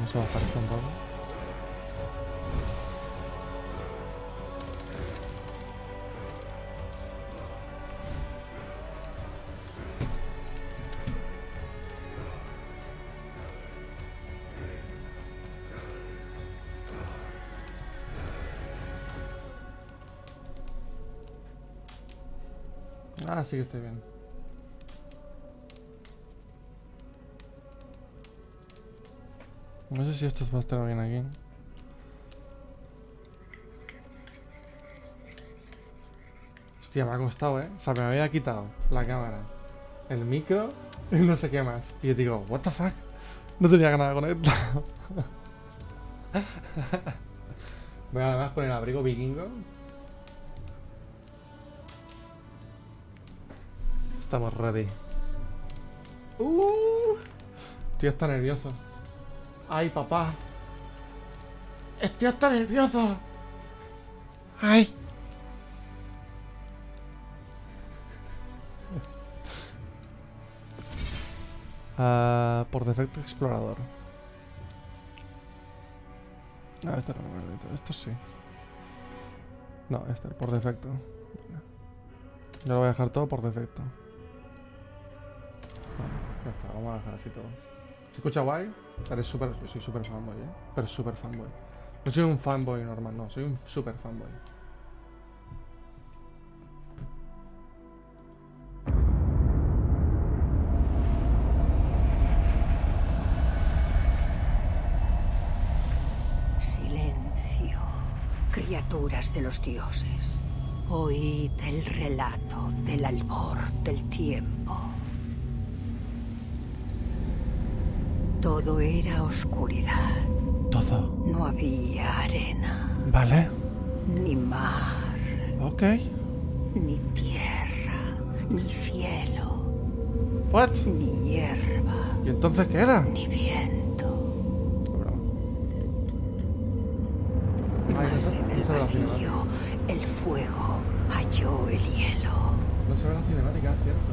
Vamos a bajar esto un poco. Ah, sí que estoy bien. No sé si esto va a estar bien aquí. Hostia, me ha costado, ¿eh? O sea, me había quitado la cámara, el micro y no sé qué más. Y yo digo, what the fuck? No tenía ganas de conectar. Voy a además poner el abrigo vikingo. Estamos ready. Estoy hasta nervioso. Ay, papá. Estoy hasta nervioso. Ay. Por defecto, explorador. Ah, este no, esto sí. No, este por defecto. Yo lo voy a dejar todo por defecto. Bueno, ya está, vamos a dejar así todo. ¿Se escucha guay? Eres súper. Yo soy súper fanboy, pero súper fanboy. No soy un fanboy normal, no, soy un súper fanboy. Silencio, criaturas de los dioses. Oíd el relato del albor del tiempo. Todo era oscuridad. Todo. No había arena. Vale. Ni mar. Ok. Ni tierra. Ni cielo. What? Ni hierba. ¿Y entonces qué era? Ni viento. Mas en el vacío, el fuego halló el hielo. No se ve la cinemática, es cierto.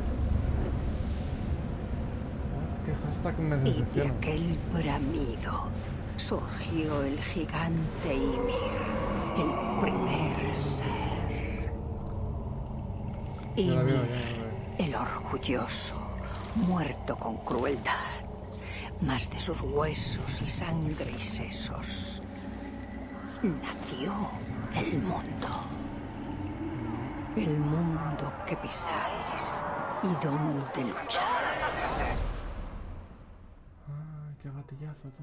¿Qué hashtag me Y de decepciona? aquel bramido surgió el gigante Ymir, el primer ser. Ya la veo, Ymir, ya la veo. el orgulloso, muerto con crueldad, mas de sus huesos y sangre y sesos nació el mundo. El mundo que pisáis y donde lucháis. Ay, qué gatillazo, tú.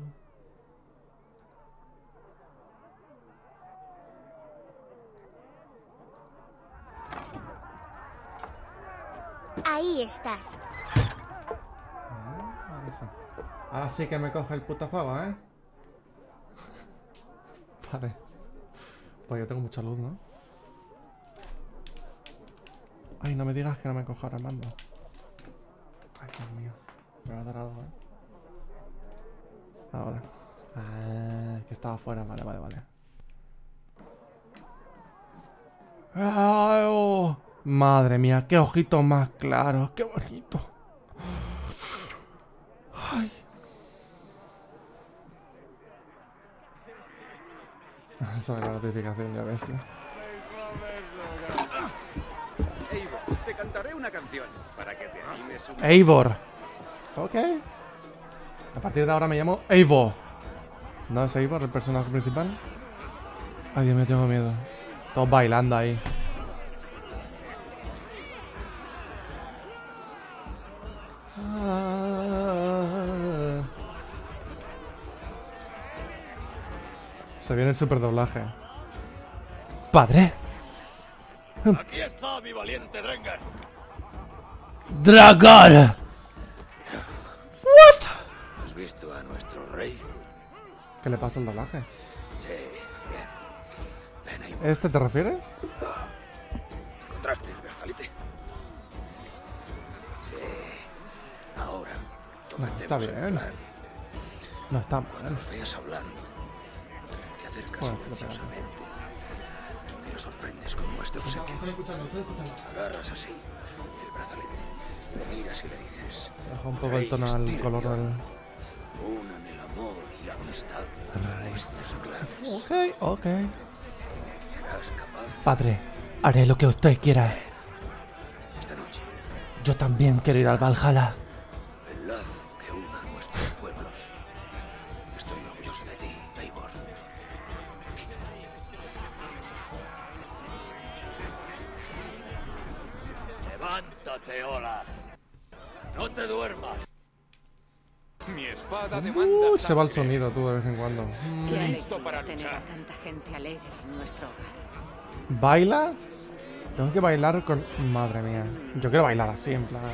Ahí estás. Ahora sí. Ahora sí que me coge el puto juego, ¿eh? Vale. Pues yo tengo mucha luz, ¿no? Ay, no me digas que no me coja ahora el mando. Ay, Dios mío. Me va a dar algo, ¿eh? Ahora. Ah, que estaba afuera. Vale, vale, vale. Ay, oh. Madre mía, qué ojitos más claros. Qué bonito. Ay. Esa es la notificación, ya ves, tío. Eivor, te cantaré una canción para que te animes un... Eivor. Ok. A partir de ahora me llamo Eivor. ¿No es Eivor el personaje principal? Ay, Dios mío, tengo miedo. Todos bailando ahí. Se viene el super doblaje. ¡Padre! Aquí está mi valiente Drengar. ¡Dragar! ¿Has visto a nuestro rey? ¿Qué le pasa al doblaje? Sí, bien. Ven, Eivor. ¿Este te refieres? ¿Encontraste el brazalete? Sí. Ahora, No, está cometemos el bien. plan. No está Cuando mal. nos veas hablando, te acercas Bueno, silenciosamente y nos sorprendes con nuestro obsequio. Estoy escuchando. Agarras así el brazalete, le miras y le dices: Baja un poco el Rey tono al Styrbjörn, color del... una anhelamos amor y la amistad a estos clanes. Ok, ok. ¿Serás capaz? Padre, haré lo que usted quiera. Esta noche, Yo también quiero ir al Valhalla. el lazo que una a nuestros pueblos. Estoy orgulloso de ti, Eivor. Levántate, Olaf. No te duermas. Mi espada demanda Se va el sangre. sonido tú de vez en cuando. Qué Listo alegría para tener luchar. a tanta gente alegre en nuestro hogar. ¿Baila? Tengo que bailar con... Madre mía. Yo quiero bailar así, en plan...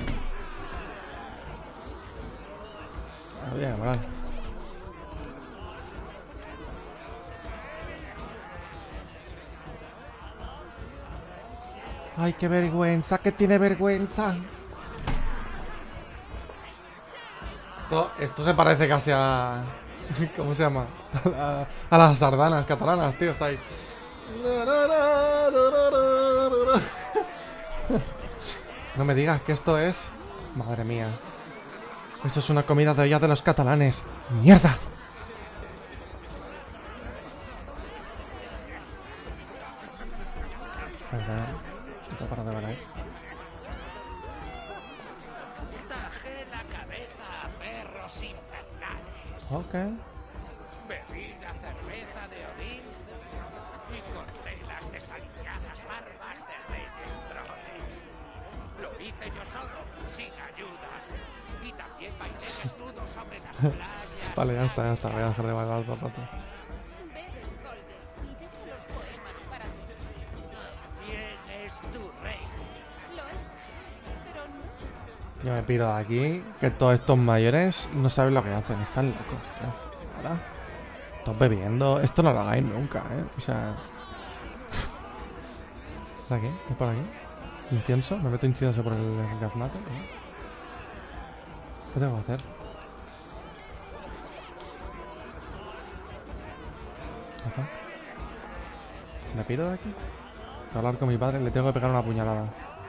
Bien, vale. Ay, qué vergüenza, que tiene vergüenza. Esto se parece casi a... ¿Cómo se llama? A las sardanas catalanas, tío, está ahí. No me digas que esto es... Madre mía. Esto es una comida de olla de los catalanes. ¡Mierda! Para de ver ahí. Tajé la cabeza a perros infernales. Ok. Bebí la cerveza de Odín y corté las desaliñadas barbas de reyes troles. Lo hice yo solo, sin ayuda. Y también bailé desnudo sobre las playas. Vale, ya está. Voy a dejar de bailar todo el rato. También es tu rey. Yo me piro de aquí. Que todos estos mayores no saben lo que hacen. Están locos, tío. Ahora. Todos bebiendo. Esto no lo hagáis nunca, O sea... ¿Por aquí? ¿Es por aquí? ¿Incienso? ¿Me meto incienso por el gaznate? ¿Qué tengo que hacer? Ajá. ¿Me piro de aquí? Tengo que hablar con mi padre. Le tengo que pegar una puñalada.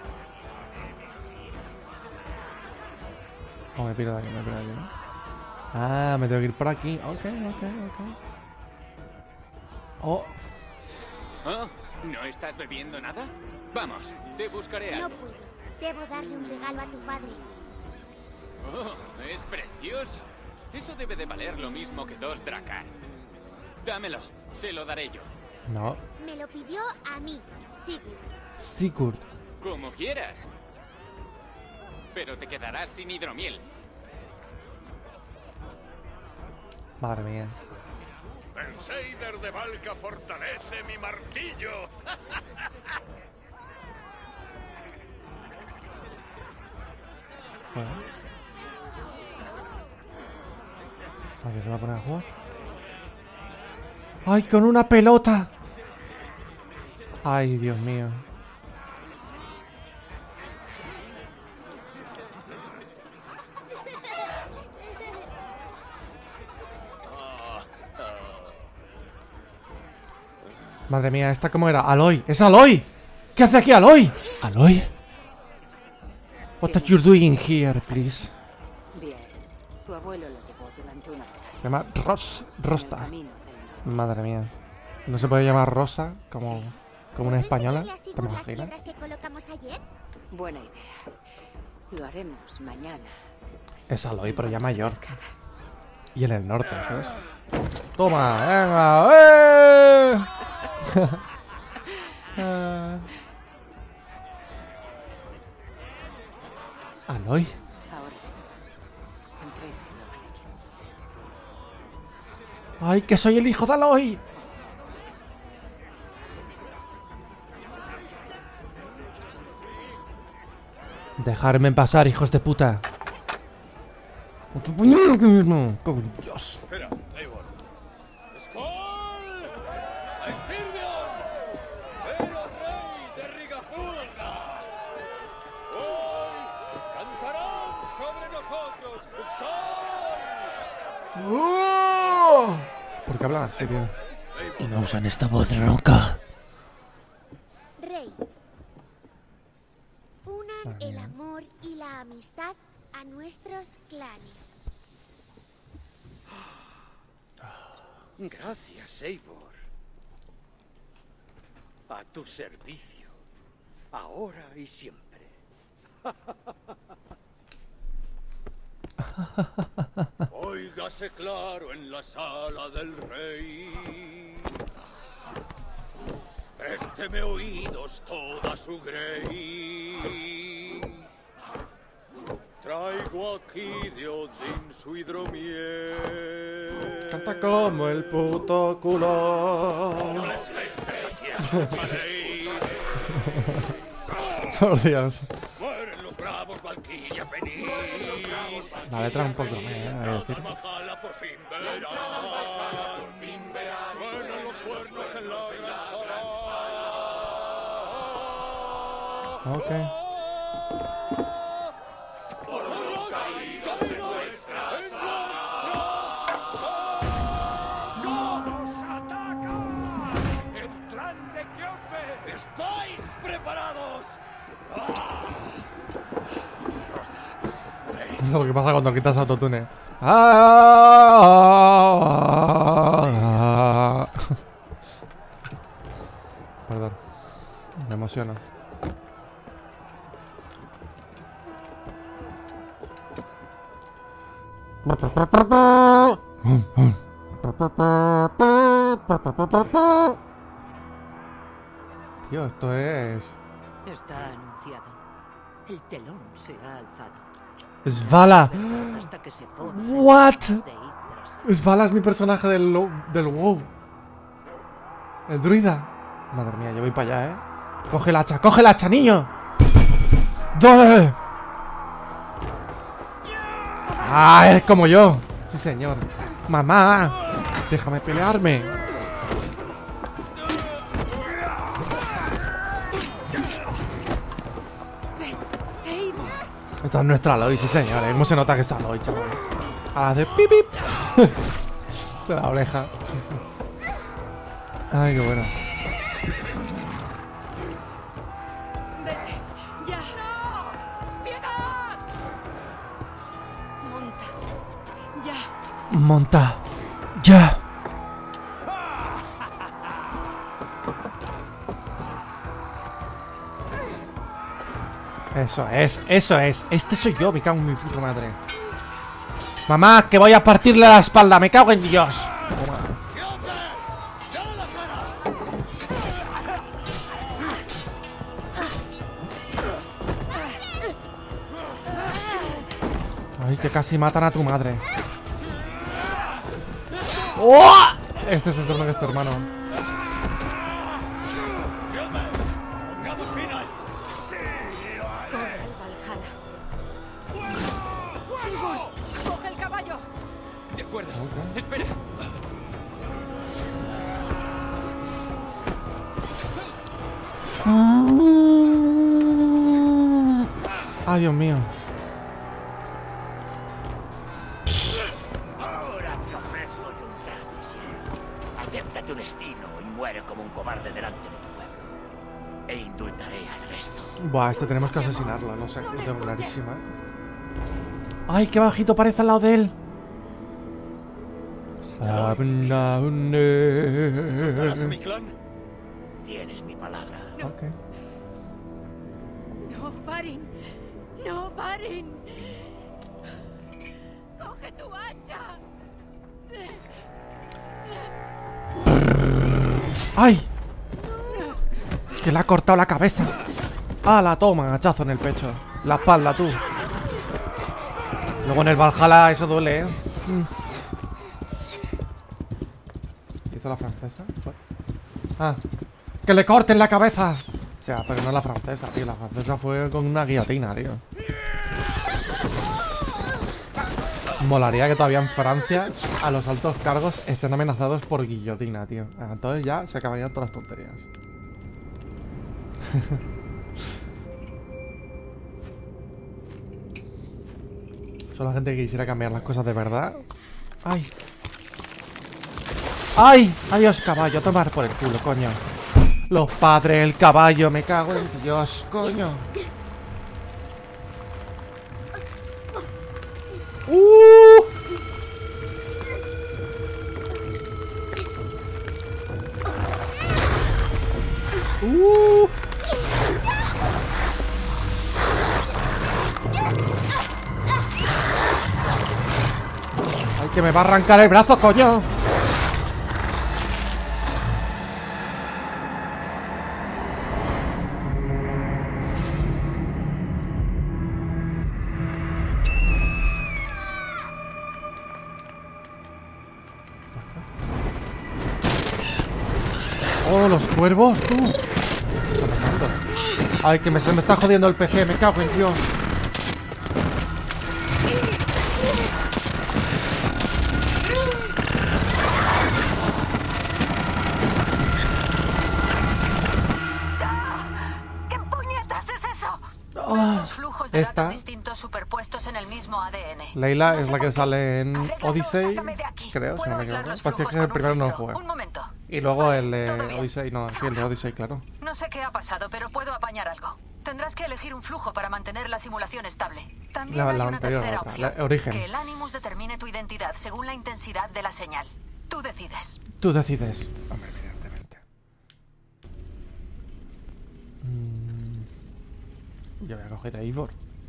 O me piro de aquí, ¿no? Ah, me tengo que ir por aquí. Ok. Oh, ¿Oh? ¿No estás bebiendo nada? Vamos, te buscaré No algo. puedo. Debo darle un regalo a tu padre. Oh, es precioso. Eso debe de valer lo mismo que 2 dracar. Dámelo, se lo daré yo. no. Me lo pidió a mí, Sigurd. Sigurd. Como quieras. Pero te quedarás sin hidromiel. Madre mía. El Seider de Valka fortalece mi martillo. Bueno. ¿A qué se va a poner a jugar? ¡Ay, con una pelota! ¡Ay, Dios mío! Madre mía, ¿esta cómo era? ¡Aloy! ¡Es Aloy! ¿Qué hace aquí Aloy? ¿Aloy? What are you doing here, please? Bien. Tu abuelo lo llevó durante una hora. Se llama Rosta. En el camino del norte. Madre mía. ¿No se puede llamar Rosa como una ¿Puedo española? enseñarle a ¿Te Sigurd las imaginas? piedras que colocamos ayer? Buena idea. Lo haremos mañana. Es Aloy, pero ya mayor. Y en el norte, ¿sabes? ¡Toma! ¡Venga! ¡Eh! Aloy. Ahora, entrega el obsequio. ¡Ay, que soy el hijo de Aloy! Dejarme pasar, hijos de puta. Otro puñal que mismo. Dios. Espera, Eivor. ¡Skol! ¡A Styrbjörn! ¡Pero rey de Rigafulda! ¡Hoy cantarán sobre nosotros! ¡Skol! ¿Por qué hablan así, tío? Eivor, No usan esta voz ronca. Rey. Unan Madre el mía. amor y la amistad a nuestros clanes. Gracias, Eivor. A tu servicio. Ahora y siempre. Óigase claro en la sala del rey. Présteme oídos toda su grey. Traigo aquí de Odín su hidromiel. Canta como el puto culo. Por Dios. Mueren los bravos, Valkyria, venid. La letra es un poco decir. Majala por fin verán. Suenan los cuernos en la gran sala. Ok. ¿Estáis preparados? Eso es lo que pasa cuando quitas autotune. Perdón. Me emociono. Tío, esto es... Está anunciado. El telón se ha alzado. ¡Svala! Hasta que se pone What? de Yggdrasil. Svala es mi personaje del WoW. El druida. Madre mía, yo voy para allá, ¿eh? Coge el hacha, niño. ¡Dale! ¡Ah, es como yo! Sí, señor. ¡Mamá! ¡Déjame pelearme! Esta es nuestra Aloy, sí, señor. ¿Cómo se nota que es Aloy, chaval? A la de pip pip. De la oreja. Ay, qué bueno. ¡Ya! ¡No! ¡Piedad! Monta. ¡Ya! Monta. ¡Ya! Eso es, eso es. Este soy yo, me cago en mi puta madre. Mamá, que voy a partirle la espalda, me cago en Dios. Ay, que casi matan a tu madre. ¡Oh! Este es el turno que es tu hermano. Valhalla. Sigurd, coge el caballo. De acuerdo. Ok. Espera. Ay, Dios mío. Ahora te ofrezco yo un trato, sí. Acepta tu destino y muere como un cobarde delante de tu pueblo. E indultaré al resto. Buah, este tenemos que asesinarlo, no sé, lo tengo clarísima. Ay, qué bajito parece al lado de él. Si te doy mi vida, ¿matarás a mi clan? Tienes mi palabra. Ok. No paren. No paren. Coge tu hacha. ¡Ay! Que le ha cortado la cabeza. ¡Ah, la toma! Hachazo en el pecho. La espalda, tú. Luego en el Valhalla eso duele, ¿eh? ¿Qué hizo la francesa? Ah. ¡Que le corten la cabeza! O sea, pero no la francesa, tío. La francesa fue con una guillotina, tío. Molaría que todavía en Francia a los altos cargos estén amenazados por guillotina, tío. Entonces ya se acabarían todas las tonterías. Solo la gente que quisiera cambiar las cosas de verdad. ¡Ay! ¡Ay! ¡Adiós, caballo! A tomar por el culo, coño. Los padres, el caballo, me cago en Dios, coño. ¡Ay, que me va a arrancar el brazo, coño! ¡Oh, los cuervos! ¡Tú! ¿Qué está pasando? ¡Ay, que se me está jodiendo el PC! ¡Me cago en Dios! ¿Qué puñetas es eso? Los flujos de datos distintos superpuestos en el mismo ADN. Leila No es sé la que por qué. sale en Arréglalo, Odyssey, sácame de aquí. creo, si Puedo no me aislar equivoco. los Porque es flujos que el con un primero no lo filtro. jugué. Un momento. Y luego Vale, el de todo bien. Odyssey, no, sí, el de Odyssey, claro. No sé qué ha pasado, pero puedo apañar algo. Tendrás que elegir un flujo para mantener la simulación estable. También La hay una anterior, tercera otra, opción. la origen. Que el Animus determine tu identidad según la intensidad de la señal. Tú decides. Tú decides. Hombre, evidentemente. Yo voy a coger a Ivor.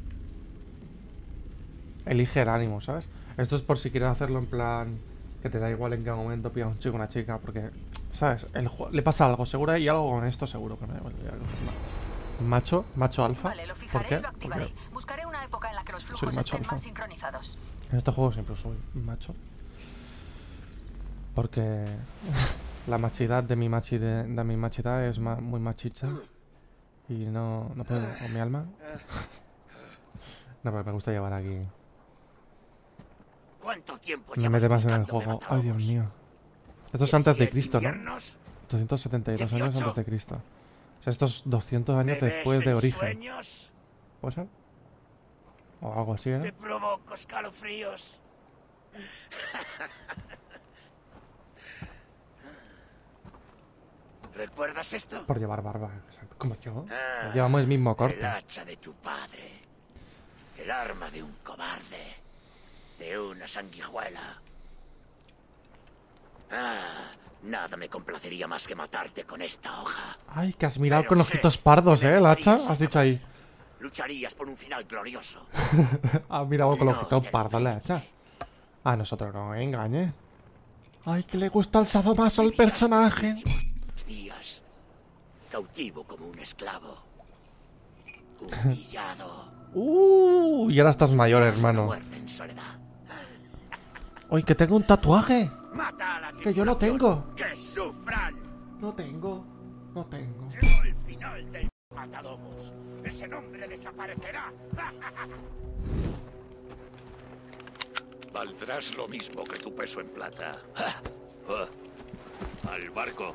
Elige el ánimo, ¿sabes? Esto es por si quieres hacerlo en plan que te da igual en qué momento pilla un chico o una chica, porque, ¿sabes? Le pasa algo seguro y algo con esto seguro que me voy a coger macho alfa. Vale, lo ¿Por fijaré qué? y lo activaré. Porque Buscaré una época en la que los soy flujos macho estén alfa. más sincronizados. En este juego siempre soy macho. Porque la machidad de mi machidad es muy machicha. Y no puedo con mi alma. No, pero me gusta llevar aquí. ¿Cuánto tiempo Me llevas mete más en el buscándome, juego. Ay, Dios Matadobos? mío. Esto es antes de 17 Cristo, ¿no? inviernos, 272 años 18. antes de Cristo. O sea, estos 200 años ¿me ves después de en origen. sueños? ¿Puede ser? O algo así, Te ¿eh? provoco escalofríos. ¿Recuerdas esto? Por llevar barba. Exacto. Como yo. Ah, Llevamos el mismo El corte. hacha de tu padre. El arma de un cobarde. De una sanguijuela. Ah, nada me complacería más que matarte con esta hoja. Ay, que has mirado Pero con sé ojitos pardos, que me el hacha. matarías Has esta dicho ahí. vez. Lucharías por un final glorioso. Has mirado con los No ojitos te lo pardos, el pienses. hacha. A nosotros no me engañe. Ay, que le gusta el sadomaso al personaje. Vivirás tus días cautivo como un esclavo. Humillado. Y ahora estás mayor, Sufrirás una hermano. muerte en soledad. Uy, que tengo un tatuaje. Mata a la Que yo no tripulación. tengo. ¡Que sufran! No tengo. No tengo. Llegó el final del Matadobos. Ese nombre desaparecerá. Valdrás lo mismo que tu peso en plata. Al barco.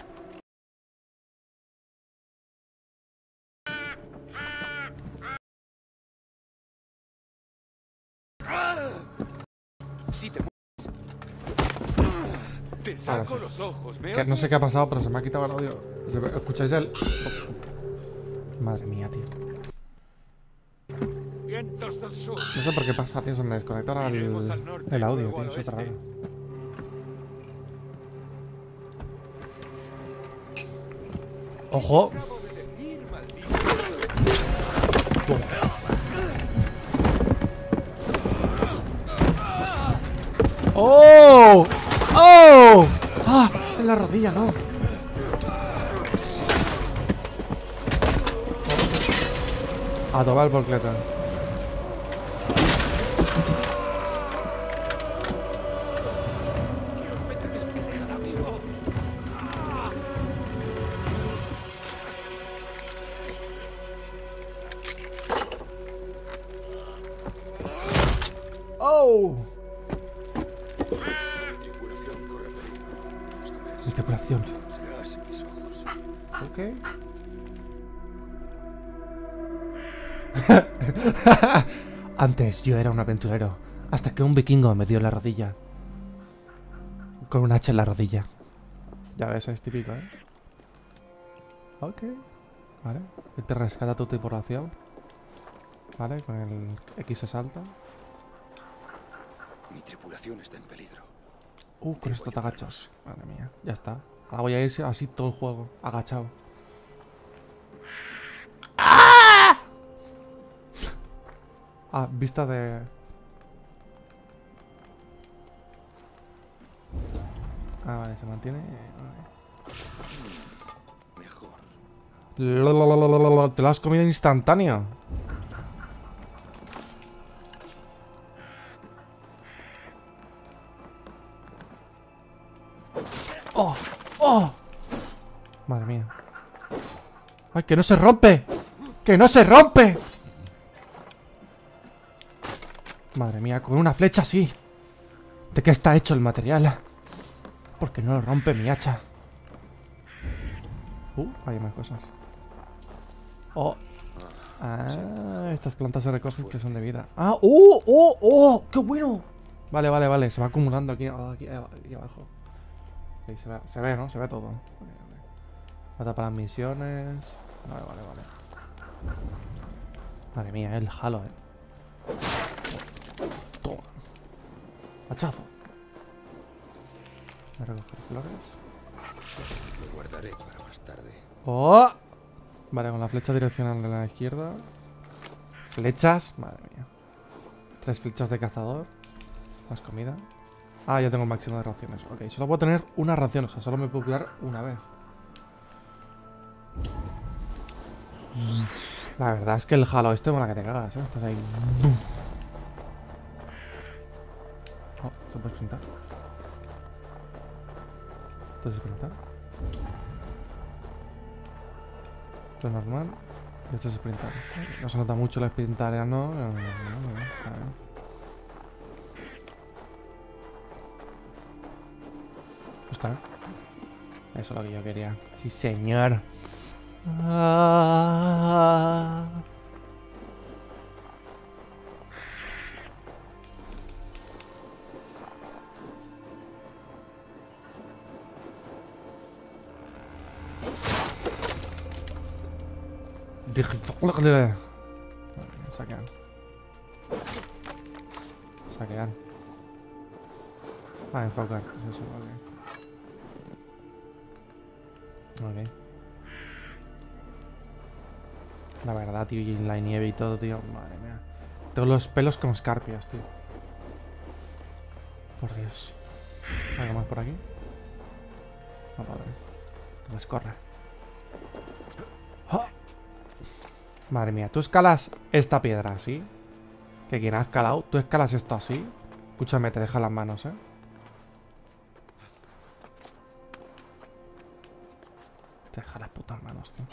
Si te te saco los ojos, ¿me Que no sé oyes? qué ha pasado, pero se me ha quitado el audio. ¿Escucháis el...? Madre mía, tío. Vientos del sur. No sé por qué pasa, tío. Se me desconecta ahora Iremos al norte el y audio, luego tío. al Es otra oeste. raro. ¡Ojo! Acabo de decir, maldito. ¡Oh! ¡Oh! ¡Ah! En la rodilla, no. A tomar el porcleta. ¡Oh! Tripulación corre peligro. Vamos a comer. Mi tripulación. Serás mis ojos. Ok. Antes yo era un aventurero, hasta que un vikingo me dio en la rodilla. Con un hacha en la rodilla. Ya ves, es típico, ¿eh? Ok. Vale. Y te rescata tu tripulación. Vale, con el X se salta. Mi tripulación está en peligro. Con esto te agachas. Madre mía, ya está. Ahora voy a ir así todo el juego, agachado. Ah, vista de... Ah, vale, se mantiene. Mejor. Te lo has comido instantáneo. ¡Oh! ¡Oh! Madre mía. ¡Ay, que no se rompe! ¡Que no se rompe! Madre mía, con una flecha así. ¿De qué está hecho el material? Porque no lo rompe mi hacha. Hay más cosas. Oh. Ah, estas plantas se recogen que son de vida. Ah, ¡oh! ¡Qué bueno! Vale, vale, vale. Se va acumulando aquí abajo. Sí, se ve, ¿no? Se ve todo. Vale, vale. Mata para las misiones. Vale, vale, vale. Madre mía, el Halo, Toma. Hachazo. Voy a recoger flores. Lo guardaré para más tarde. ¡Oh! Vale, con la flecha direccional de la izquierda. Flechas. Madre mía. 3 flechas de cazador. Más comida. Ah, ya tengo el máximo de raciones. Ok, solo puedo tener una ración. O sea, solo me puedo curar una vez. La verdad es que el Halo este mola que te cagas, ¿eh? Estás ahí. Oh, ¿se puede sprintar? ¿Esto es sprintar? Esto es normal. Y esto es sprintar. No se nota mucho la sprintar, ¿no? A ver. Pues claro. Eso es lo que yo quería. Sí, señor. Saquean. Saquean. Ah, enfocar. Es eso, ok. Ok. La verdad, tío, y la nieve y todo, tío. Madre mía. Tengo los pelos como escarpias, tío. Por Dios. ¿Algo más por aquí? No, padre. Entonces corre. ¡Oh! Madre mía, tú escalas esta piedra así. Que quien ha escalado, tú escalas esto así. Escúchame, te deja las manos, ¿eh? Te deja las putas manos, tío.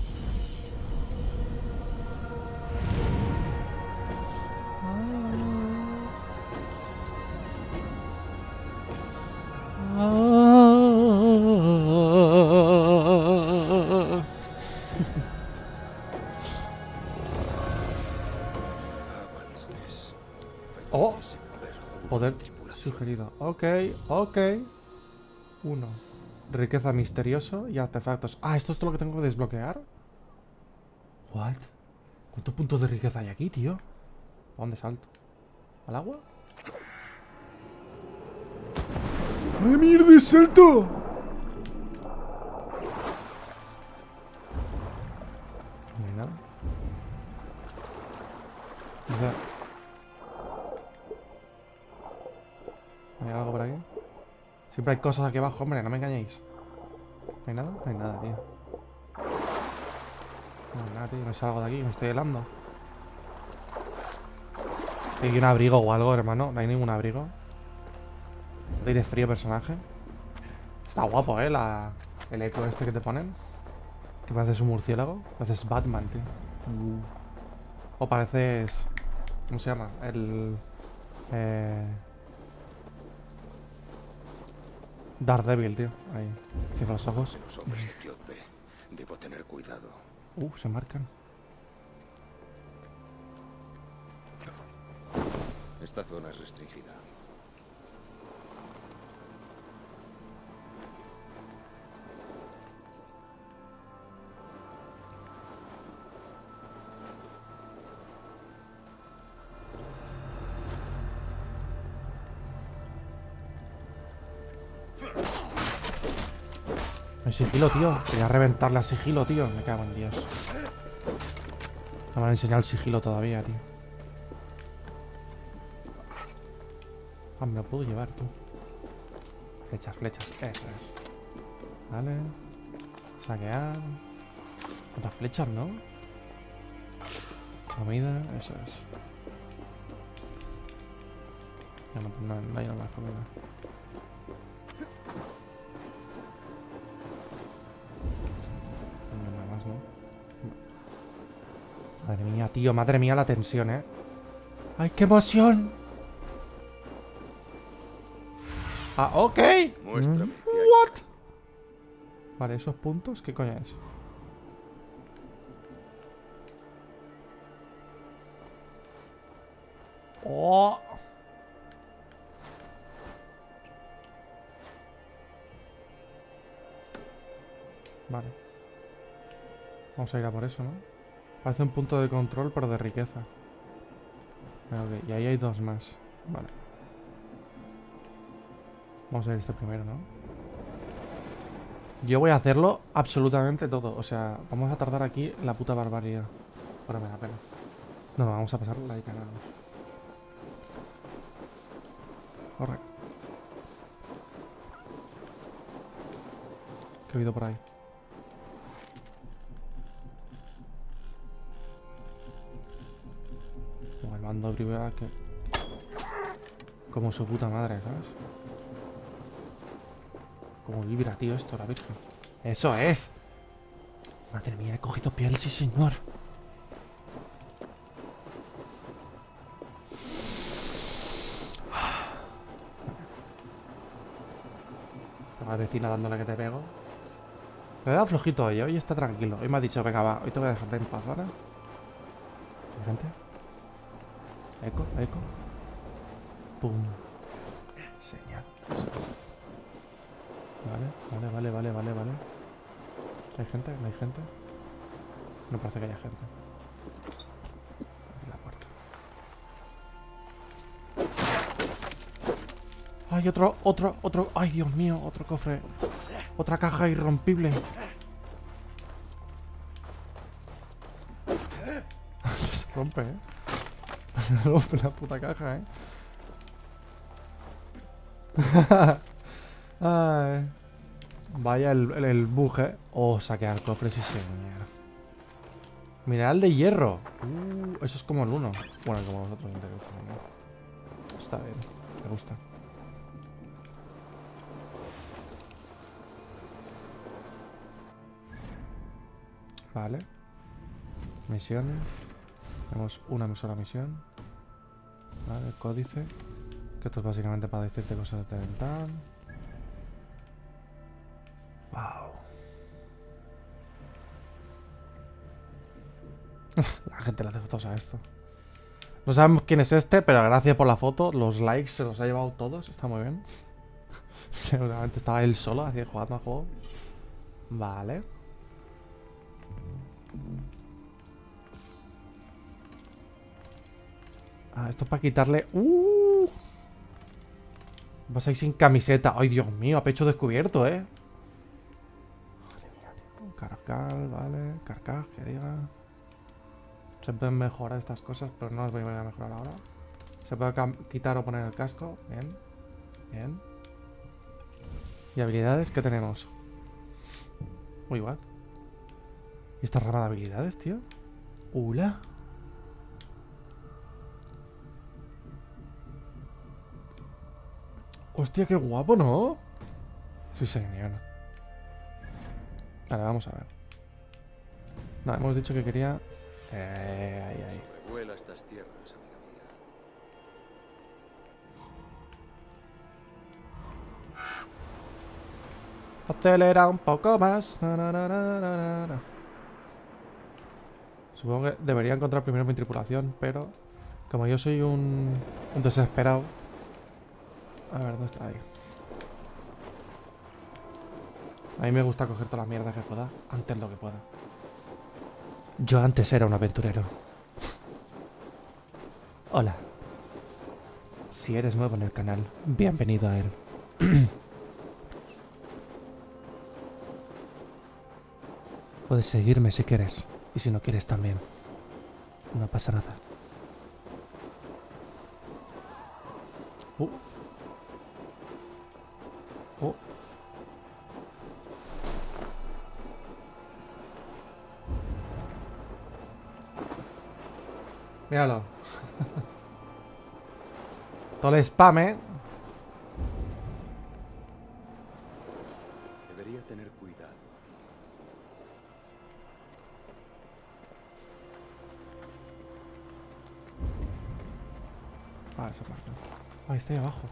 Oh, poder sugerido. Ok, ok. 1. Riqueza misterioso y artefactos. Ah, ¿esto es todo lo que tengo que desbloquear? What? ¿Cuántos puntos de riqueza hay aquí, tío? ¿A dónde salto? ¿Al agua? ¡Ay, mierda, salto! No hay nada. ¿Hay algo por aquí? Siempre hay cosas aquí abajo, hombre, no me engañéis. ¿No hay nada? No hay nada, tío. No hay nada, tío. Me salgo de aquí, me estoy helando. ¿Hay un abrigo o algo, hermano? No hay ningún abrigo. ¿Tienes frío, personaje? Está guapo, el eco este que te ponen. Que pareces un murciélago. Pareces Batman, tío. O pareces... ¿Cómo se llama? Daredevil, tío. Ahí. Cierra los ojos. Los hombres de Kyotbe. Debo tener cuidado. Se marcan. Esta zona es restringida. El sigilo, tío. Quería reventarle al sigilo, tío. Me cago en Dios. No me han enseñado el sigilo todavía, tío. Ah, me lo puedo llevar, tú. Flechas, flechas. Eso es. Vale. Saquear. ¿Cuántas flechas, no? Comida, eso es. Ya no hay nada más comida. Nada más, ¿no? Madre mía, tío, madre mía la tensión, ¿eh? ¡Ay, qué emoción! Ah, ok. Muéstrame. What? Vale, esos puntos, ¿qué coño es? Oh. Vale. Vamos a ir a por eso, ¿no? Parece un punto de control, pero de riqueza. Ok, y ahí hay dos más. Vale. Vamos a ir este primero, ¿no? Yo voy a hacerlo absolutamente todo. O sea, vamos a tardar aquí la puta barbaridad. Pero me da pena. No, vamos a pasarla y cagamos. Corre. ¿Qué ha habido por ahí? Como el mando primero que... Como su puta madre, ¿sabes? Como vibra, tío, esto, la virgen. ¡Eso es! Madre mía, he cogido piel, sí señor. La vecina dándole que te pego. Me he dado flojito hoy está tranquilo. Hoy me ha dicho, venga, va, hoy te voy a dejar en paz, ¿vale? Gente. Eco, eco. Pum. Señal. Vale. ¿Hay gente? ¿No hay gente? No parece que haya gente. Abre la puerta. ¡Ay, otro! ¡Ay, Dios mío! Otro cofre. Otra caja irrompible. Se rompe, ¿eh? Se rompe la puta caja, ¿eh? Ay. Vaya el bug, ¿eh? Oh, saquear cofres y señor. Mineral de hierro. Eso es como el 1. Bueno, como los otros anteriores, ¿no? Está bien. Me gusta. Vale. Misiones. Tenemos una sola misión. Vale, códice. Que esto es básicamente para decirte cosas de Tental. Wow. La gente le hace fotos a esto. No sabemos quién es este, pero gracias por la foto. Los likes se los ha llevado todos. Está muy bien. Seguramente estaba él solo, así jugando al juego. Vale. Ah, esto es para quitarle... Vas a ir sin camiseta. Ay, Dios mío, a pecho descubierto, ¿eh? Madre mía, tío. Carcal, vale. Carcaj, que diga. Se pueden mejorar estas cosas, pero no las voy a mejorar ahora. Se puede quitar o poner el casco. Bien. Bien. ¿Y habilidades qué tenemos? Uy, what? ¿Y esta rama de habilidades, tío? ¡Hula! Hostia, qué guapo, ¿no? Sí, señor. Vale, vamos a ver. No, hemos dicho que quería... ahí. Sobrevuela estas tierras, amiga mía. Acelera un poco más. Supongo que debería encontrar primero mi tripulación, pero como yo soy un desesperado... A ver, ¿dónde está ahí? A mí me gusta coger todas las mierdas que pueda, antes lo que pueda. Yo antes era un aventurero. Hola. Si eres nuevo en el canal, bienvenido a él. Puedes seguirme si quieres. Y si no quieres también. No pasa nada. Oh. Míralo. Todo el spam, ¿eh? Debería tener cuidado aquí. Ah, esa parte. Ah, está ahí abajo.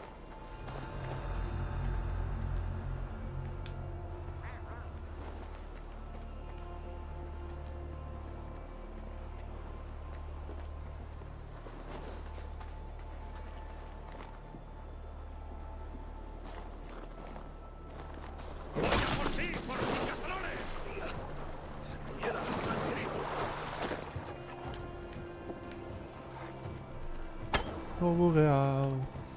Todo bugueado.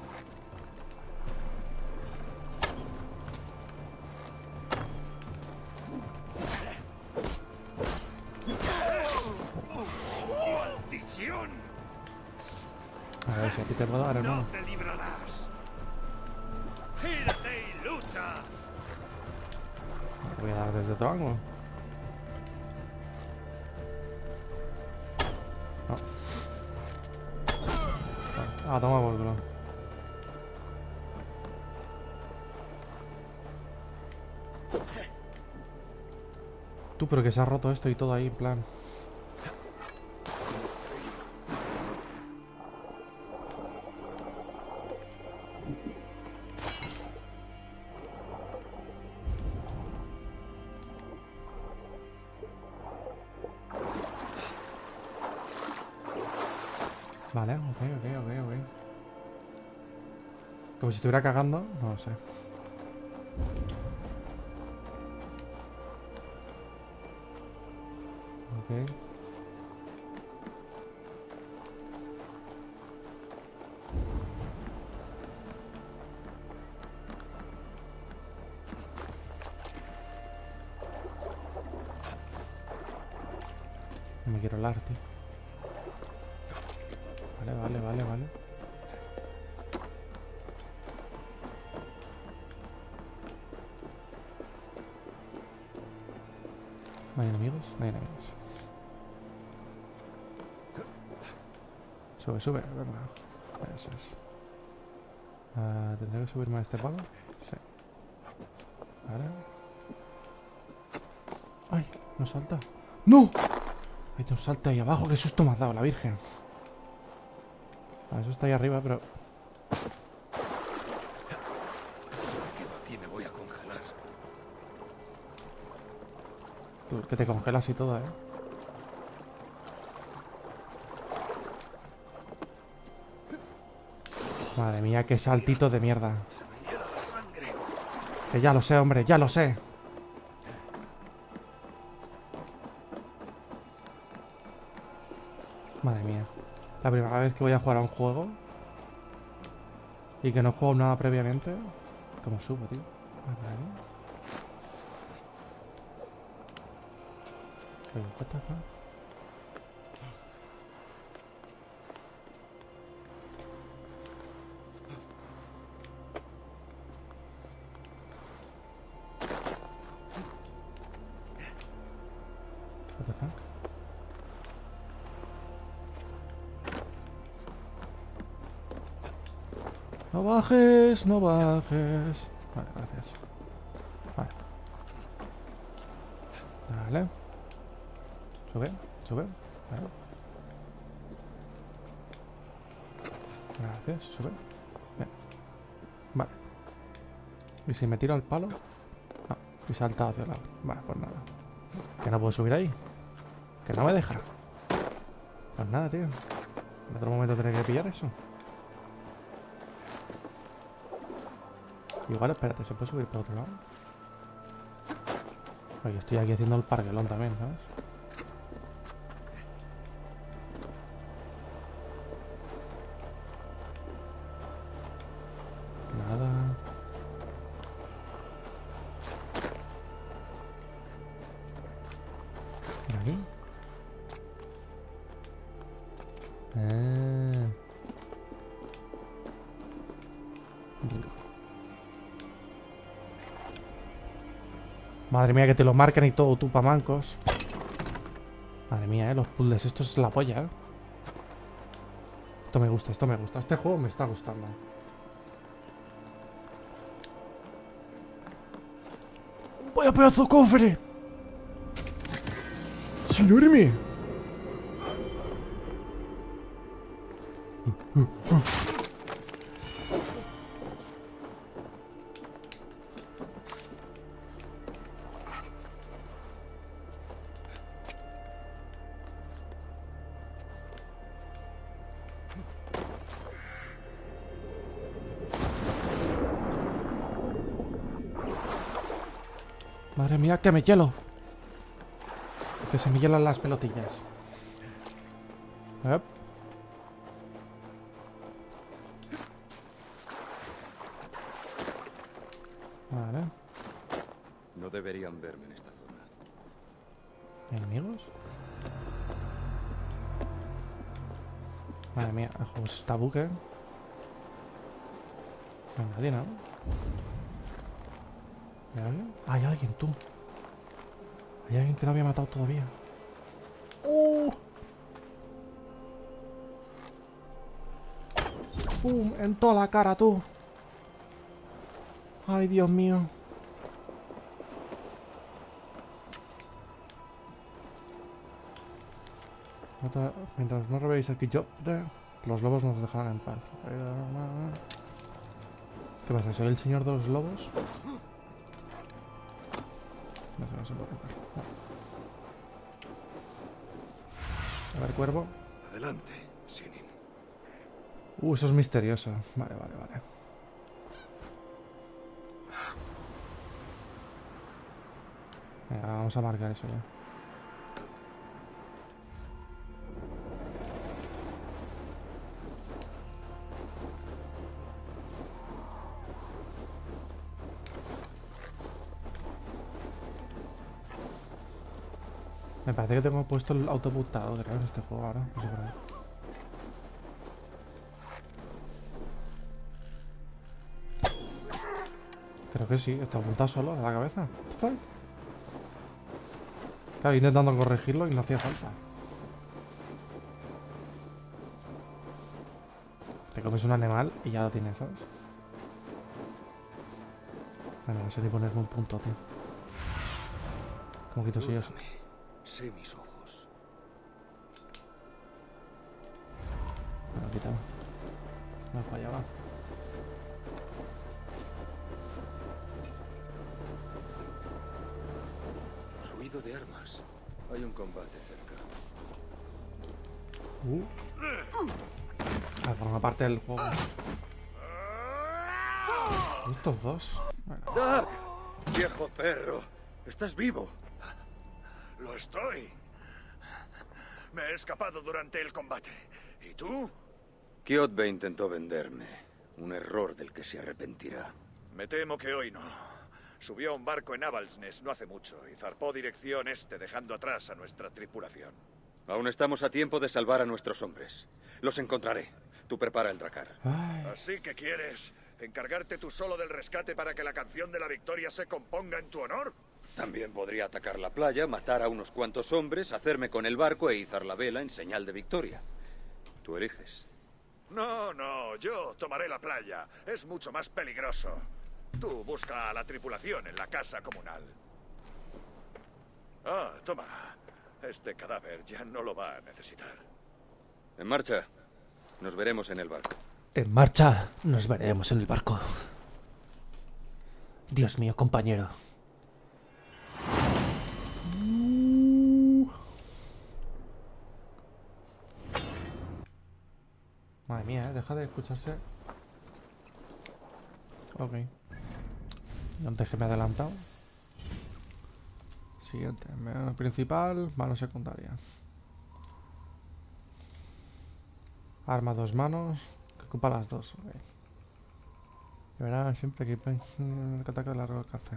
A ver si a ti te puedo dar, hermano. No te librarás. Gírate y lucha. Voy a dar desde otro ángulo. No. Ah, toma por culo. Tú, pero que se ha roto esto y todo ahí, en plan. Vale, ok. Como si estuviera cagando, no lo sé. Ok. No me quiero hablar, tío. Vale. ¿No hay enemigos? No hay enemigos. Sube, venga. Eso es. ¿Tendré que subirme a este palo? Sí. Vale. ¡Ay! ¡No salta! ¡No! ¡Ay, no salta ahí abajo! ¡Qué susto me has dado, la virgen! Eso está ahí arriba, pero... Si me quedo aquí me voy a congelar. Tú, que te congelas y todo, ¿eh? Madre mía, qué saltito de mierda. Se me hiela la sangre. Que ya lo sé, hombre, ya lo sé. Madre mía. La primera vez que voy a jugar a un juego y que no juego nada previamente. ¿Cómo subo, tío? Madre mía. What the fuck? What the fuck? No bajes, no bajes. Vale, gracias. Vale. Sube. Vale. Gracias, sube. Bien. Vale. ¿Y si me tiro al palo? No. Y salta hacia el lado. Vale, pues nada. Que no puedo subir ahí. Que no me deja. Pues nada, tío. En otro momento tendré que pillar eso. Igual, espérate, ¿se puede subir por otro lado? Oye, estoy aquí haciendo el parguelón también, ¿sabes? Nada. Bingo. Madre mía, que te lo marcan y todo, tú, pa' mancos. Madre mía, los puzzles. Esto es la polla, Esto me gusta, esto me gusta. Este juego me está gustando. ¡Vaya pedazo de cofre! ¡Es enorme! Madre mía, que me hielo. Que se me hielan las pelotillas. Vale. No deberían verme en esta zona. ¿Enemigos? Madre mía, el juego está buque. No hay nadie, ¿no? ¿Hay alguien? Hay alguien, tú. Hay alguien que no había matado todavía. ¡Pum! En toda la cara, tú. Ay, Dios mío. Mientras no robéis el kit los lobos nos dejarán en paz. ¿Qué pasa? ¿Soy el señor de los lobos? No se puede romper. A ver, cuervo. Adelante, Sinin. Eso es misterioso. Vale. Venga, vamos a marcar eso ya. Me parece que tengo puesto el autopuntado, creo, en este juego ahora. No sé por qué. Creo que sí, está apuntado solo a la cabeza. Claro, intentando corregirlo y no hacía falta. Te comes un animal y ya lo tienes, ¿sabes? Bueno, no sé ni ponerme un punto, tío. ¿Cómo quito sellos? Sé mis ojos. Me lo he quitado. No fallaba. Ruido de armas. Hay un combate cerca. Forma parte del juego. ¿Estos dos? Bueno. ¡Dark! ¡Viejo perro! ¿Estás vivo? Lo estoy. Me he escapado durante el combate. ¿Y tú? Kiotbe intentó venderme. Un error del que se arrepentirá. Me temo que hoy no. Subió a un barco en Avaldsnes no hace mucho y zarpó dirección este, dejando atrás a nuestra tripulación. Aún estamos a tiempo de salvar a nuestros hombres. Los encontraré. Tú prepara el dracar. Ay. ¿Así que quieres encargarte tú solo del rescate para que la canción de la victoria se componga en tu honor? También podría atacar la playa, matar a unos cuantos hombres, hacerme con el barco e izar la vela en señal de victoria. Tú eliges. No, yo tomaré la playa. Es mucho más peligroso. Tú busca a la tripulación en la casa comunal. Ah, toma. Este cadáver ya no lo va a necesitar. En marcha. Nos veremos en el barco. En marcha. Nos veremos en el barco. Dios mío, compañero. Madre mía, deja de escucharse. Ok. Antes que me he adelantado. Siguiente. Mano principal, mano secundaria. Arma dos manos. Que ocupa las dos. Okay. Y verá siempre que ataque de largo alcance.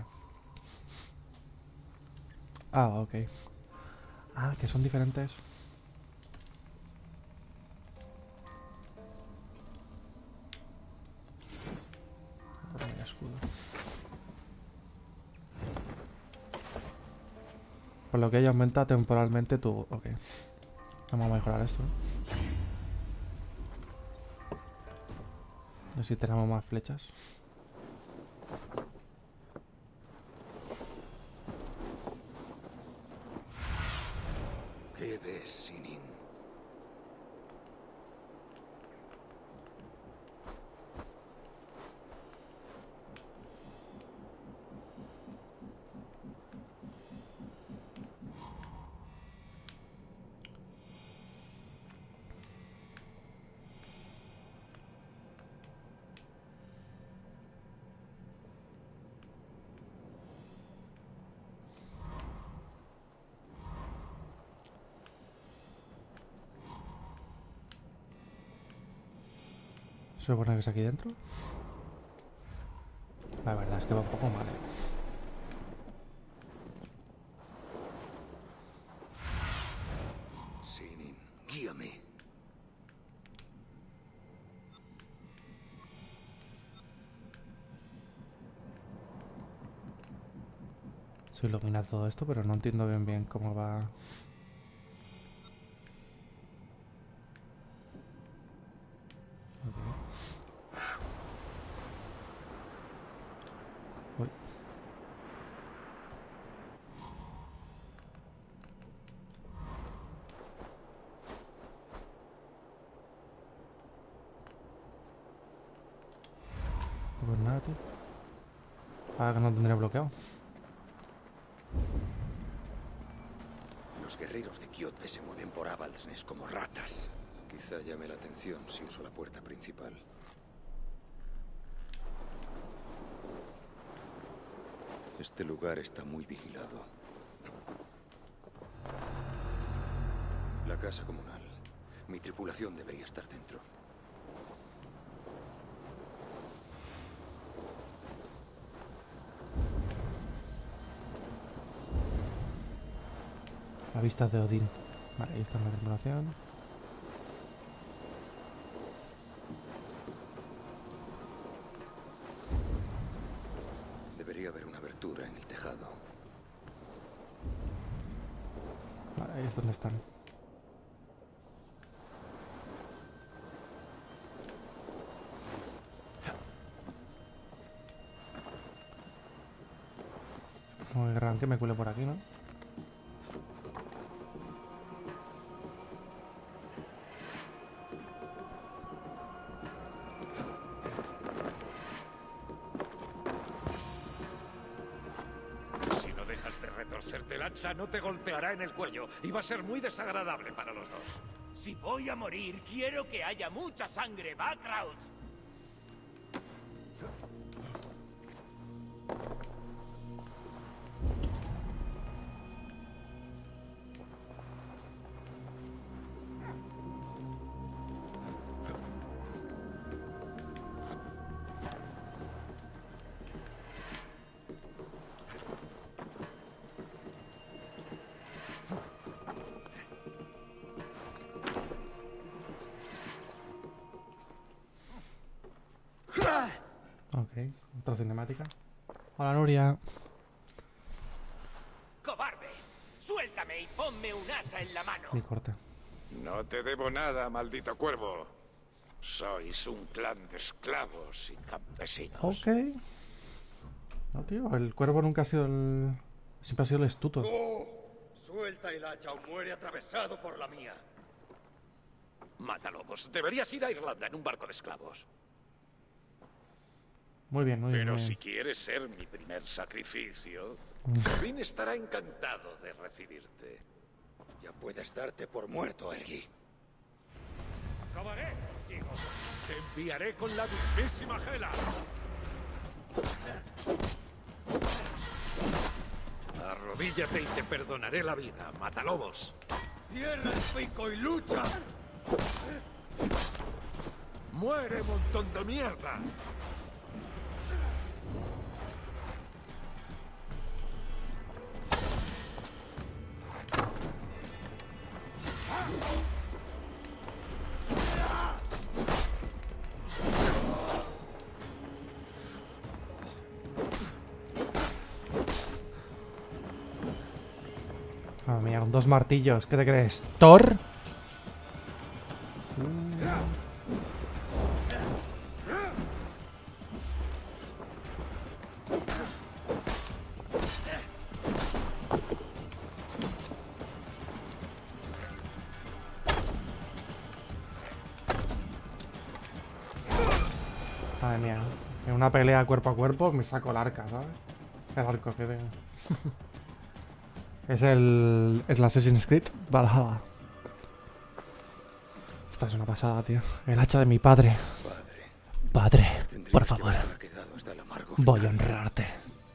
Ah, ok. Ah, que son diferentes. Por lo que ella aumenta temporalmente tu... Ok. Vamos a mejorar esto. A ver si tenemos más flechas. ¿Qué ves, Sinin? ¿Se supone que es aquí dentro? La verdad es que va un poco mal. Sinin, guíame. Se ilumina todo esto, pero no entiendo bien cómo va... Uy. Pues nada, tío. Ah, que no tendría bloqueado. Los guerreros de Kyotbe se mueven por Avaldsnes como ratas. Quizá llame la atención si uso la puerta principal. Este lugar está muy vigilado. La casa comunal. Mi tripulación debería estar dentro. La vista de Odín. Vale, ahí está la tripulación. Debería haber una abertura en el tejado. Vale, ahí es donde están. No hay gran que me cuele por aquí, ¿no? El hacha no te golpeará en el cuello y va a ser muy desagradable para los dos. Si voy a morir, quiero que haya mucha sangre, Backrout. Ok, otra cinemática. Hola, Nuria. ¡Cobarde! ¡Suéltame y ponme un hacha en la mano! Mi corte. No te debo nada, maldito cuervo. Sois un clan de esclavos y campesinos. Ok. No, tío, el cuervo nunca ha sido el... Siempre ha sido el astuto. ¡Oh! Suelta el hacha o muere atravesado por la mía. Mátalobos. Deberías ir a Irlanda en un barco de esclavos. Muy bien, muy bien. Pero muy si bien. quieres ser mi primer sacrificio, Finn estará encantado de recibirte. Ya puedes darte por muerto, Ergi. Acabaré contigo. Te enviaré con la mismísima Hela. Arrodíllate y te perdonaré la vida, matalobos. ¡Cierra el pico y lucha! ¡Muere, montón de mierda! Madre mía, con 2 martillos. ¿Qué te crees? ¿Thor? Madre mía, en una pelea cuerpo a cuerpo me saco el arca, ¿sabes? El arco que tengo. Es el Assassin's Creed Valhalla. Esta es una pasada, tío. El hacha de mi padre. Padre, por favor. Voy a honrarte.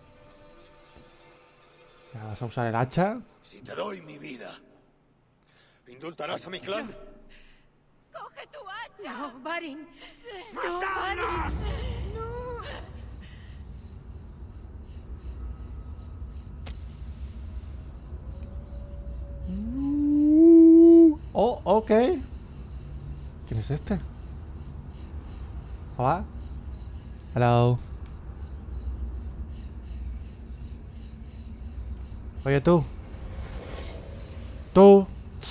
Ya vas a usar el hacha. Si te doy mi vida, ¿indultarás a mi clan? ¡Coge tu hacha! No, Varin. ¡Matadnos! Oh, ok. ¿Quién es este? Hola. Hello. Oye, tú. Tú.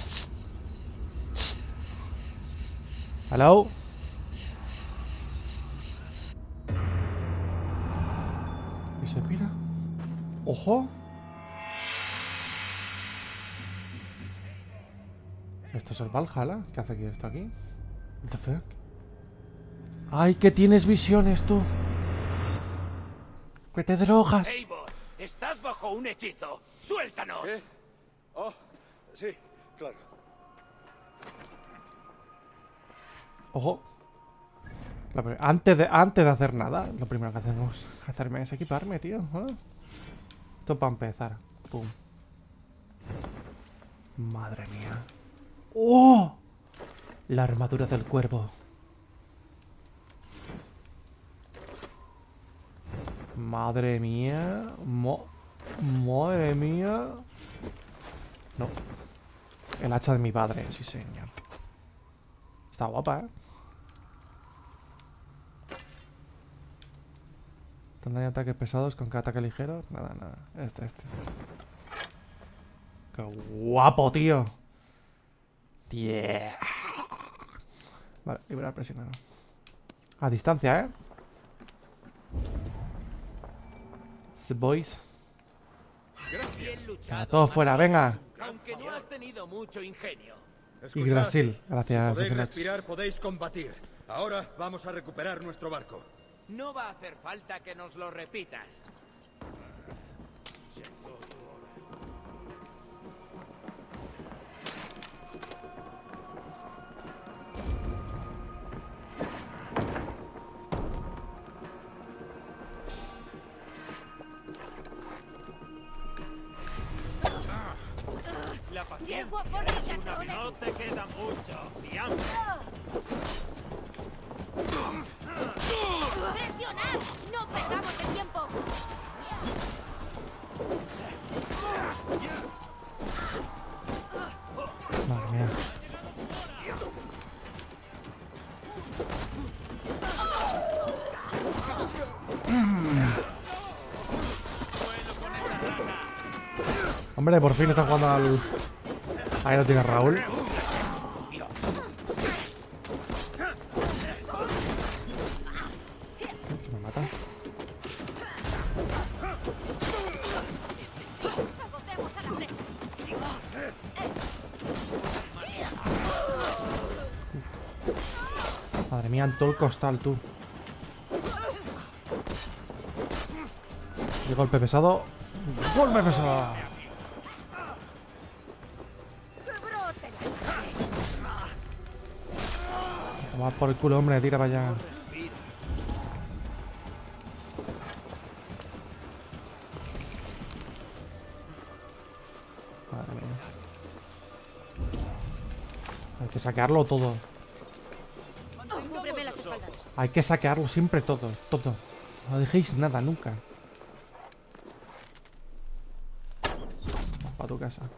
Hello. ¿Y se pira? Ojo. ¿Esto es el Valhalla? ¿Qué hace aquí esto aquí? What the fuck? ¡Ay, que tienes visiones tú! ¡Que te drogas! Eivor, estás bajo un hechizo. ¡Suéltanos! ¿Qué? Oh, sí, claro. Ojo. Antes de hacer nada, lo primero que hacemos hacerme es equiparme, tío. ¿Eh? Esto para empezar. Pum. Madre mía. ¡Oh! La armadura del cuervo. Madre mía. Madre mía. No. El hacha de mi padre, sí señor. Está guapa, ¿eh? ¿Dónde hay ataques pesados con cada ataque ligero? Nada, nada. Este. ¡Qué guapo, tío! Yeah. Vale, liberar presionado. A distancia, ¿eh? The boys. Bien luchado, Todo fuera, venga. aunque no has tenido mucho ingenio. Y Brasil, gracias. Si podéis Fnac. respirar, podéis combatir. Ahora vamos a recuperar nuestro barco. No va a hacer falta que nos lo repitas. La paciencia Llego a por el es una- catrón. No te queda mucho. Fiambre. ¡Presionad! ¡No perdamos el tiempo! Madre mía. Hombre, por fin está jugando al... Ahí lo tiene Raúl. Que me mata. ¡Agotemos a la presa! Madre mía, en todo el costal, tú. Y golpe pesado. ¡Golpe pesado! ¡Que brote la sangre! Toma por el culo, hombre, tira para allá. Madre mía. Hay que saquearlo todo. Cúbreme las espaldas. Hay que saquearlo siempre todo, todo. No dejéis nada, nunca. Para tu casa.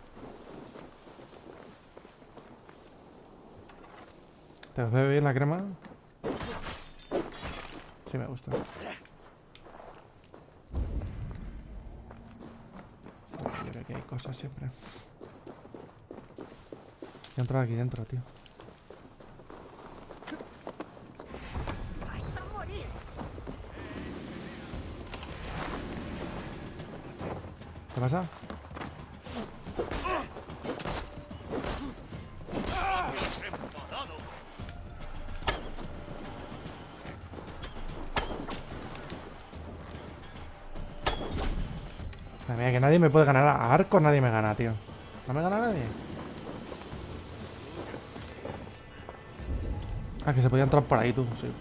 ¿Te ve bien la crema? Sí, me gusta. Yo creo que hay cosas siempre. Voy a entrar aquí dentro, tío. ¡Vais a morir! ¿Qué pasa? Mira, que nadie me puede ganar. A arco nadie me gana, tío. ¿No me gana nadie? Ah, que se podía entrar por ahí, tú. Sí,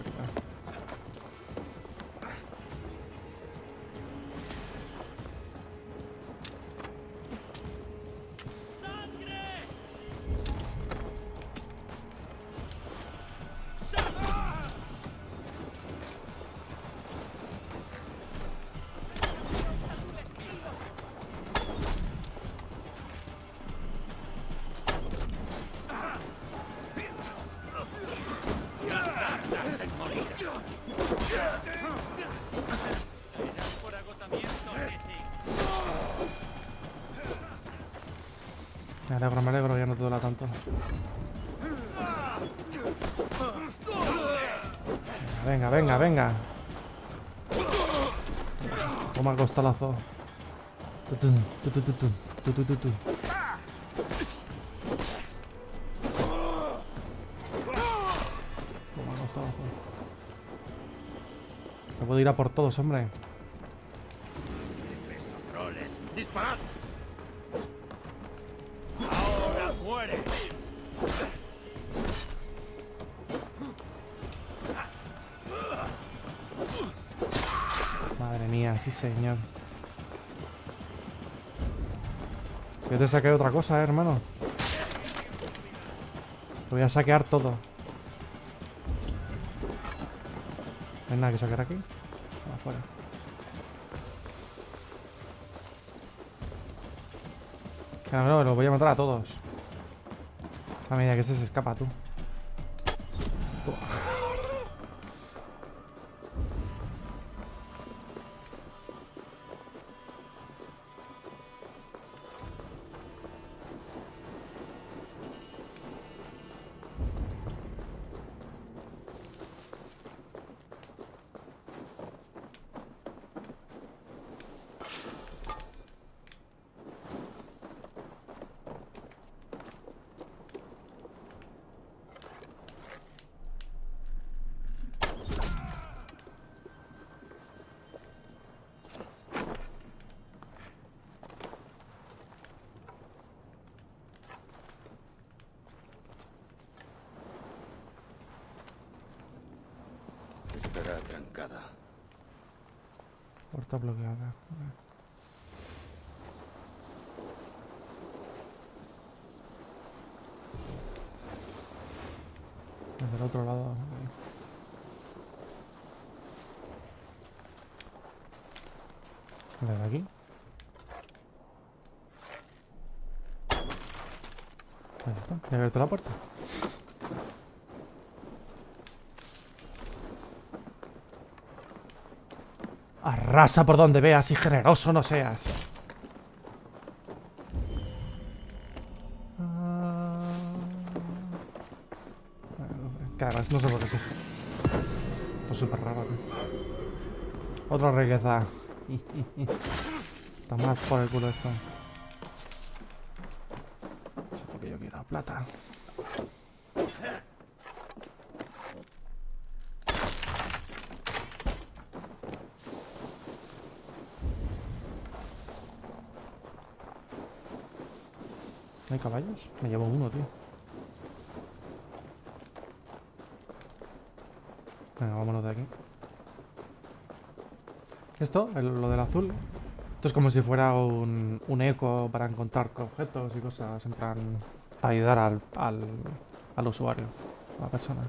me alegro, ya no te duela tanto. Venga, venga, venga. Toma el costalazo. Toma el costalazo. No puedo ir a por todos, hombre. ¡Disparad! ¡Ahora muere! Madre mía, sí señor. Yo te saqué otra cosa, hermano. Te voy a saquear todo. No hay nada que sacar aquí. Afuera. Claro, los voy a matar a todos. A medida que se escapa, tú. Estará trancada. Puerta bloqueada. Desde el otro lado. Desde aquí. Ahí está. ¿Ya he abierto la puerta? Arrasa por donde veas y generoso no seas. Que además no sé por qué sí. Esto es súper raro, tío. Otra riqueza. Está más por el culo esto. Eso es lo que yo quiero, plata. ¿No hay caballos? Me llevo uno, tío. Venga, vámonos de aquí. Esto, lo del azul. Esto es como si fuera un eco para encontrar objetos y cosas. En plan, para ayudar al usuario, a la persona.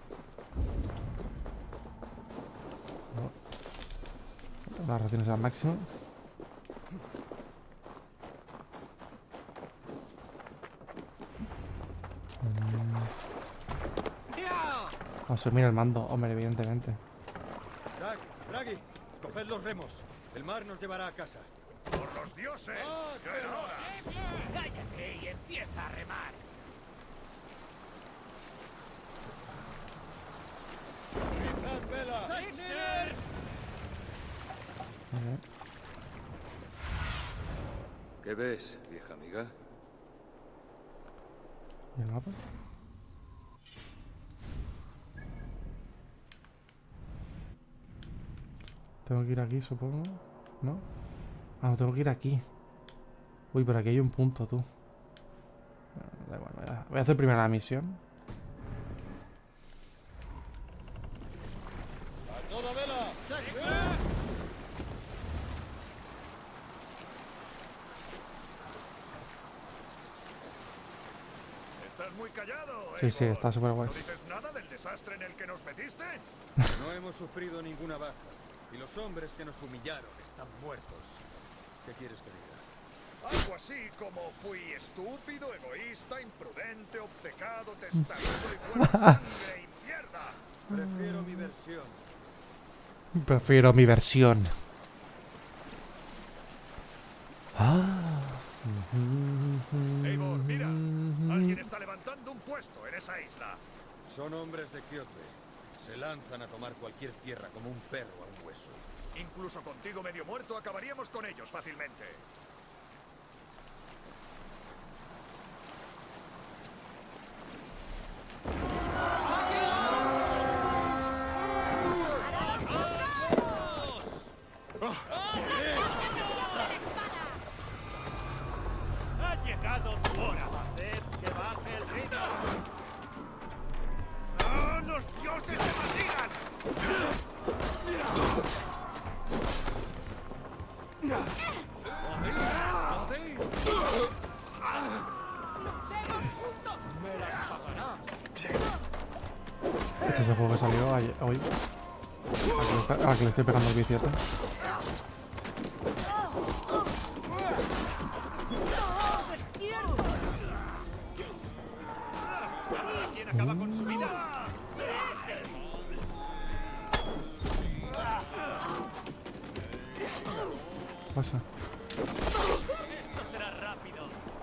Las raciones al máximo. Asumir el mando, hombre, evidentemente. Draghi, coged los remos. El mar nos llevará a casa. ¡Por los dioses! ¡Ya era hora! ¡Cállate y empieza a remar! ¿Qué ves, vieja amiga? ¿Y el mapa? Tengo que ir aquí, supongo. ¿No? Ah, no, tengo que ir aquí. Uy, pero aquí hay un punto, tú. Da igual, voy a hacer primero la misión. ¡A toda vela! Estás muy callado, Sí, sí, Eivor. está súper guay. ¿No dices nada del desastre en el que nos metiste? No hemos sufrido ninguna baja. Y los hombres que nos humillaron están muertos. ¿Qué quieres que diga? Algo así como fui estúpido, egoísta, imprudente, obcecado, testarudo y buena sangre y mierda. Prefiero mi versión. Prefiero mi versión. Ah. Eivor, mira. Alguien está levantando un puesto en esa isla. Son hombres de Kyoto. Se lanzan a tomar cualquier tierra como un perro a un hueso. Incluso contigo medio muerto acabaríamos con ellos fácilmente. ¡Ha llegado tu hora! ¡Haced que baje el ritmo! ¡Oh, los dioses se maldigan! Este es el juego que salió hoy. Al que le estoy pegando el biciete. ¿Quién acaba con su vida? Pasa. Esto será rápido.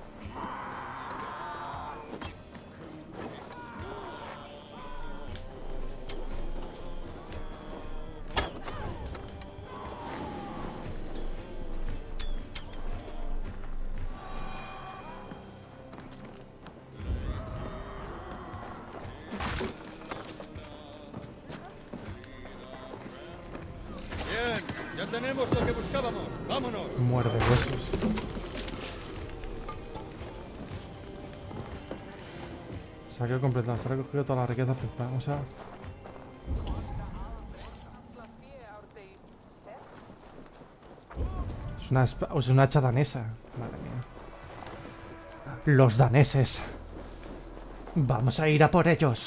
Bien, ya tenemos lo que buscábamos. ¡Vámonos! Muerde huesos. Se ha quedado completado. Se ha recogido todas las riquezas principales. Vamos a... Es una hacha danesa. Madre mía. Los daneses. Vamos a ir a por ellos.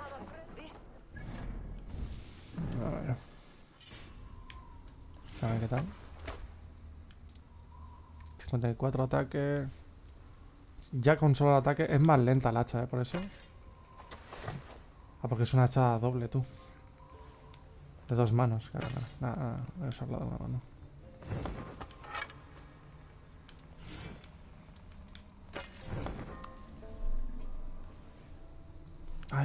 A ver. A ver qué tal. 54 ataque. Ya con solo el ataque es más lenta el hacha, por eso. Ah, porque es una hacha doble, tú. De dos manos, claro. Nada, voy a usarla de una mano. Ay.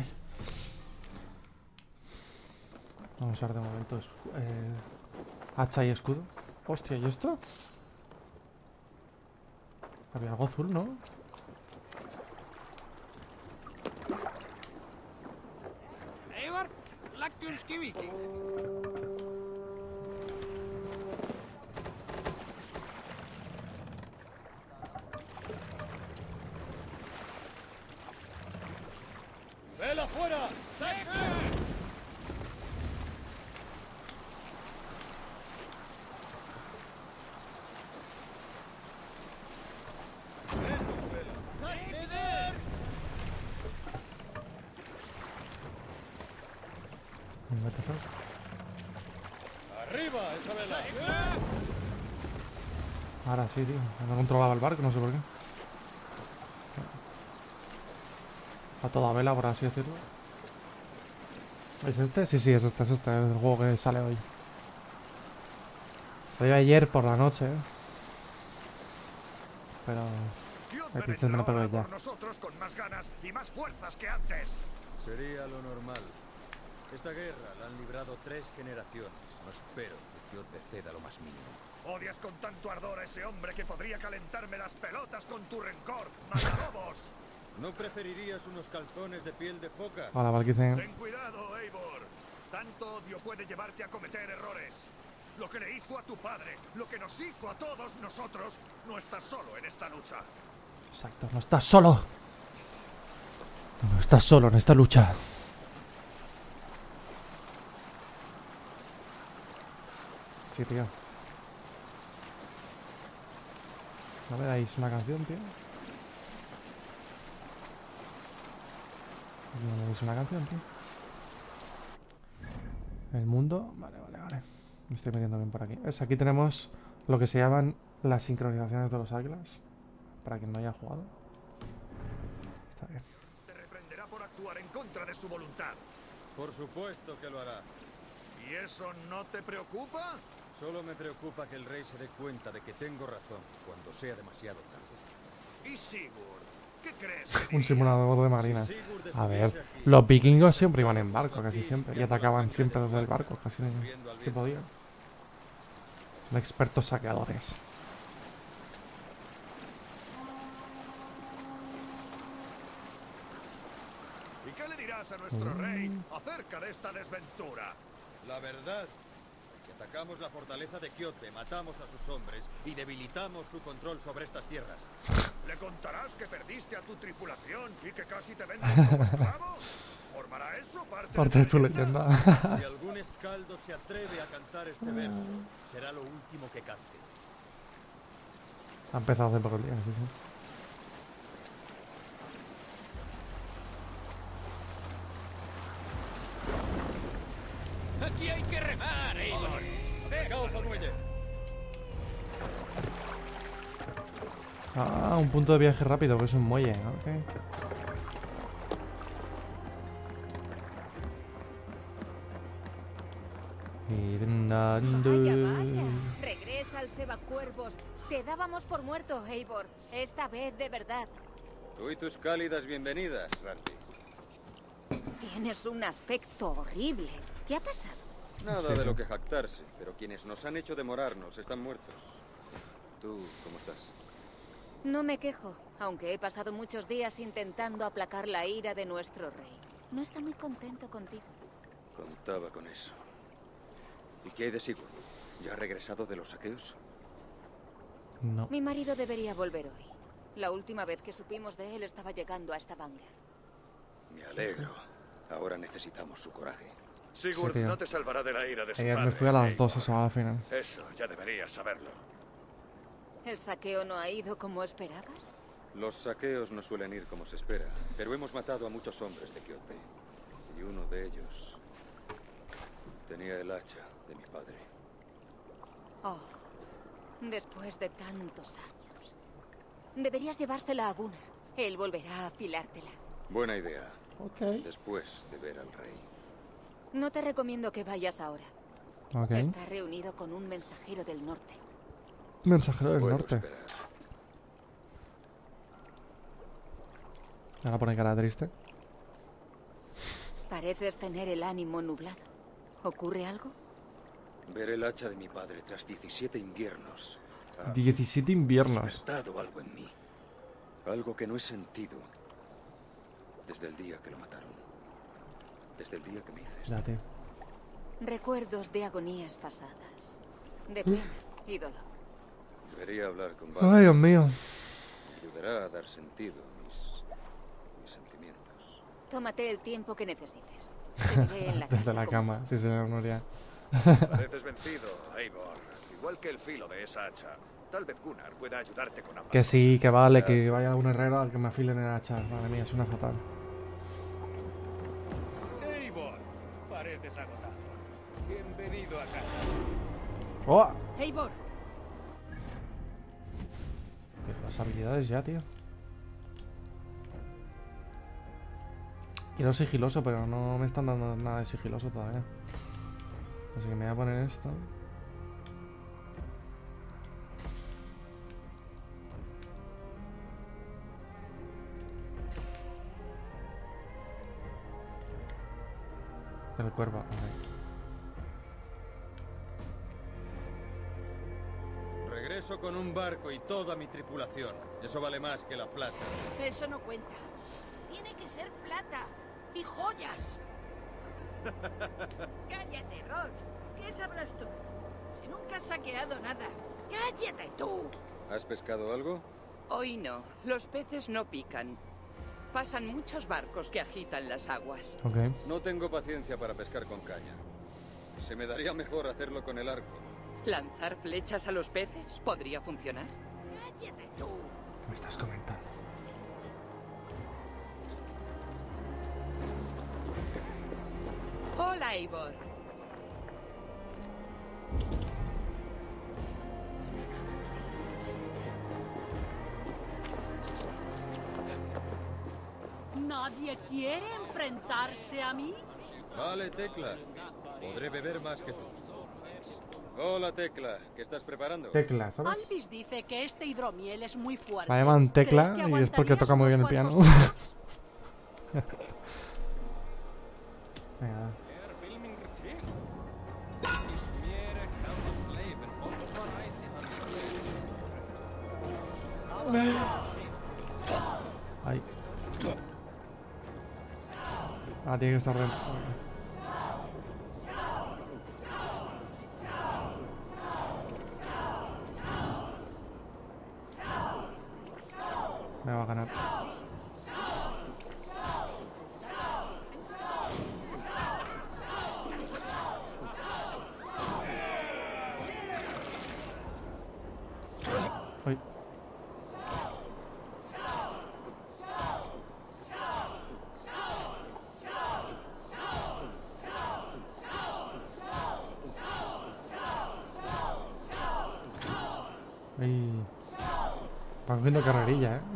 Vamos a usar de momento hacha y escudo. Hostia, ¿y esto? Había algo azul, ¿no? Eivor, Lactiumski Viking. ¡Vela fuera! What the fuck? ¡Arriba esa vela! Ahora sí, tío. No controlaba el barco, no sé por qué. A toda vela, por así decirlo. ¿Es este? Sí, sí, es este, es el juego que sale hoy. Salió ayer por la noche, pero... Kyoto Aquí me lo pego vendrá ya. por nosotros con más ganas y más fuerzas que antes. Sería lo normal. Esta guerra la han librado 3 generaciones. No espero que Kjotve ceda lo más mínimo. Odias con tanto ardor a ese hombre que podría calentarme las pelotas con tu rencor. ¡Matalobos! ¿No preferirías unos calzones de piel de foca? Hola, Valkyrie. Ten cuidado, Eivor. Tanto odio puede llevarte a cometer errores. Lo que le hizo a tu padre, lo que nos hizo a todos nosotros, no estás solo en esta lucha. Exacto, no estás solo. No estás solo en esta lucha. Sí, tío. ¿No me dais una canción, tío? ¿No me dais una canción, tío? El mundo... Vale. Me estoy metiendo bien por aquí. ¿Ves? Aquí tenemos lo que se llaman las sincronizaciones de los águilas. Para quien no haya jugado. Está bien. Te reprenderá por actuar en contra de su voluntad. Por supuesto que lo hará. ¿Y eso no te preocupa? Solo me preocupa que el rey se dé cuenta de que tengo razón cuando sea demasiado tarde. ¿Y Sigurd? ¿Qué crees? Un simulador de marina. Si Sigurd A ver, estuviese aquí, los vikingos siempre iban en barco, casi siempre. Y atacaban siempre desde el barco, casi si podían. Son expertos saqueadores. ¿Y qué le dirás a nuestro rey acerca de esta desventura? La verdad, que atacamos la fortaleza de Kjotve, matamos a sus hombres y debilitamos su control sobre estas tierras. ¿Le contarás que perdiste a tu tripulación y que casi te venden como esclavo? ¿Formará eso Parte de tu leyenda. Si algún escaldo se atreve a cantar este verso, será lo último que cante. Ha empezado a hacer poco el día, sí. Aquí hay que remar, Eivor. ¡Pegaos al muelle! Ah, un punto de viaje rápido, que es un muelle, ok. Vaya. Regresa al cebacuervos. Te dábamos por muerto, Eivor. Esta vez de verdad. Tú y tus cálidas bienvenidas, Randi. Tienes un aspecto horrible. ¿Qué ha pasado? Nada de lo que jactarse, pero quienes nos han hecho demorarnos están muertos. ¿Tú cómo estás? No me quejo, aunque he pasado muchos días intentando aplacar la ira de nuestro rey. No está muy contento contigo. Contaba con eso. ¿Y qué hay de Sigurd? ¿Ya ha regresado de los saqueos? No. Mi marido debería volver hoy. La última vez que supimos de él estaba llegando a Stavanger. Me alegro. Ahora necesitamos su coraje. Sigurd Sí, tío. no te salvará de la ira de su Ayer padre. me fui a las Eivor. 2 eso al final. Eso, ya deberías saberlo. ¿El saqueo no ha ido como esperabas? Los saqueos no suelen ir como se espera, pero hemos matado a muchos hombres de Kjotve. Y uno de ellos tenía el hacha de mi padre. Oh, después de tantos años. Deberías llevársela a Gunnar. Él volverá a afilártela. Buena idea. Ok. Después de ver al rey. No te recomiendo que vayas ahora. Ok. Está reunido con un mensajero del norte. Mensajero del Puedo norte. esperar. Ahora pone cara triste. Pareces tener el ánimo nublado. ¿Ocurre algo? Ver el hacha de mi padre tras 17 inviernos. Ha 17 inviernos. despertado algo en mí. Algo que no he sentido desde el día que lo mataron. Desde el día que me hice esto. Ya, tío. Recuerdos de agonías pasadas. De pena y dolor. Debería hablar con Ay, Val. Dios mío. Ayudará a dar sentido a mis sentimientos. Tómate el tiempo que necesites. Te veré en la casa. Desde la como- cama. Sí, señor Nuria. Pareces vencido, Eivor. Igual que el filo de esa hacha. Tal vez Gunnar pueda ayudarte con ambas Que sí, cosas. que vale, que vaya a un herrero al que me afilen el hacha. Madre mía, es una fatal. Eivor, pareces agotado. Bienvenido a casa. ¡Oh! Eivor, Las habilidades ya, tío. Quiero sigiloso, pero no me están dando nada de sigiloso todavía. Así que me voy a poner esto. El cuervo. Regreso con un barco y toda mi tripulación. Eso vale más que la plata. Eso no cuenta. Tiene que ser plata. Y joyas. Cállate, Rolf. ¿Qué sabrás tú? Si nunca has saqueado nada. ¡Cállate tú! ¿Has pescado algo? Hoy no. Los peces no pican. Pasan muchos barcos que agitan las aguas. Ok. No tengo paciencia para pescar con caña. Se me daría mejor hacerlo con el arco. ¿Lanzar flechas a los peces? ¿Podría funcionar? ¡Cállate tú! Me estás comentando. Hola, Eivor. ¿Nadie quiere enfrentarse a mí? Vale, Tecla. Podré beber más que tú. Hola, Tecla. ¿Qué estás preparando? Tecla, ¿sabes? Alvis dice que este hidromiel es muy fuerte. La llaman Tecla ¿Crees que y es porque toca muy bien el piano. aguantarías Venga. Ay. Ah, tiene que estar dentro. Me va a ganar. Ay. Ay. Va cogiendo carrerilla, ¿eh?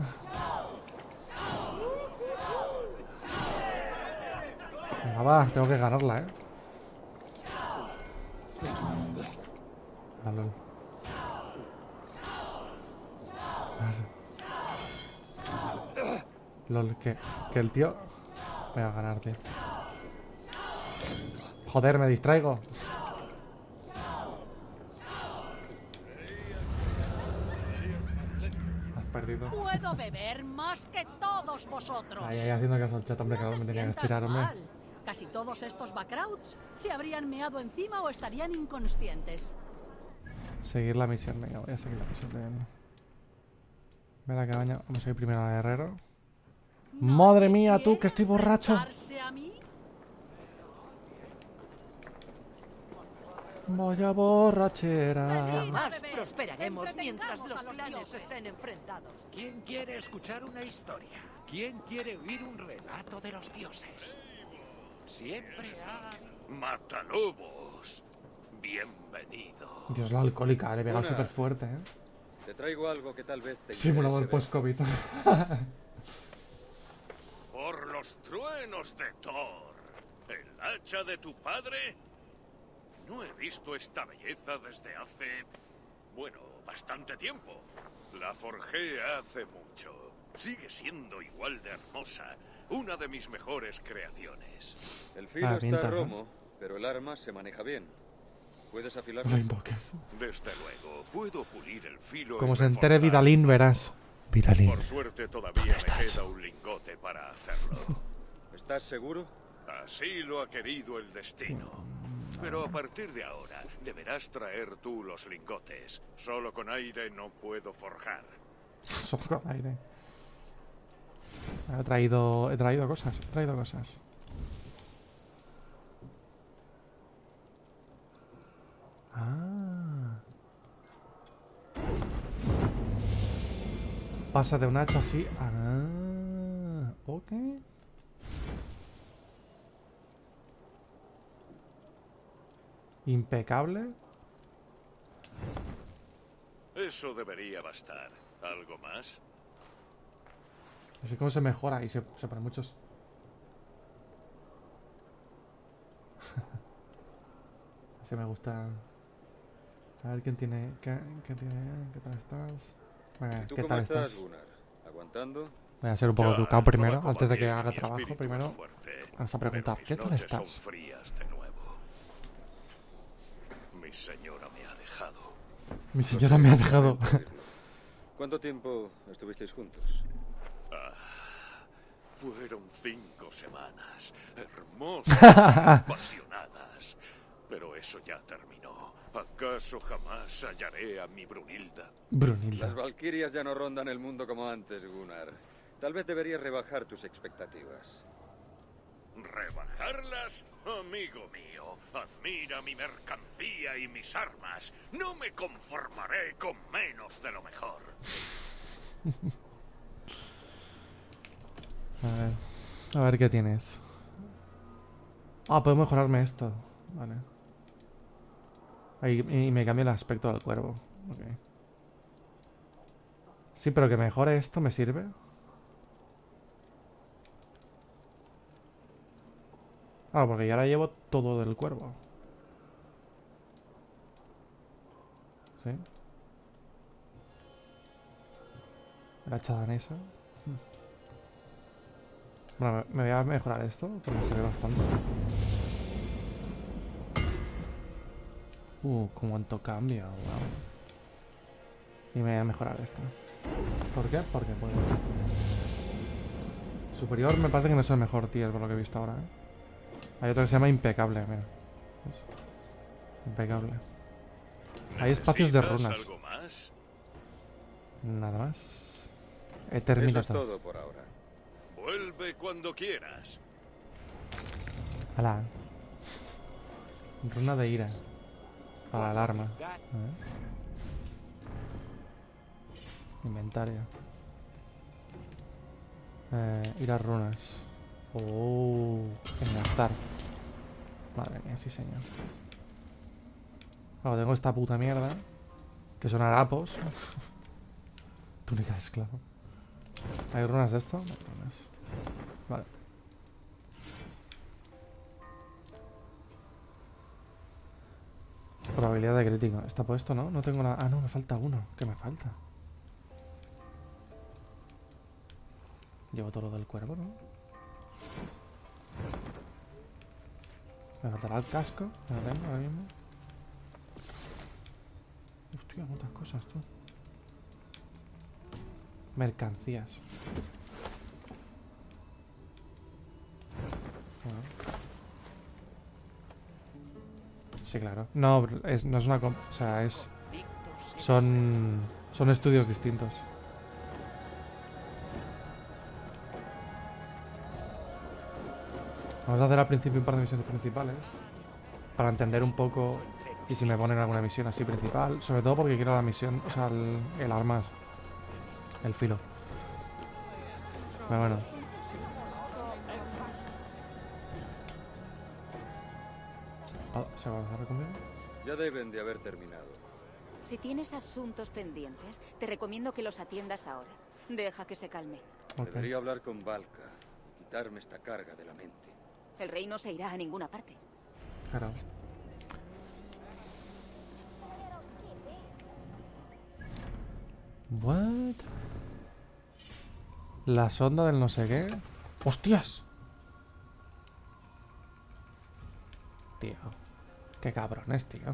Venga, va, tengo que ganarla, ¿eh? Ah, lol. Lol, que el tío... Voy a ganar, tío. Joder, me distraigo. Has perdido. Puedo beber más que todos vosotros. Ahí haciendo caso al chat, hombre, No que te me tenía que sientas estirar, hombre. mal. Casi todos estos backrouts se habrían meado encima o estarían inconscientes. Seguir la misión, venga, voy a seguir la misión. Ve la cabaña, vamos a ir primero al herrero. ¡Madre mía, tú, que estoy borracho! A mí? Vaya borrachera. Jamás prosperaremos mientras los a los clanes dioses. estén enfrentados. ¿Quién quiere escuchar una historia? ¿Quién quiere oír un relato de los dioses? Siempre hay... ¡Matalobos! Bienvenido. Dios, la alcohólica, le pega Una. súper fuerte, ¿eh? Te traigo algo que tal vez te Simulador interese ver. post-COVID. Por los truenos de Thor, el hacha de tu padre. No he visto esta belleza desde hace, bueno, bastante tiempo. La forjé hace mucho. Sigue siendo igual de hermosa. Una de mis mejores creaciones. El filo Ah, está pinta, ¿no? romo, pero el arma se maneja bien. ¿Puedes afilarlo? No invoques. Desde luego, puedo pulir el filo. Como y se entere reforzar. Vidalín, verás. Vidalín. Por suerte todavía me queda un lingote para hacerlo. ¿Estás seguro? Así lo ha querido el destino. Pero a partir de ahora, deberás traer tú los lingotes. Solo con aire no puedo forjar. Solo con aire. He traído cosas, Ah. Pasa de un hacha así. Ah. Ok. Impecable. Eso debería bastar. ¿Algo más? Así como se mejora y se ponen muchos. Así me gusta. A ver quién tiene. ¿Qué tal estás? Bueno, ¿Y tú ¿qué cómo tal estás, estás? Gunnar? ¿Aguantando? Voy a ser un poco educado primero, antes de que haga el trabajo. Primero, vamos a preguntar, ¿qué tal estás? Mi señora me ha dejado. Mi señora me ha dejado. ¿Cuánto tiempo estuvisteis juntos? Fueron 5 semanas, hermosas y apasionadas. Pero eso ya terminó. ¿Acaso jamás hallaré a mi Brunilda? Brunilda. Las valquirias ya no rondan el mundo como antes, Gunnar. Tal vez deberías rebajar tus expectativas. ¿Rebajarlas? Amigo mío, admira mi mercancía y mis armas. No me conformaré con menos de lo mejor. A ver qué tienes. Ah, puedo mejorarme esto. Vale. Ahí, y me cambia el aspecto del cuervo. Ok. Sí, pero que mejore esto me sirve. Ah, porque ya ahora llevo todo del cuervo. ¿Sí? La hacha danesa. Bueno, me voy a mejorar esto, porque se ve bastante. Cuánto cambia, wow. Y me voy a mejorar esto. ¿Por qué? Porque puedo. Superior me parece que no es el mejor tier, por lo que he visto ahora, ¿eh? Hay otro que se llama impecable, mira. ¿Ves? Impecable. Hay espacios de runas. ¿Algo más? Nada más. He terminado. Eso es todo por ahora. Vuelve cuando quieras. Ala. Runa de ira. Para la alarma. Inventario. Ir a runas. Engastar. Madre mía, sí señor. Ahora tengo esta puta mierda. Que son harapos. Túnica de esclavo. ¿Hay runas de esto? No, runas. Vale. Probabilidad de crítico. ¿Está puesto, no? No tengo nada. Ah, no, me falta uno. ¿Qué me falta? Llevo todo lo del cuervo, ¿no? Me faltará el casco. Que no tengo ahora mismo. Hostia, muchas cosas, tú. Mercancías. Bueno. Sí, claro. No, no es una... O sea, es... Son estudios distintos. Vamos a hacer al principio un par de misiones principales. Para entender un poco... Y si me ponen alguna misión así principal. Sobre todo porque quiero la misión... O sea, el armas. El filo. Pero bueno. ¿Se va a avanzar conmigo? Ya deben de haber terminado. Si tienes asuntos pendientes, te recomiendo que los atiendas ahora. Deja que se calme. Okay. Debería hablar con Valka y quitarme esta carga de la mente. El rey no se irá a ninguna parte. Claro. What? La sonda del no sé qué. ¡Hostias! Tío. Qué cabrones, tío.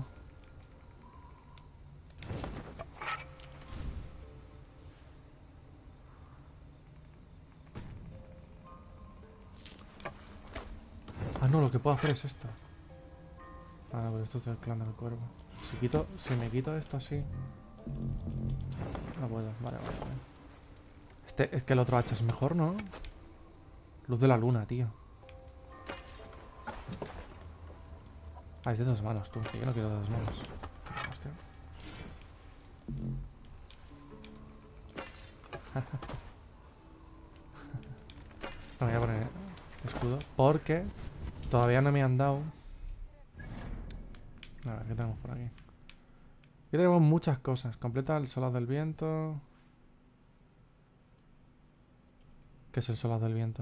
Ah, no, lo que puedo hacer es esto. Ah, pues esto es del clan del cuervo. Si me quito esto así. No puedo, vale. Es que el otro hacha es mejor, ¿no? Luz de la luna, tío. Ah, es de 2 manos, tú. Que yo no quiero de 2 manos. Hostia. No voy a poner escudo porque todavía no me han dado. A ver, ¿qué tenemos por aquí? Aquí tenemos muchas cosas. Completa el solaz del viento. ¿Qué es el solaz del viento?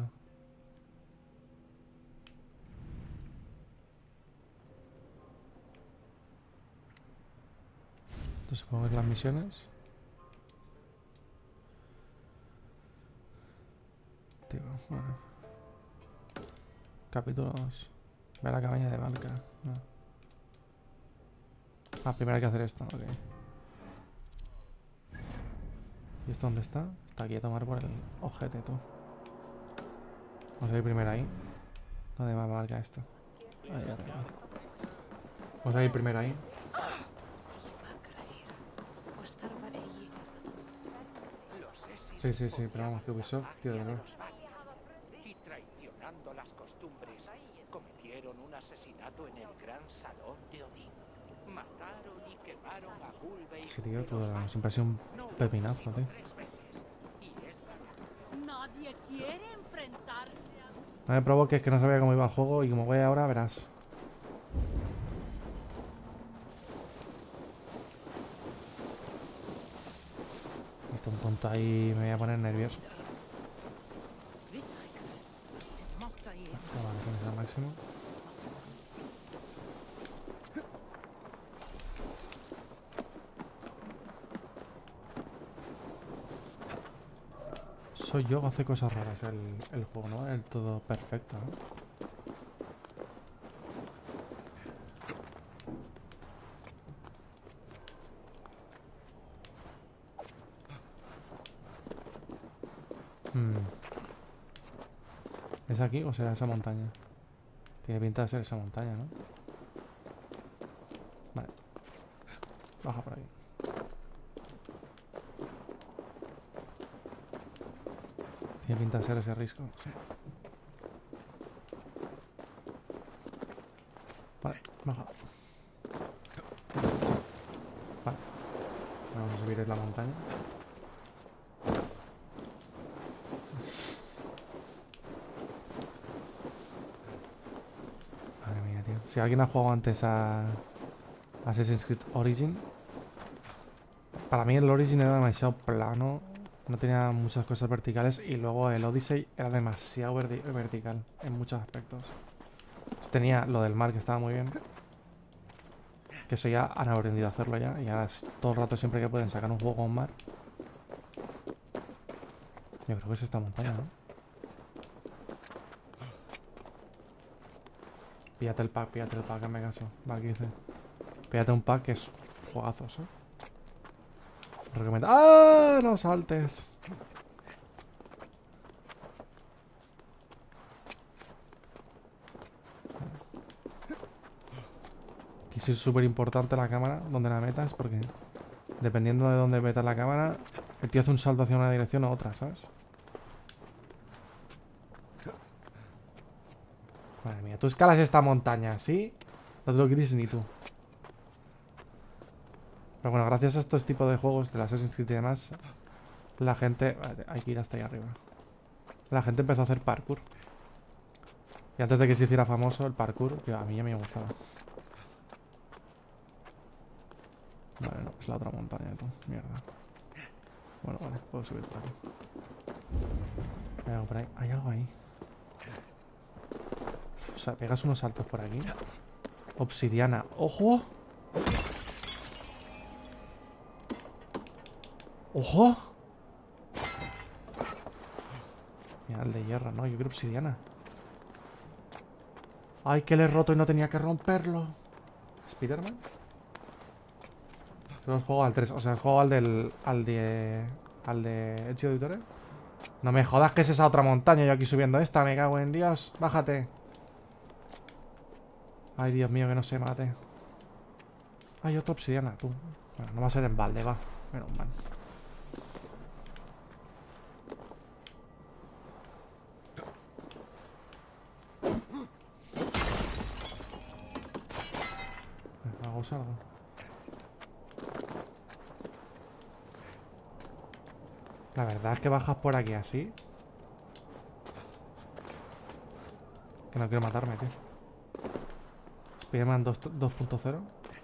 Entonces supongo que las misiones. Bueno. Capítulos. Ve a la cabaña de Valka. No. Ah, primero hay que hacer esto, ok. ¿Y esto dónde está? Está aquí a tomar por el ojete, tú. Vamos a ir primero ahí. ¿Dónde va Valka esto? Ahí arriba. Vamos a ir primero ahí. Sí, sí, sí, pero vamos, que Ubisoft, tío, de verdad. Y traicionando las costumbres, cometieron un asesinato en el gran salón de Odín. Mataron y quemaron a Gulveig. Sí, tío, tú siempre ha sido un pepinazo, tío. Nadie quiere enfrentarse a... No me provoques, que no sabía cómo iba el juego y como voy ahora, verás. Esto un tonto ahí me voy a poner nervioso. Vale, pones al máximo. Soy yo o hace cosas raras el juego, ¿no? El todo perfecto, ¿no? ¿Es aquí o será esa montaña? Tiene pinta de ser esa montaña, ¿no? Vale. Baja por ahí. Tiene pinta de ser ese risco. Sí. Vale, baja. Vale. Vamos a subir en la montaña. Madre mía, tío. Si alguien ha jugado antes a Assassin's Creed Origin, para mí el Origin era demasiado plano. No tenía muchas cosas verticales y luego el Odyssey era demasiado vertical en muchos aspectos. Tenía lo del mar que estaba muy bien. Que eso ya han aprendido a hacerlo ya. Y ahora todo el rato siempre que pueden sacar un juego con mar. Yo creo que es esta montaña, ¿no? Píllate el pack, que me caso. Vale, ¿qué dice? Píllate un pack que es juegazos, ¿eh? Recomiendo. ¡Ah! No saltes. Aquí sí es súper importante la cámara, donde la metas, porque dependiendo de dónde metas la cámara, el tío hace un salto hacia una dirección o otra, ¿sabes? Madre mía, tú escalas esta montaña, ¿sí? No te lo quieres ni tú. Pero bueno, gracias a estos tipos de juegos de las Assassin's Creed y demás, la gente... Hay que ir hasta ahí arriba. La gente empezó a hacer parkour. Y antes de que se hiciera famoso el parkour, que a mí ya me gustaba. Vale, no, es la otra montaña, tú. Mierda. Bueno, vale, puedo subir por aquí. Hay algo por ahí. Hay algo ahí. O sea, pegas unos saltos por aquí. Obsidiana. ¡Ojo! ¡Ojo! Mira, el de hierro, ¿no? Yo quiero obsidiana. ¡Ay, que le he roto y no tenía que romperlo! ¿Spiderman? Solo juego al 3. O sea, juego al de Ezio Auditore. No me jodas que es esa otra montaña. Yo aquí subiendo esta. Me cago en Dios. Bájate. Ay, Dios mío, que no se mate. Hay otra obsidiana, tú. Bueno, no va a ser en balde, va. Menos mal. Hago salgo. La verdad es que bajas por aquí así. Que no quiero matarme, tío. Spiderman 2.0.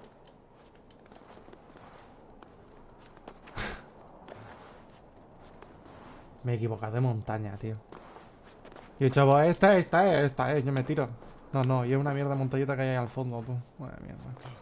Me he equivocado de montaña, tío. Y he dicho, pues esta es, yo me tiro. No, y es una mierda montañita que hay ahí al fondo, tú. Madre mierda.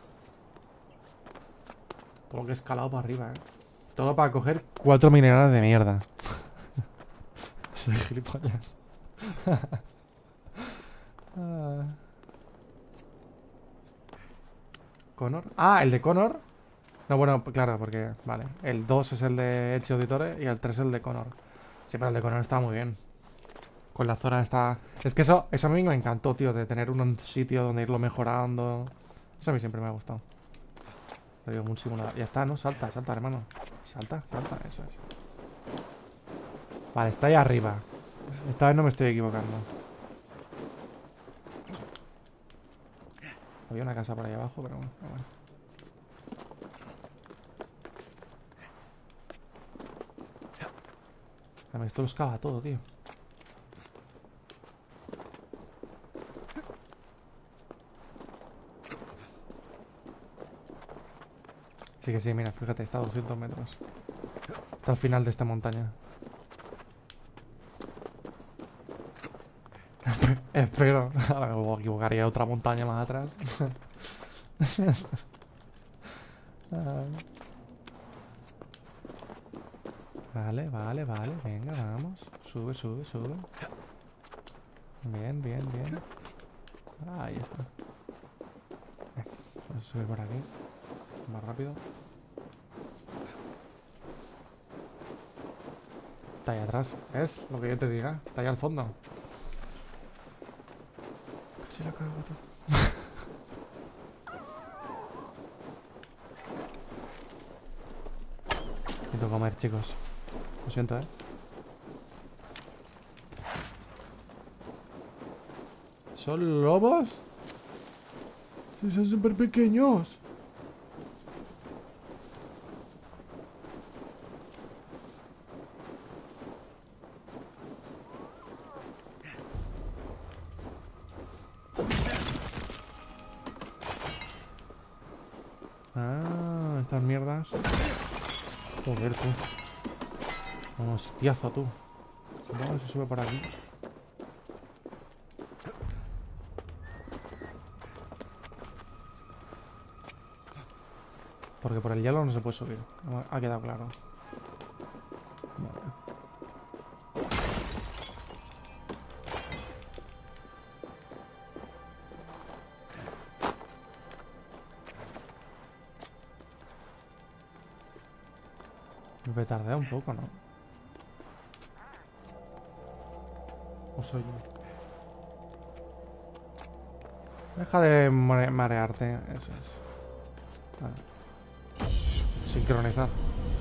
Todo lo que he escalado para arriba, Todo para coger 4 minerales de mierda. Soy gilipollas. ¿Connor? Ah, el de Connor. No, bueno, claro, porque... Vale. El 2 es el de Ezio Auditore y el 3 es el de Connor. Sí, pero el de Connor está muy bien. Con la zona está... Es que eso a mí me encantó, tío. De tener un sitio donde irlo mejorando. Eso a mí siempre me ha gustado. Lo digo, un simulador. Ya está, ¿no? Salta, salta, hermano. Salta, salta, eso es. Vale, está ahí arriba. Esta vez no me estoy equivocando. Había una casa por ahí abajo, pero bueno. Esto lo excava todo, tío. Sí que sí, mira, fíjate, está a 200 metros. Está al final de esta montaña. Espero. Ahora me voy a equivocar y a otra montaña más atrás. Vale, vale, vale. Venga, vamos. Sube, sube, sube. Bien, bien, bien. Ahí está. Vamos a subir por aquí. Más rápido. Está ahí atrás. ¿Ves? Lo que yo te diga. Está ahí al fondo. Casi la cago, tú. Necesito comer, chicos. Lo siento, ¿eh? ¿Son lobos? Sí, son súper pequeños. Ah, estas mierdas. Joder, tú. Un hostiazo, tú. No, se sube por aquí. Porque por el hielo no se puede subir. Ha quedado claro. Vale. Me petardea un poco, ¿no? ¿O soy yo? Deja de marearte. Eso es. Vale. Sincronizar.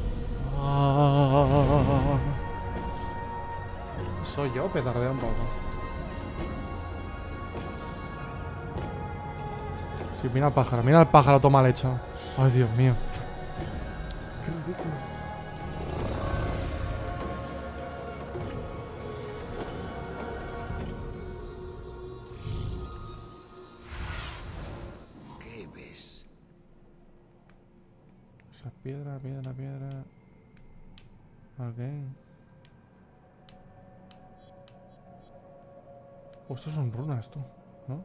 Soy yo, petardea un poco. Sí, mira el pájaro, todo mal hecho. Ay, Dios mío. Qué ridículo. Piedra, piedra, piedra. Ok. Oh, estos son runas, tú, ¿no?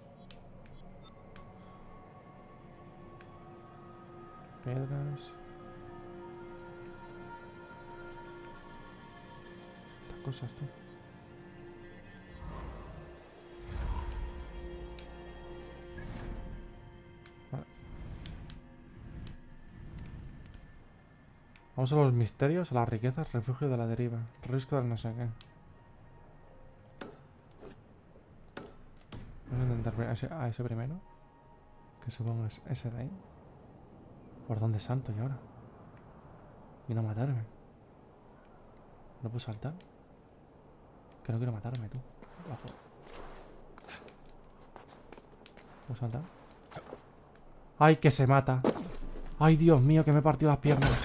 Piedras. Estas cosas, tú. Vamos a los misterios, a las riquezas, refugio de la deriva, riesgo del no sé qué. Vamos a intentar a ese primero. Que supongo es ese de ahí. ¿Por dónde salto yo ahora? Y no matarme. ¿No puedo saltar? Que no quiero matarme, tú. Bajo. ¿Puedo saltar? ¡Ay, que se mata! ¡Ay, Dios mío, que me partió las piernas!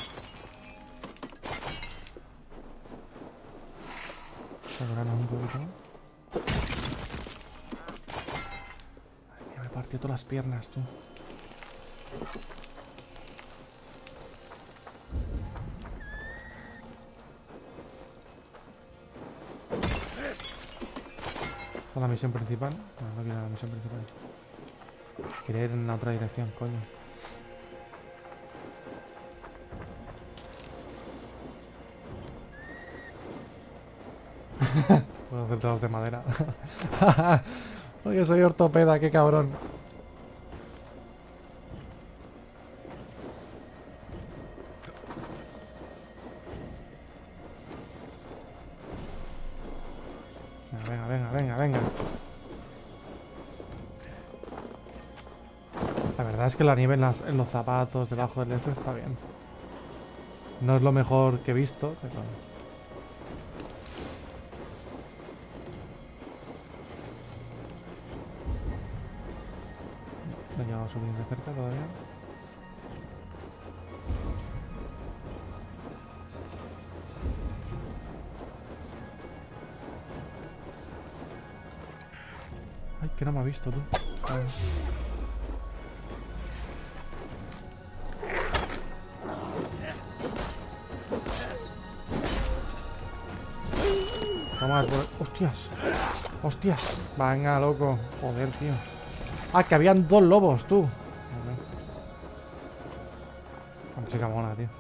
Asegurarnos un poquito. Ay, mira, me partió todas las piernas, tú. ¿Esta es la misión principal? No, no quiero la misión principal. Quería ir en la otra dirección, coño. Puedo hacerte los de madera. Porque soy ortopeda, qué cabrón. Venga, venga, venga, venga. La verdad es que la nieve en los zapatos, debajo del este, está bien. No es lo mejor que he visto, pero... No he llegado suficiente cerca todavía. Ay, que no me ha visto tú. A ver. Toma, hostias. Hostias. Venga, loco. Joder, tío. Ah, que habían dos lobos, tú. La música mona, tío.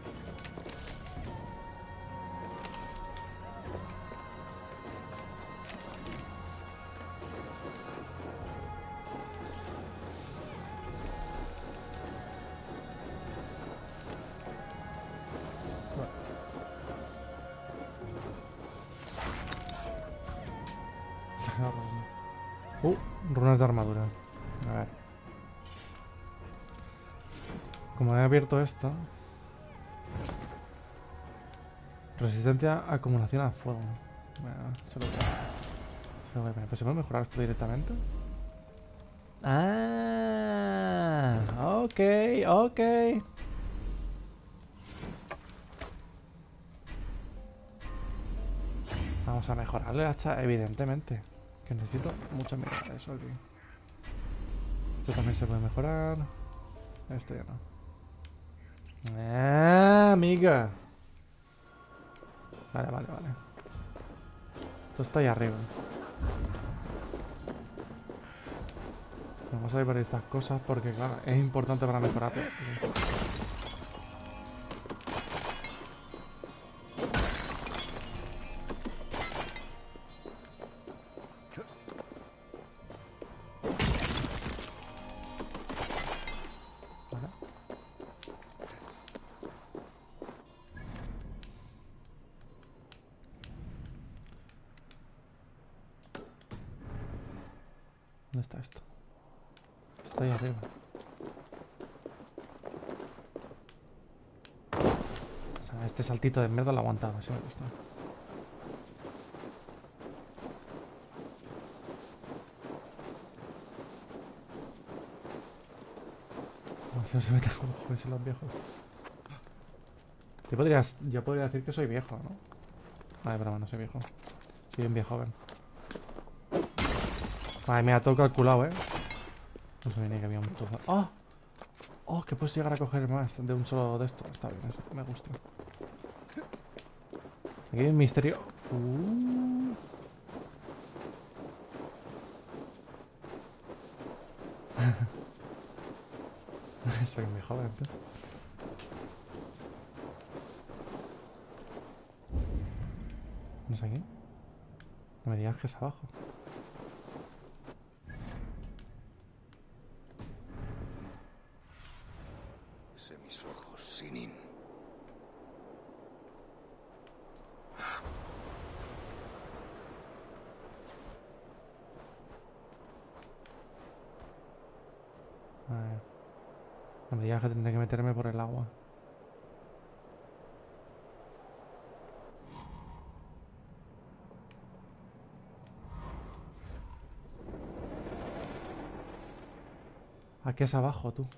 Runas de armadura. A ver. Como he abierto esto. Resistencia a acumulación a fuego. Bueno, se lo voy a poner. ¿Pues se puede mejorar esto directamente? Ah, ok, ok. Vamos a mejorarle el hacha, evidentemente. Que necesito mucha mierda. Eso aquí. Esto también se puede mejorar. Esto ya no. Ah, amiga. Vale, vale, vale. Esto está ahí arriba. Vamos a ir por estas cosas porque, claro, es importante para mejorarlo. ¿Dónde está esto? Está ahí arriba. O sea, este saltito de mierda lo aguantaba, así me gusta. Si no se meten con los jóvenes y los viejos. Yo podría decir que soy viejo, ¿no? Vale, pero no soy viejo. Soy un viejo joven. Vale, me ha todo calculado, ¿eh? No sabía ni que había un trozo. ¡Oh! ¡Oh! Que puedes llegar a coger más de un solo de estos. Está bien, eso me gusta. Aquí hay un misterio. Soy muy joven, tío. ¿No es aquí? No me digas que es abajo. Mis ojos, Sinin. A ver. No me digas que tendré que meterme por el agua. Aquí es abajo, tú.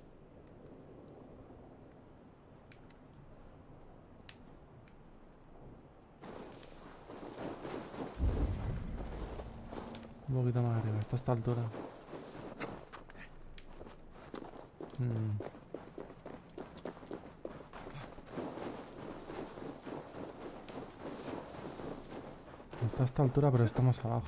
Un poquito más arriba, hasta esta altura. Hasta esta altura, pero estamos abajo.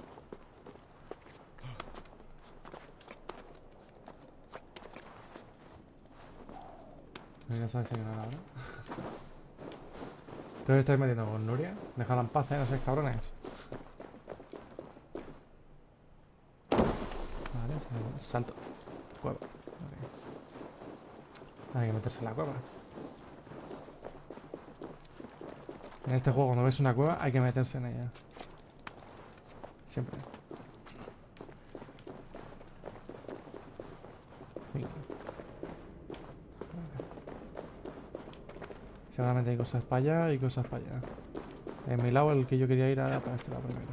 Ya sabes que no ahora. Creo que estáis metiendo con Nuria. Déjala en paz, no seáis cabrones. Vale, salto. Cueva. Okay. Hay que meterse en la cueva. En este juego, cuando ves una cueva, hay que meterse en ella. Siempre. Seguramente hay cosas para allá y cosas para allá. En mi lado, el que yo quería ir era para este lado primero.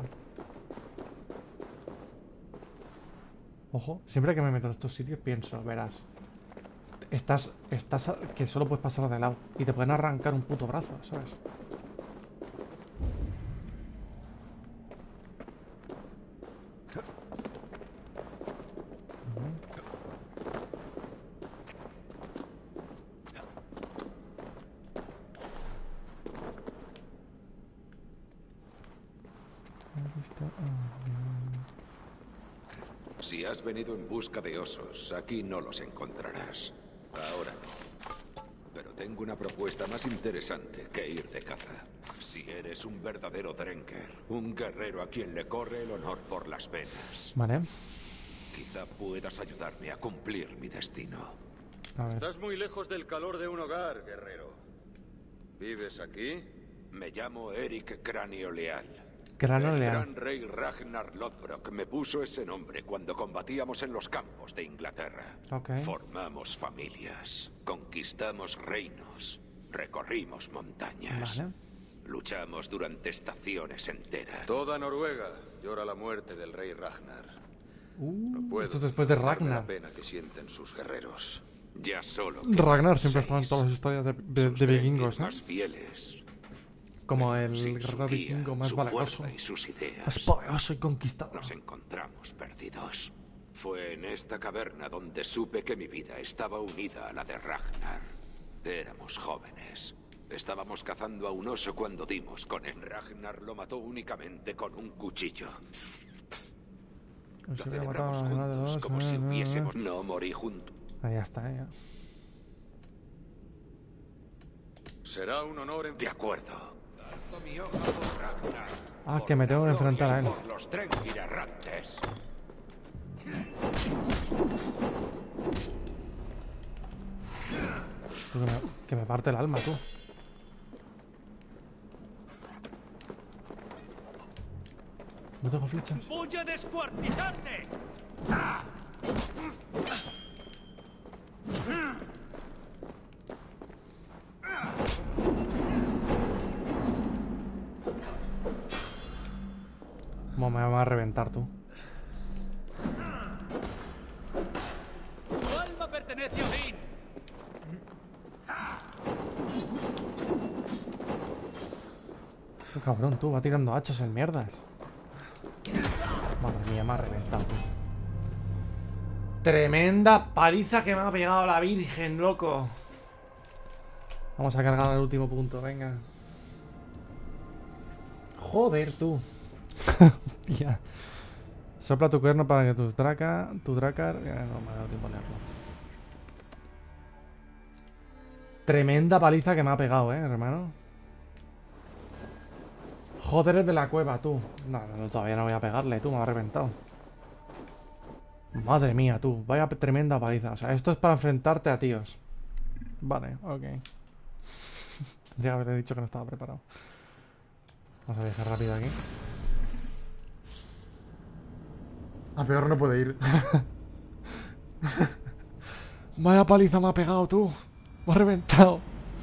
Ojo, siempre que me meto en estos sitios pienso, verás. Estás que solo puedes pasar de lado y te pueden arrancar un puto brazo, ¿sabes? Si has venido en busca de osos, aquí no los encontrarás. Ahora no. Pero tengo una propuesta más interesante que ir de caza. Si eres un verdadero Drenker, un guerrero a quien le corre el honor por las venas. Vale. Quizá puedas ayudarme a cumplir mi destino. Estás muy lejos del calor de un hogar, guerrero. ¿Vives aquí? Me llamo Eric Cráneo Leal. Cráneo El Leal. gran rey Ragnar Lothbrok me puso ese nombre cuando combatíamos en los campos de Inglaterra. Okay. Formamos familias, conquistamos reinos, recorrimos montañas. Vale. Luchamos durante estaciones enteras. Toda Noruega llora la muerte del rey Ragnar. No puedo esto es después de imaginarme Ragnar. la pena que sienten sus guerreros. Ya solo Ragnar siempre 6. estaba en todas las historias de Sus vikingos, ¿eh? más fieles. Como el Sin su guerrero guía, vikingo más su valeroso. fuerza y sus ideas. Más poderoso y conquistador. Nos encontramos perdidos. Fue en esta caverna donde supe que mi vida estaba unida a la de Ragnar. Éramos jóvenes. Estábamos cazando a un oso cuando dimos con él. Ragnar lo mató únicamente con un cuchillo. Lo celebramos juntos como si hubiésemos... No morí juntos. Ahí está, ya. Será un honor en... De acuerdo. Mi hoja por Ragnar. Ah, que me tengo que enfrentar a él. Por los Drengir errantes. Tú, que me parte el alma, tú. No tengo flechas. ¡Voy a descuartizarte! Como me va a reventar, tú. ¡Tu alma pertenece a Odín! Qué cabrón, tú. Va tirando hachas en mierdas. Madre mía, me ha reventado, tú. Tremenda paliza que me ha pegado la Virgen, loco. Vamos a cargar el último punto, venga. Joder, tú. Tía. Sopla tu cuerno para que tu dracar... No me ha dado tiempo a leerlo. Tremenda paliza que me ha pegado, hermano. Joder, es de la cueva, tú. No, todavía no voy a pegarle, tú. Me ha reventado. Madre mía, tú. Vaya tremenda paliza. O sea, esto es para enfrentarte a tíos. Vale, ok. Ya habré dicho que no estaba preparado. Vamos a viajar rápido aquí. A peor no puede ir. Vaya paliza me ha pegado, tú. Me ha reventado.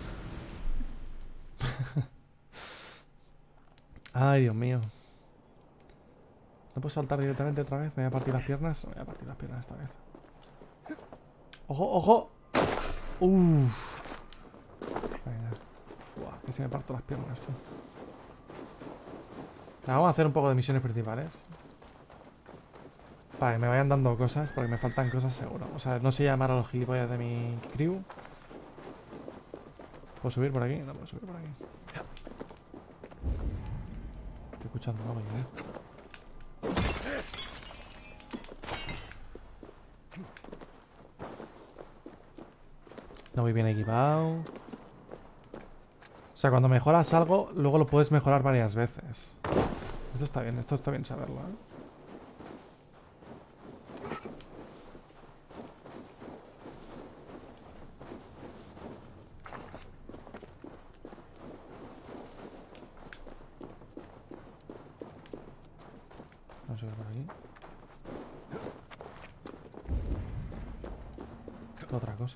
Ay, Dios mío. ¿No puedo saltar directamente otra vez? ¿Me voy a partir las piernas? Me voy a partir las piernas esta vez. ¡Ojo, ojo! ¡Uff! Venga. Buah, que se me parto las piernas, tú. Vamos a hacer un poco de misiones principales. Para que me vayan dando cosas, porque me faltan cosas seguro. O sea, no sé llamar a los gilipollas de mi crew. ¿Puedo subir por aquí? No puedo subir por aquí. Estoy escuchando algo yo, No voy bien equipado. O sea, cuando mejoras algo, luego lo puedes mejorar varias veces. Esto está bien saberlo, ¿Otra cosa?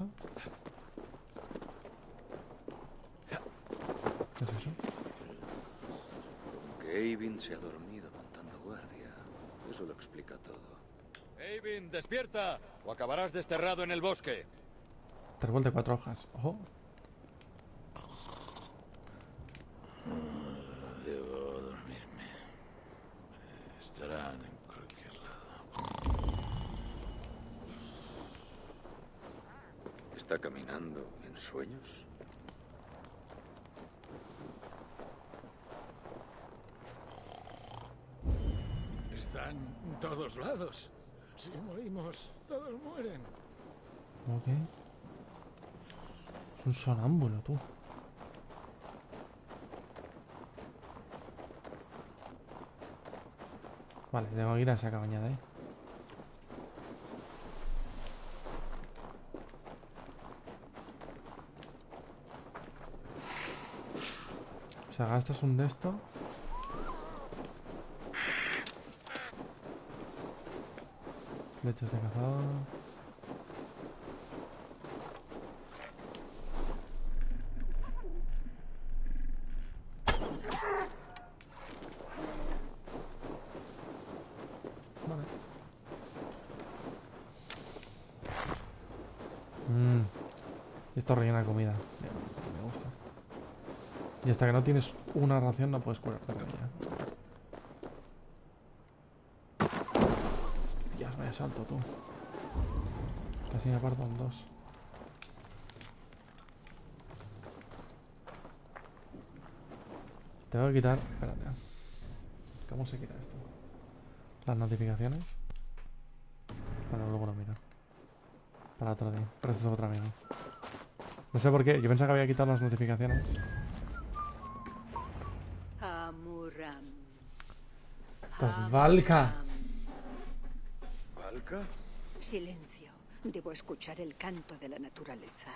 ¿Qué es eso? Que Eivin se ha dormido montando guardia. Eso lo explica todo. Eivin, despierta o acabarás desterrado en el bosque. Árbol de 4 hojas. Ojo. Debo dormirme. Estarán en cualquier lado. ¿Está caminando en sueños? Están en todos lados. Si morimos, todos mueren. Ok. Es un sonámbulo, tú. Vale, tengo que ir a esa cabaña de ahí. O sea, gastas un de esto. Flechas de cazador. Vale. Esto rellena comida. Me gusta. Y hasta que no tienes una ración no puedes curarte con ella. Dios, vaya salto tú. Casi me parto en dos. Tengo que quitar... Espérate. ¿Cómo se quita esto? Las notificaciones. Bueno, luego lo miro. Para otro día. Pero esto es otro amigo. No sé por qué. Yo pensaba que había quitado las notificaciones. Amuram. Esto es Valka. ¿Valka? Silencio. Debo escuchar el canto de la naturaleza.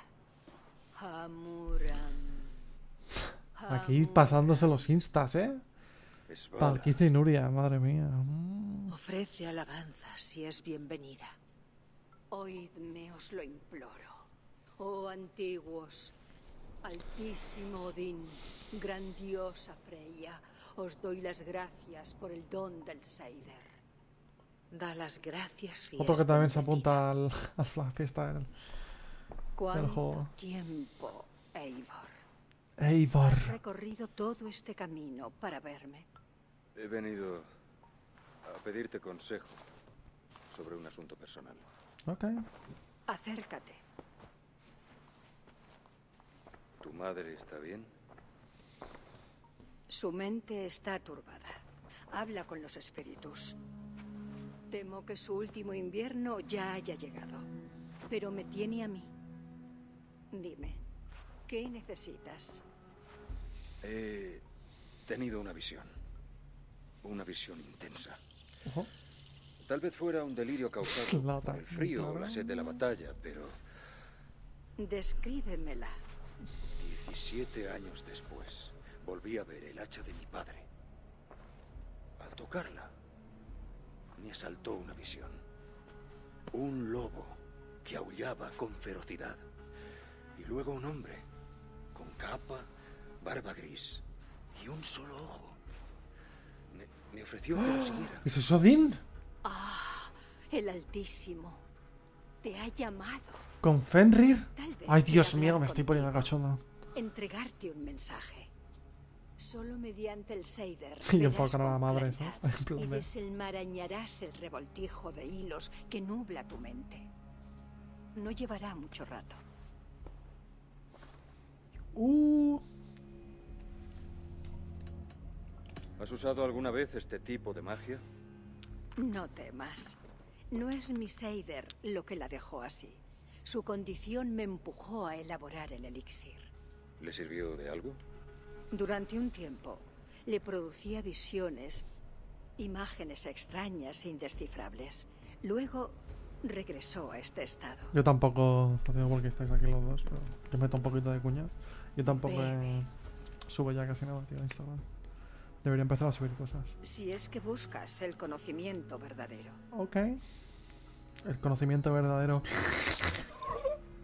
Amuram. Aquí pasándose los instas, ¿eh? Palquiza y Nuria, madre mía. Ofrece alabanzas y es bienvenida. Oídme, os lo imploro. Oh antiguos, altísimo Odín, grandiosa Freya, os doy las gracias por el don del Seider. Da las gracias y Otro que es también se bendecida. apunta a la fiesta del juego. ¿Cuánto tiempo, Eivor? Eivor. Has recorrido todo este camino para verme. He venido a pedirte consejo sobre un asunto personal. Ok. Acércate. ¿Tu madre está bien? Su mente está turbada. Habla con los espíritus. Temo que su último invierno ya haya llegado. Pero me tiene a mí. Dime, ¿qué necesitas? He tenido una visión. Una visión intensa. Ojo. Tal vez fuera un delirio causado por el frío o la sed de la batalla, pero Descríbemela. 17 años después, volví a ver el hacha de mi padre. Al tocarla, me asaltó una visión. Un lobo que aullaba con ferocidad. Y luego un hombre, con capa, barba gris y un solo ojo. Me ofreció que lo siguiera. ¿Eso es Odín? Ah, el Altísimo. Te ha llamado. ¿Con Fenrir? Tal vez Ay, quiera Dios mío, hablar me estoy contigo. poniendo cachondo. Entregarte un mensaje. Solo mediante el Seider Y verás enfocar a la con madre, claridad ¿no? En plan y de- desenmarañarás el revoltijo de hilos que nubla tu mente. No llevará mucho rato. ¿Has usado alguna vez este tipo de magia? No temas. No es mi Seider lo que la dejó así. Su condición me empujó a elaborar el elixir. ¿Le sirvió de algo? Durante un tiempo, le producía visiones, imágenes extrañas e indescifrables. Luego, regresó a este estado. Yo tampoco, no digo porque estáis aquí los dos, pero yo meto un poquito de cuña. Yo tampoco subo ya casi nada, tío, a Instagram. Debería empezar a subir cosas. Si es que buscas el conocimiento verdadero. Ok. El conocimiento verdadero.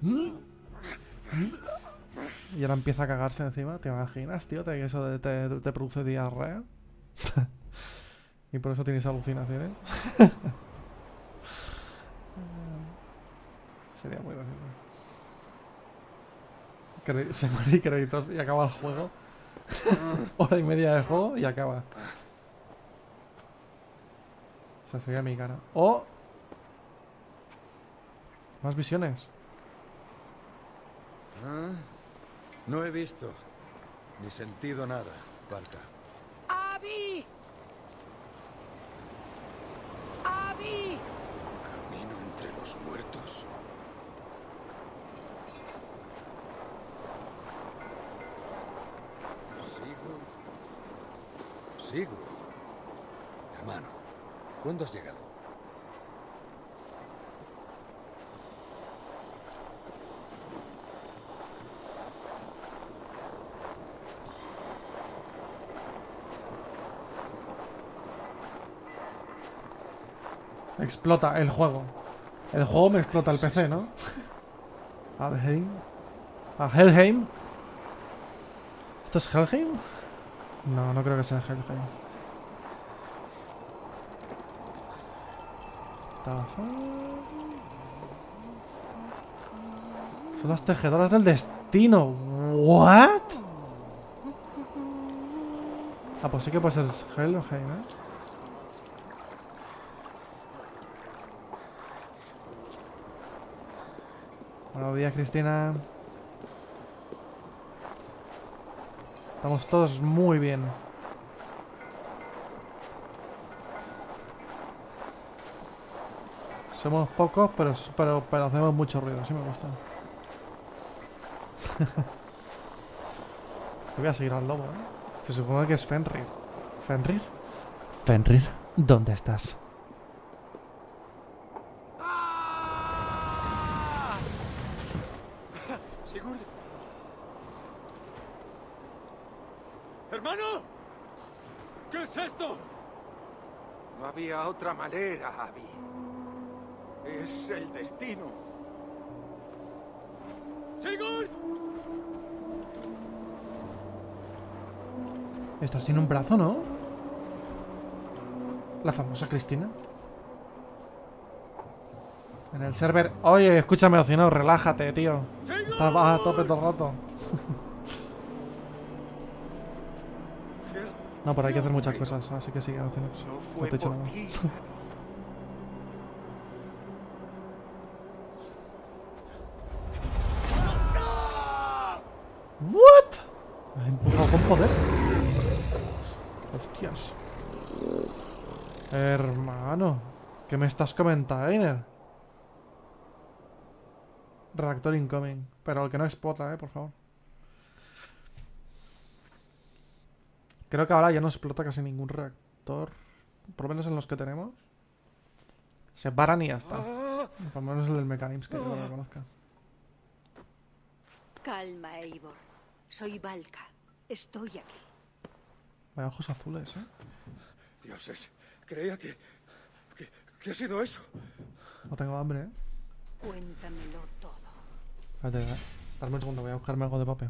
Y ahora empieza a cagarse encima. ¿Te imaginas, tío? Que eso te produce diarrea. Y por eso tienes alucinaciones. Sería muy gracioso. Se muere y créditos y acaba el juego. Hora y media de juego y acaba. O sea, sería mi cara. ¡Oh! Más visiones. No he visto ni sentido nada, Valka. ¡Abby! ¡Abby! ¿Camino entre los muertos? Sigo. Hermano, ¿cuándo has llegado? Explota el juego. El juego me explota el PC, ¿no? Helheim. ¿A Helheim? ¿Esto es Helheim? No, no creo que sea Helheim. Son las tejedoras del destino. ¿What? Ah, pues sí que puede ser Helheim, ¿eh? Buenos días, Cristina. Estamos todos muy bien. Somos pocos, pero hacemos mucho ruido. Sí me gusta. Voy a seguir al lobo, ¿eh? Se supone que es Fenrir. ¿Fenrir? Fenrir, ¿dónde estás? ¡Sigurd! ¡Hermano! ¿Qué es esto? No había otra manera, Abby. Es el destino. ¡Sigurd! Estás sin un brazo, ¿no? La famosa Cristina. En el server... Oye, escúchame, Ocinao, relájate, tío. Estás a tope todo el rato. No, pero hay que hacer muchas cosas, así que sigue, Ocinao. No te he hecho nada. ¿What? ¿Me ha empujado con poder? Hostias. Hermano, ¿qué me estás comentando, Einer? Reactor incoming. Pero el que no explota, por favor. Creo que ahora ya no explota casi ningún reactor. Por lo menos en los que tenemos. Se paran y ya está. Por lo menos el del Mechanims, que yo lo conozca. Calma, Eivor. Soy Valka. Estoy aquí. Vaya ojos azules, ¿eh? Dioses, creía que ha sido eso. No tengo hambre, ¿eh? Cuéntamelo todo. Espérate, dame un segundo, voy a buscarme algo de papel.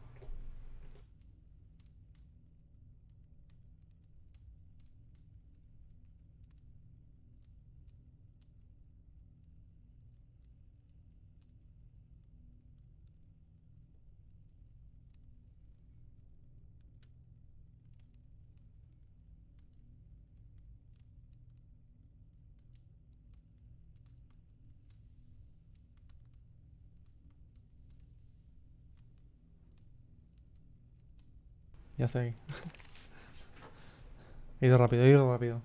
Ya estoy ahí. He ido rápido.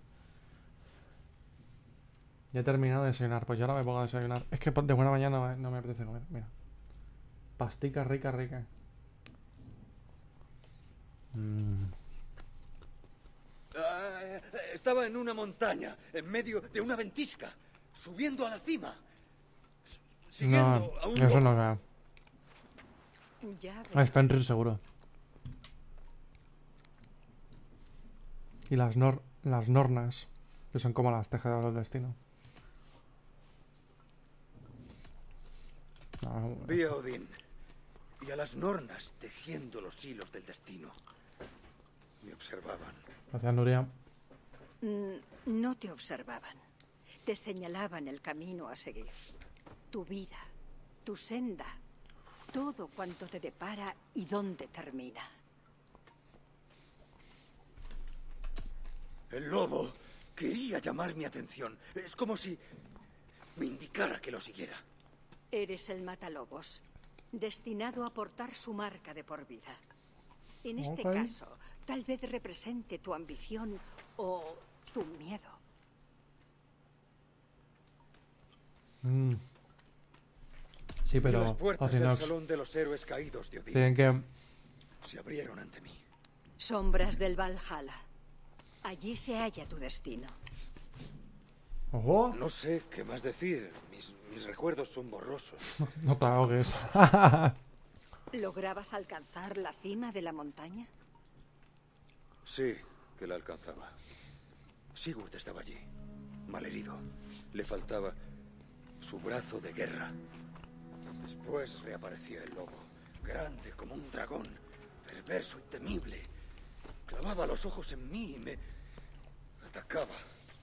Ya he terminado de desayunar. Pues yo ahora me pongo a desayunar. Es que de buena mañana no me apetece comer. Mira. Pastica rica. Estaba en una montaña, en medio de una ventisca, subiendo a la cima. Siguiendo a un... Eso no veo. Es Fenrir seguro. Y las Nornas, que son como las tejedoras del destino. No, Vi a Odín y a las Nornas tejiendo los hilos del destino. Me observaban. Gracias, Nuria. No te observaban. Te señalaban el camino a seguir. Tu vida, tu senda, todo cuanto te depara y dónde termina. El lobo quería llamar mi atención. Es como si me indicara que lo siguiera. Eres el matalobos, destinado a portar su marca de por vida. En este caso, tal vez represente tu ambición o tu miedo. Sí, pero y las puertas del Salón de los Héroes Caídos de Odín tienen que... se abrieron ante mí. Sombras del Valhalla. Allí se halla tu destino. Ojo. No sé qué más decir. Mis recuerdos son borrosos. No te ahogues. ¿Lograbas alcanzar la cima de la montaña? Sí, que la alcanzaba. Sigurd estaba allí, malherido. Le faltaba su brazo de guerra. Después reaparecía el lobo, grande como un dragón, perverso y temible. Clavaba los ojos en mí y me atacaba.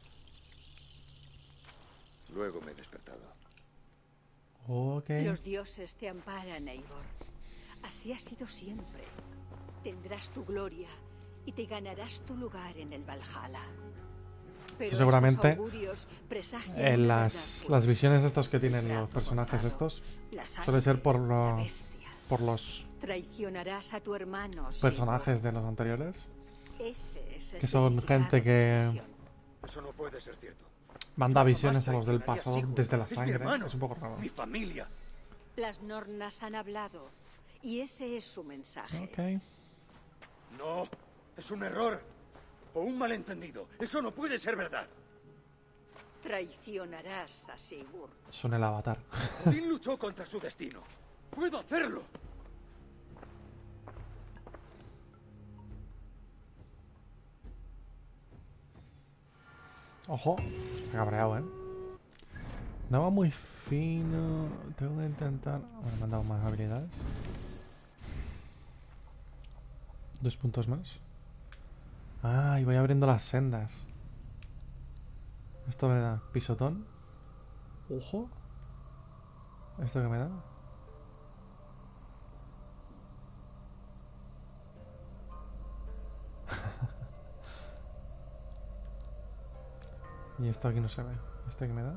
Luego me he despertado. Okay. Los dioses te amparan, Eivor. Así ha sido siempre. Tendrás tu gloria y te ganarás tu lugar en el Valhalla. Pero seguramente en las visiones estas que tienen los personajes estos suele ser por los traicionarás a tu hermano, personajes de los anteriores, ese es el que son gente que eso no puede ser cierto. Manda visiones a los del pasado desde la sangre. Es un poco raro. Mi familia. Las Nornas han hablado y ese es su mensaje. Okay. No, es un error. O un malentendido. Eso no puede ser verdad. Traicionarás a Sigurd. Son el avatar. Odín luchó contra su destino. ¡Puedo hacerlo! Ojo. Está cabreado, No va muy fino. Tengo que intentar... Bueno, me han dado más habilidades. 2 puntos más. Ah, y voy abriendo las sendas. Esto me da pisotón. Ojo. ¿Esto qué me da? Y esto aquí no se ve. ¿Este qué me da?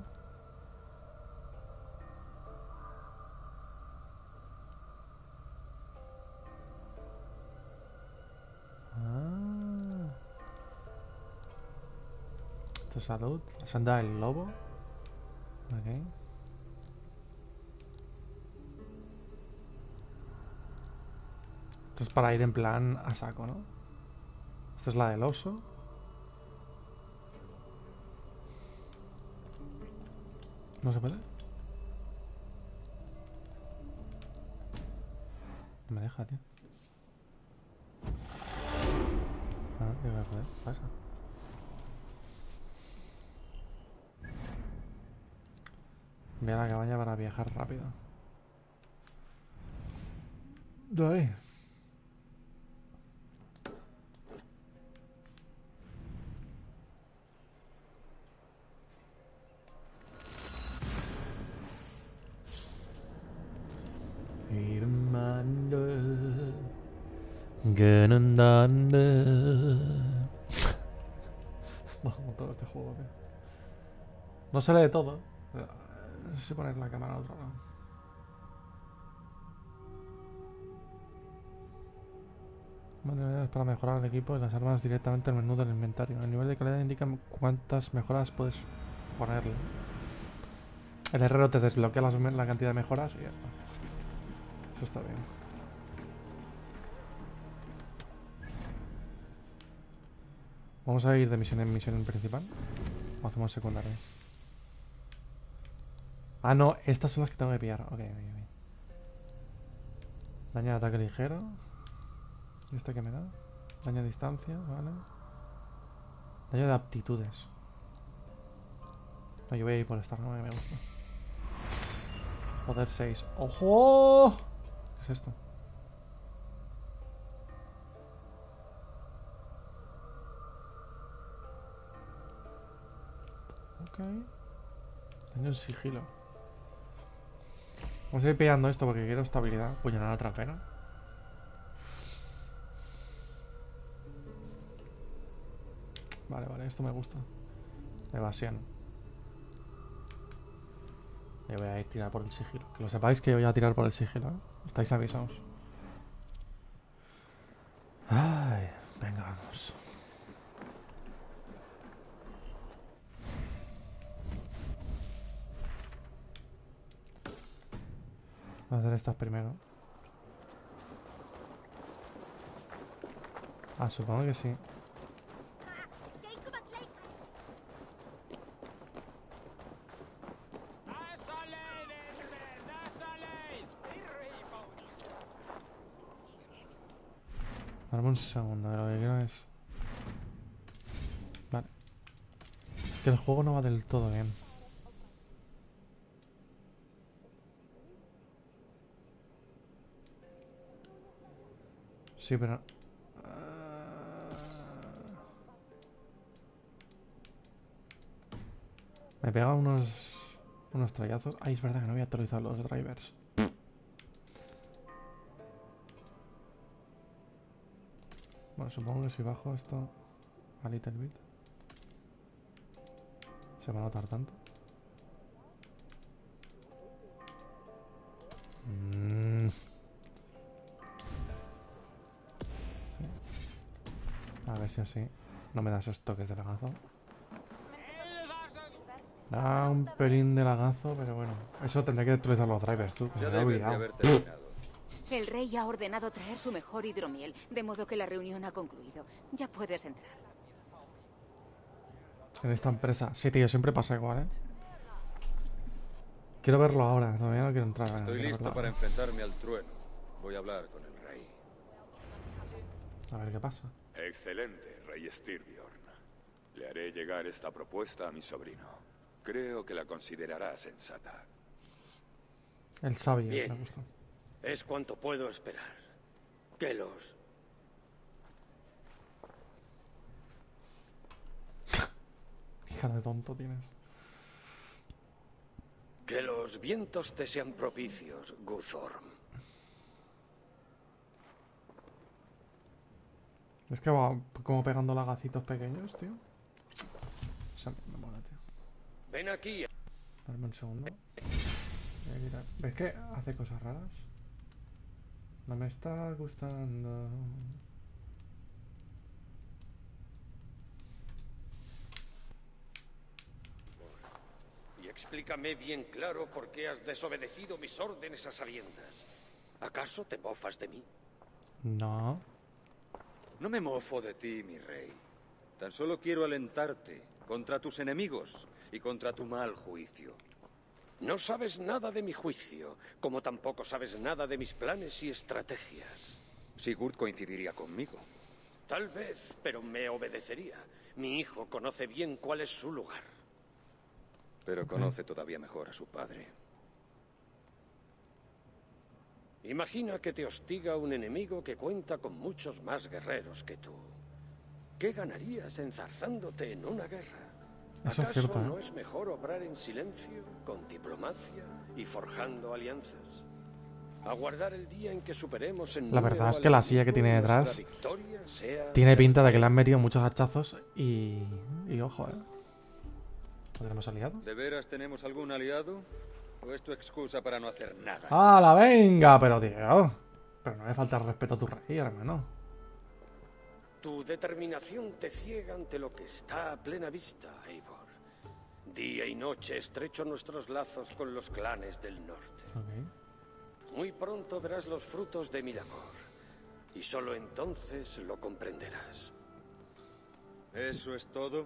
Esto es salud. La senda del lobo. Ok. Esto es para ir en plan a saco, ¿no? Esta es la del oso. ¿No se puede? No me deja, tío. Ah, ¿qué va a poder? ¿Qué pasa? Voy a la cabaña para viajar rápido. Ahí. Bajo todo este juego, tío. No se lee todo. No sé si poner la cámara al otro lado. Materiales para mejorar el equipo y las armas directamente en el menú del inventario. El nivel de calidad indica cuántas mejoras puedes ponerle. El herrero te desbloquea la cantidad de mejoras y ya está. Eso está bien. Vamos a ir de misión en misión principal. O hacemos secundaria. Ah, no, estas son las que tengo que pillar. Ok. Daño de ataque ligero. ¿Y este qué me da? Daño a distancia, vale. Daño de aptitudes. No, yo voy a ir por esta, no me gusta. Poder 6. ¡Ojo! ¿Qué es esto? Ok. Daño en sigilo. Vamos a ir pillando esto porque quiero estabilidad. Puñalada trapera. Vale, vale, esto me gusta. Evasión. Y voy a ir a tirar por el sigilo. Que lo sepáis que voy a tirar por el sigilo, ¿eh? Estáis avisados. Ay, venga, vamos. Voy a hacer estas primero. Ah, supongo que sí. Dame un segundo, de lo que quiero es... Vale. Que el juego no va del todo bien. Sí, pero... Me pega unos trayazos. Ay, es verdad que no había actualizado los drivers. Bueno, supongo que si bajo esto a little bit se va a notar tanto. Sí. A ver si así no me da esos toques de lagazo. Da un pelín de lagazo, pero bueno. Eso tendré que actualizar los drivers, tú. Que se me ha olvidado. El rey ha ordenado traer su mejor hidromiel, de modo que la reunión ha concluido. Ya puedes entrar. En esta empresa. Sí, tío, siempre pasa igual, ¿eh? Quiero verlo ahora, todavía no quiero entrar. Estoy listo para enfrentarme al trueno. Voy a hablar con el rey. A ver qué pasa. Excelente, rey Styrbjorn. Le haré llegar esta propuesta a mi sobrino. Creo que la considerará sensata. El sabio, bien. Me gusta. Es cuanto puedo esperar. Que los... Hija de tonto tienes. Que los vientos te sean propicios, Guthorm. Es que va como pegando lagacitos pequeños, tío. Esa me mola, tío. Ven aquí. Dame un segundo. Voy a quitar. ¿Ves que hace cosas raras? No me está gustando. Y explícame bien claro por qué has desobedecido mis órdenes a sabiendas. ¿Acaso te mofas de mí? No. No me mofo de ti, mi rey. Tan solo quiero alentarte contra tus enemigos y contra tu mal juicio. No sabes nada de mi juicio, como tampoco sabes nada de mis planes y estrategias. Sigurd coincidiría conmigo. Tal vez, pero me obedecería. Mi hijo conoce bien cuál es su lugar. Pero conoce todavía mejor a su padre. Imagina que te hostiga un enemigo que cuenta con muchos más guerreros que tú. ¿Qué ganarías enzarzándote en una guerra? Eso ¿Acaso es cierto, ¿eh? no es mejor obrar en silencio, con diplomacia y forjando alianzas? Aguardar el día en que superemos en La verdad es que la silla que tiene detrás tiene pinta de que le han metido muchos hachazos y ojo, ¿podremos aliados? ¿De veras tenemos algún aliado? ¿O es tu excusa para no hacer nada? ¡Hala, venga! Pero, tío. Pero no me falta el respeto a tu rey, hermano. Tu determinación te ciega ante lo que está a plena vista, Eivor. Día y noche estrecho nuestros lazos con los clanes del norte. Okay. Muy pronto verás los frutos de mi labor. Y solo entonces lo comprenderás. ¿Eso es todo?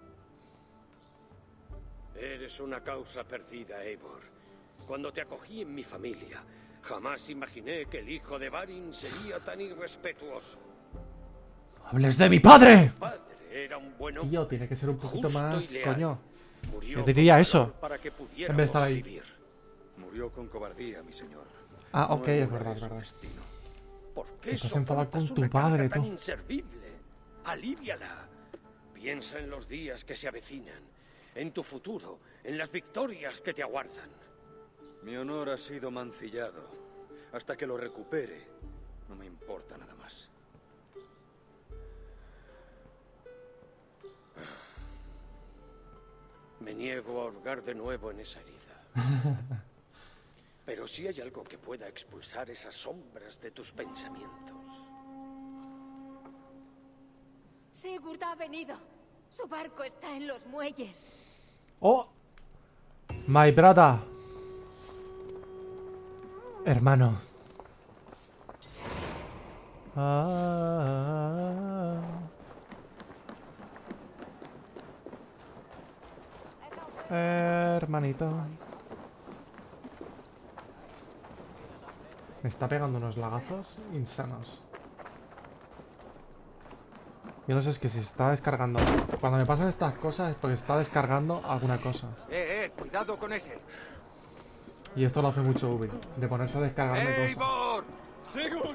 Eres una causa perdida, Eivor. Cuando te acogí en mi familia, jamás imaginé que el hijo de Varin sería tan irrespetuoso. ¡Hables de mi padre! Mi padre era un buen hombre. Tío, tiene que ser un poquito justo más, y leal. coño. Murió Yo diría eso. para que En vez de estar ahí. vivir. Murió con cobardía, mi señor. Ah, ok, No es verdad, su es verdad. destino. ¿Por qué Estás enfadado soportas con tu una carga padre, tan tú. inservible? Alíviala. Piensa en los días que se avecinan, en tu futuro, en las victorias que te aguardan. Mi honor ha sido mancillado. Hasta que lo recupere, no me importa nada más. Me niego a hurgar de nuevo en esa herida. Pero si hay algo que pueda expulsar esas sombras de tus pensamientos. Sigurd ha venido. Su barco está en los muelles. ¡Oh! My brother. Hermano. Hermanito. Me está pegando unos lagazos insanos. Yo no sé, es que si está descargando. Cuando me pasan estas cosas es porque está descargando alguna cosa. Cuidado con ese. Y esto lo hace mucho Ubi, de ponerse a descargarme cosas. ¡Eivor! ¡Sigurd!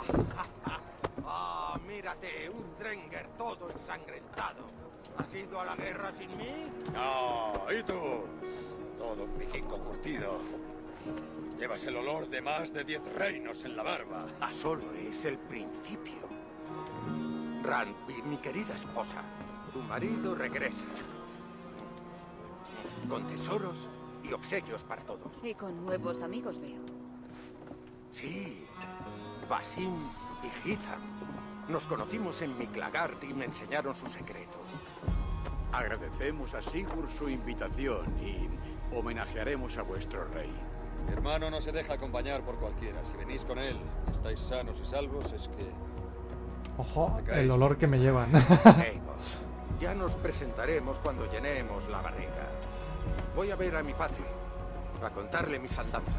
Mírate, un Drenger todo ensangrentado. ¿Has ido a la guerra sin mí? No, ¿y tú? Todo un vikingo curtido. Llevas el olor de más de 10 reinos en la barba. Solo es el principio. Randvi, mi querida esposa, tu marido regresa. Con tesoros y obsequios para todos. Y con nuevos amigos, veo. Sí, Basim y Hitham. Nos conocimos en Miklagard y me enseñaron sus secretos. Agradecemos a Sigurd su invitación y homenajearemos a vuestro rey. Mi hermano no se deja acompañar por cualquiera. Si venís con él, estáis sanos y salvos, es que... Ojo, el olor que me llevan. Eivor, ya nos presentaremos cuando llenemos la barriga. Voy a ver a mi padre, a contarle mis andanzas.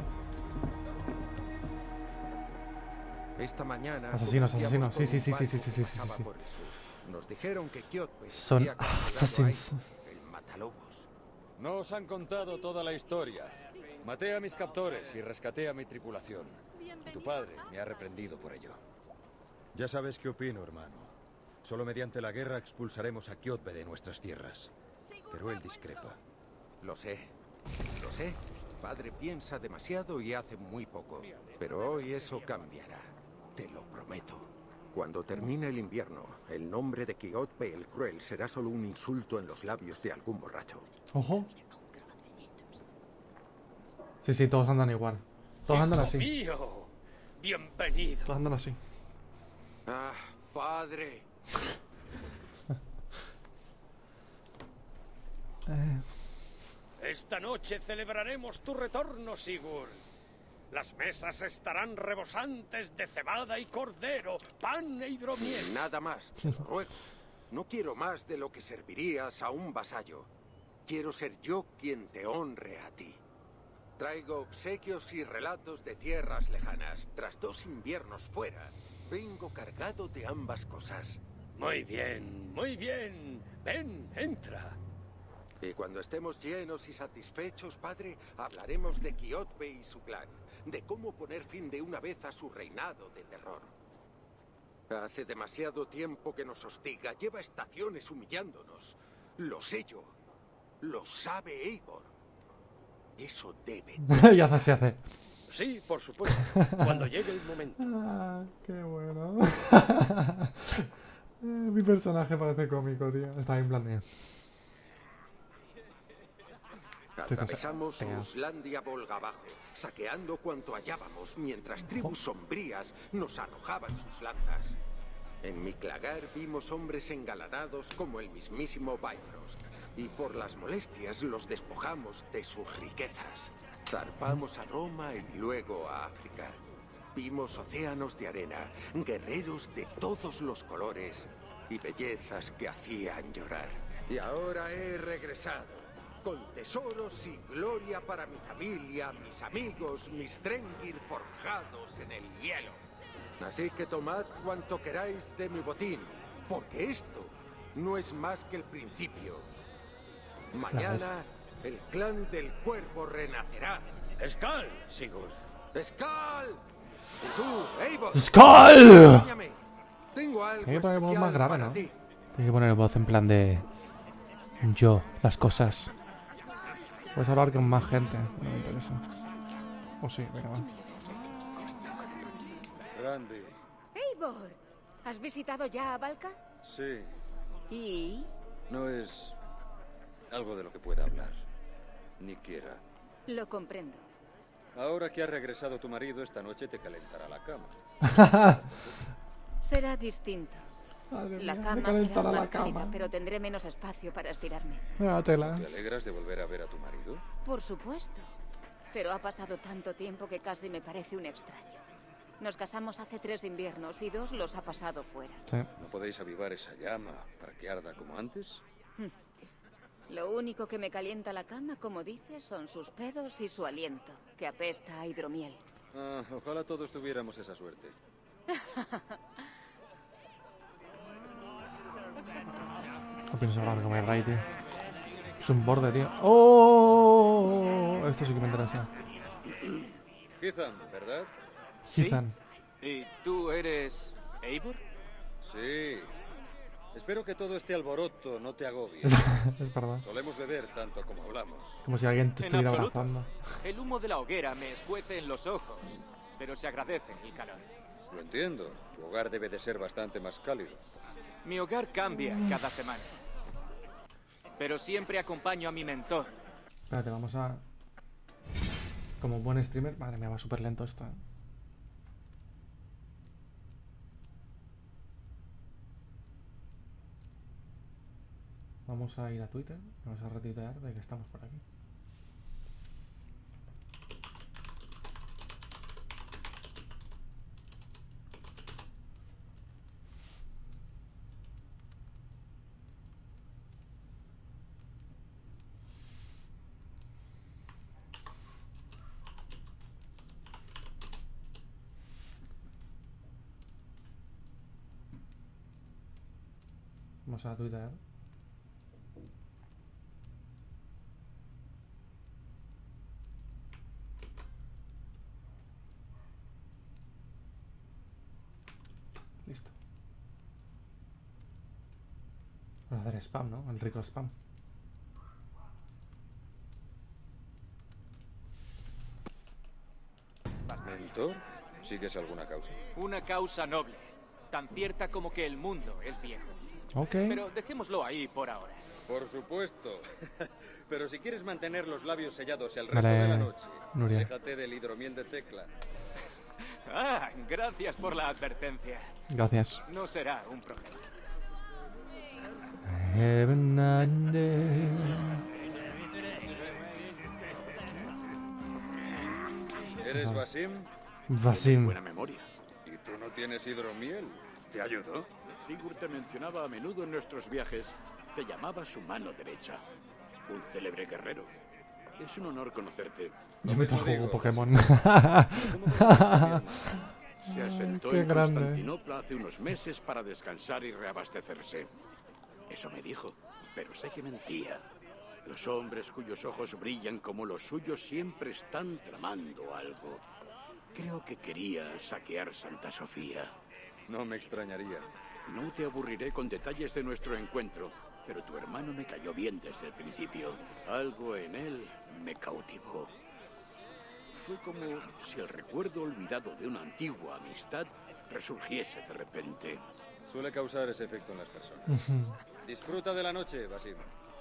Esta mañana... Asesinos, asesinos. Sí, sí, sí, sí, sí, sí, sí, sí. Nos dijeron que Kjotve son asesinos. El matalobos. No os han contado toda la historia. Maté a mis captores y rescaté a mi tripulación. Tu padre me ha reprendido por ello. Ya sabes qué opino, hermano. Solo mediante la guerra expulsaremos a Kjotve de nuestras tierras. Pero él discrepa. Lo sé. Lo sé. Padre piensa demasiado y hace muy poco. Pero hoy eso cambiará. Te lo prometo. Cuando termine el invierno, el nombre de Kjotve el Cruel será solo un insulto en los labios de algún borracho. Ojo. Sí, sí, todos andan igual. Todos andan así. ¡Mío! Bienvenido. Todos andan así. Ah, padre. Esta noche celebraremos tu retorno, Sigurd. Las mesas estarán rebosantes de cebada y cordero, pan e hidromiel. Nada más, te lo ruego. No quiero más de lo que servirías a un vasallo. Quiero ser yo quien te honre a ti. Traigo obsequios y relatos de tierras lejanas. Tras 2 inviernos fuera, vengo cargado de ambas cosas. Muy bien, muy bien. Ven, entra. Y cuando estemos llenos y satisfechos, padre, hablaremos de Kjotve y su clan, de cómo poner fin de una vez a su reinado de terror. Hace demasiado tiempo que nos hostiga, lleva estaciones humillándonos. Lo sé yo, lo sabe Eivor. Eso debe... Ya se hace. Sí, por supuesto, cuando llegue el momento. Ah, qué bueno. Mi personaje parece cómico, tío. Está en plan de... Atravesamos Ruslandia Volga abajo, saqueando cuanto hallábamos, mientras tribus sombrías nos arrojaban sus lanzas. En Miklagard vimos hombres engalanados como el mismísimo Bifrost, y por las molestias los despojamos de sus riquezas. Zarpamos a Roma y luego a África. Vimos océanos de arena, guerreros de todos los colores y bellezas que hacían llorar. Y ahora he regresado. Con tesoros y gloria para mi familia, mis amigos, mis Drengir forjados en el hielo. Así que tomad cuanto queráis de mi botín, porque esto no es más que el principio. Mañana el clan del Cuervo renacerá. ¡Skull, Sigurd! ¡Skull! ¿Y tú, Eivor? ¡Skull! Enséñame. Tengo algo Tiene que poner voz especial más grave, para ¿no? ti. Tiene que poner voz en plan de... Yo, las cosas. Puedes hablar con más gente. No me interesa. O sí, venga, va. Randy. Eivor, ¿has visitado ya a Valka? Sí. ¿Y? No es algo de lo que pueda hablar. Ni quiera. Lo comprendo. Ahora que ha regresado tu marido, esta noche te calentará la cama. Será distinto. Madre La mía, me cama calentará será la más cálida, cama. pero tendré menos espacio para estirarme. Mira la tela. ¿Te alegras de volver a ver a tu marido? Por supuesto. Pero ha pasado tanto tiempo que casi me parece un extraño. Nos casamos hace 3 inviernos y 2 los ha pasado fuera. Sí. ¿No podéis avivar esa llama para que arda como antes? Lo único que me calienta la cama, como dices, son sus pedos y su aliento, que apesta a hidromiel. Ah, ojalá todos tuviéramos esa suerte. No pienso hablar con el rey, tío. Es un borde, tío. ¡Oh! Esto sí que me interesa. Ethan, ¿verdad? ¿Sí? Ethan. ¿Y tú eres Eivor? Sí. Espero que todo este alboroto no te agobie. Es verdad. Solemos beber tanto como hablamos. Como si alguien te En estuviera absoluto. abrazando. El humo de la hoguera me escuece en los ojos, pero se agradece el calor. Lo entiendo. Tu hogar debe de ser bastante más cálido. Mi hogar cambia cada semana, pero siempre acompaño a mi mentor. Espérate, vamos a... Como buen streamer... Madre mía, va súper lento esto, Vamos a ir a Twitter. Vamos a retuitear de que estamos por aquí. Vamos a Twitter. Listo. Vamos a hacer spam, ¿no? El rico spam. ¿Mentor? ¿Sigues alguna causa? Una causa noble, tan cierta como que el mundo es viejo. Ok. Pero dejémoslo ahí por ahora. Por supuesto. Pero si quieres mantener los labios sellados el resto Vale, de la noche, Nuria. déjate del hidromiel de Tecla. Ah, gracias por la advertencia. Gracias. No será un problema. Heaven and earth. ¿Eres Basim? Basim. Buena memoria. ¿Y tú no tienes hidromiel? ¿Te ayudó? Sigurd te mencionaba a menudo en nuestros viajes. Te llamaba su mano derecha. Un célebre guerrero. Es un honor conocerte. Yo me juego Pokémon. Se asentó Qué en grande. Constantinopla hace unos meses para descansar y reabastecerse. Eso me dijo, pero sé que mentía. Los hombres cuyos ojos brillan como los suyos siempre están tramando algo. Creo que quería saquear Santa Sofía. No me extrañaría. No te aburriré con detalles de nuestro encuentro, pero tu hermano me cayó bien desde el principio. Algo en él me cautivó. Fue como si el recuerdo olvidado de una antigua amistad resurgiese de repente. Suele causar ese efecto en las personas. Disfruta de la noche, Basim.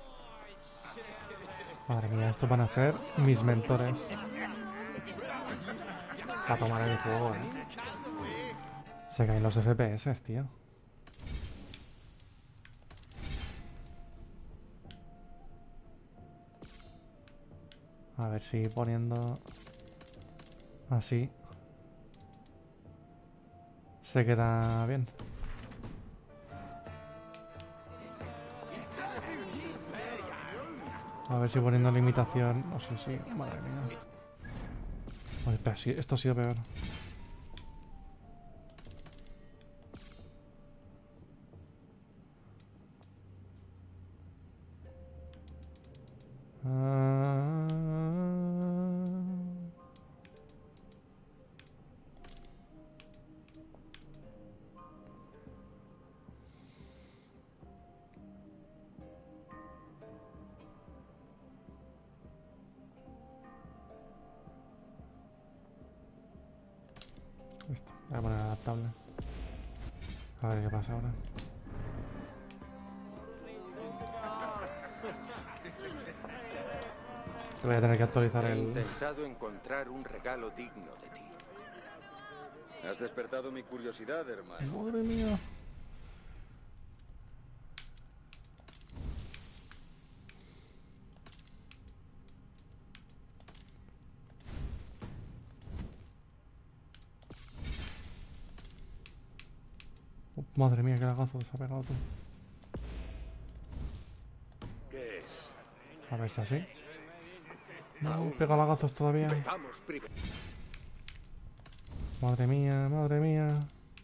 Madre mía, estos van a ser mis mentores. Para tomar el juego, Se caen los FPS, tío. A ver si poniendo así se queda bien. A ver si poniendo limitación. No sé si. Madre mía. Oye, espera, sí, esto ha sido peor. Esto, voy a poner adaptable. A ver qué pasa ahora. Voy a tener que actualizar He el... intentado encontrar un regalo digno de ti. Has despertado mi curiosidad, hermano. Madre mía. Madre mía, qué lagazo se ha pegado tú. ¿Qué es? A ver si así. No, pega lagazos todavía. Veamos primero. Madre mía, madre mía.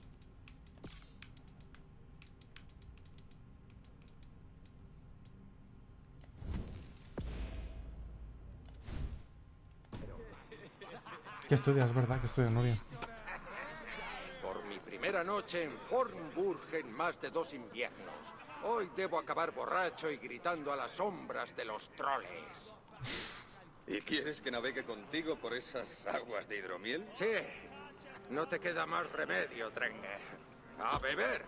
¿Qué estudias, verdad? ¿Qué estudias, Nuria? Por mi primera noche en Fornburg en más de 2 inviernos. Hoy debo acabar borracho y gritando a las sombras de los troles. ¿Y quieres que navegue contigo por esas aguas de hidromiel? Sí. No te queda más remedio, Trenger. ¡A beber!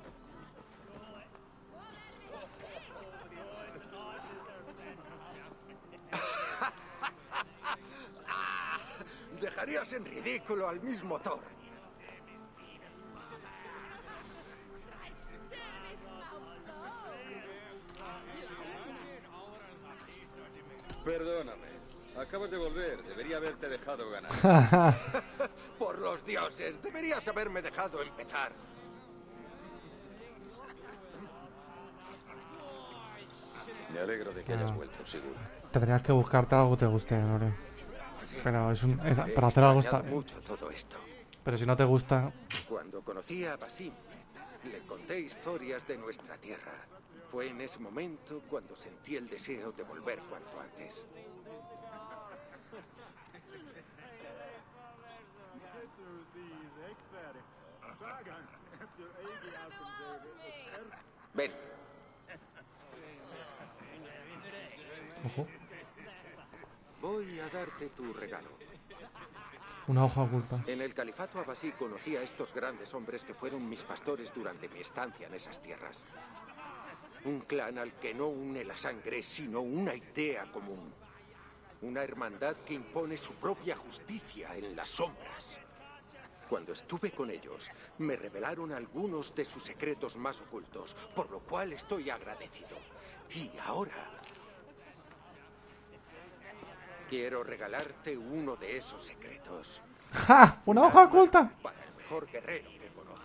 Dejarías en ridículo al mismo Thor. Perdóname. Acabas de volver. Debería haberte dejado ganar. Por los dioses, deberías haberme dejado empezar. Me alegro de que hayas vuelto, seguro. Tendrías que buscarte algo que te guste, Nuria. Pero para hacer algo está... mucho todo esto. Pero si no te gusta... Cuando conocí a Basim, le conté historias de nuestra tierra. Fue en ese momento cuando sentí el deseo de volver cuanto antes. Ven. Ojo. Voy a darte tu regalo. Una hoja oculta. En el califato abasí conocí a estos grandes hombres que fueron mis pastores durante mi estancia en esas tierras. Un clan al que no une la sangre, sino una idea común. Una hermandad que impone su propia justicia en las sombras. Cuando estuve con ellos, me revelaron algunos de sus secretos más ocultos, por lo cual estoy agradecido. Y ahora... quiero regalarte uno de esos secretos. ¡Ja! ¡Una hoja oculta! Para el mejor guerrero que conozco.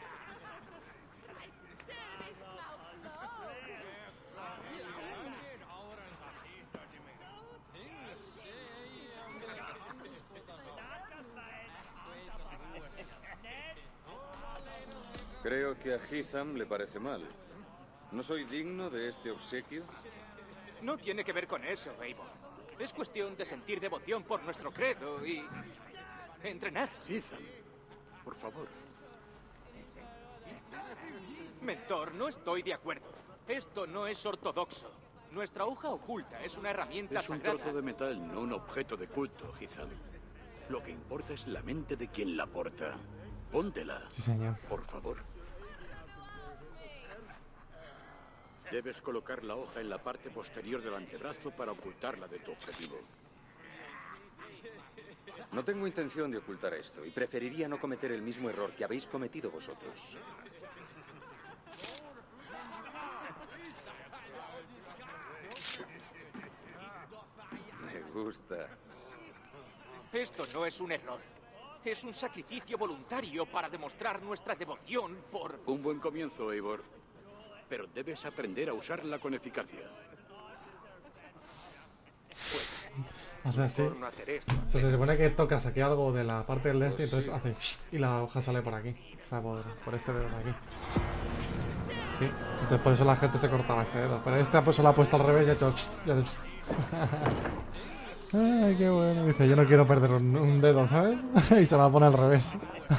Creo que a Hitham le parece mal. ¿No soy digno de este obsequio? No tiene que ver con eso, Eivor. Es cuestión de sentir devoción por nuestro credo y... entrenar. Hitham, por favor. Mentor, no estoy de acuerdo. Esto no es ortodoxo. Nuestra hoja oculta es una herramienta Es un sagrada. trozo de metal, no un objeto de culto, Hitham. Lo que importa es la mente de quien la porta. Póntela. Sí, señor. Por favor. Debes colocar la hoja en la parte posterior del antebrazo para ocultarla de tu objetivo. No tengo intención de ocultar esto y preferiría no cometer el mismo error que habéis cometido vosotros. Me gusta. Esto no es un error. Es un sacrificio voluntario para demostrar nuestra devoción por... Un buen comienzo, Eivor. Pero debes aprender a usarla con eficacia. Hace así. O sea, se supone que tocas aquí algo de la parte del este y entonces hace... y la hoja sale por aquí. O sea, por este dedo de aquí. Sí, entonces por eso la gente se cortaba este dedo. Pero este pues se lo ha puesto al revés y ha hecho... Ay, qué bueno. Dice, yo no quiero perder un dedo, ¿sabes? Y se lo pone al revés.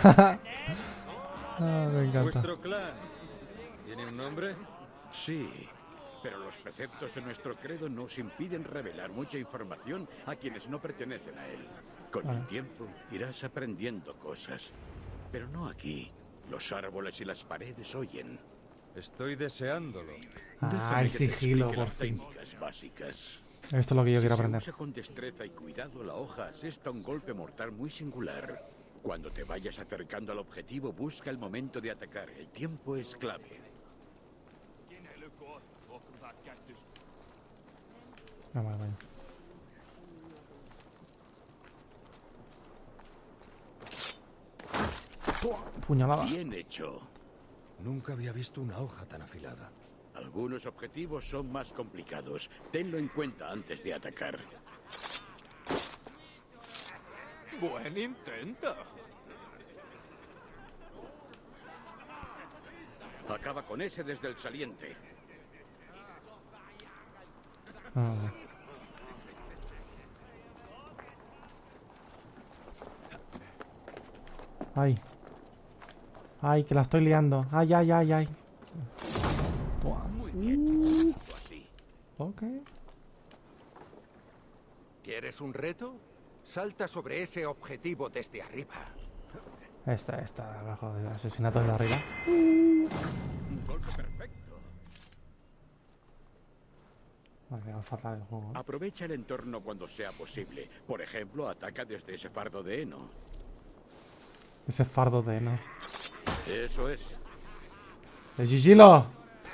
Me encanta. ¿Vuestro clan tiene un nombre? Sí, pero los preceptos de nuestro credo nos impiden revelar mucha información a quienes no pertenecen a él. Con el tiempo irás aprendiendo cosas. Pero no aquí. Los árboles y las paredes oyen. Estoy deseándolo. Ah, el sigilo, por fin. Básicas. Esto es lo que yo quiero aprender. Si se usa con destreza y cuidado, la hoja asesta un golpe mortal muy singular. Cuando te vayas acercando al objetivo, busca el momento de atacar. El tiempo es clave. No, vale. Puñalada. Bien hecho. Nunca había visto una hoja tan afilada. Algunos objetivos son más complicados. Tenlo en cuenta antes de atacar. Buen intento. Acaba con ese desde el saliente. Ah. Ay. Ay, que la estoy liando. Ay, ay, ay, ay. Muy bien. Así. Ok. ¿Quieres un reto? Salta sobre ese objetivo desde arriba. Está abajo del asesinato de arriba. Un golpe perfecto. Vale, va fatal el juego. Aprovecha el entorno cuando sea posible. Por ejemplo, ataca desde ese fardo de heno. Ese fardo de heno. Eso es. ¡El sigilo!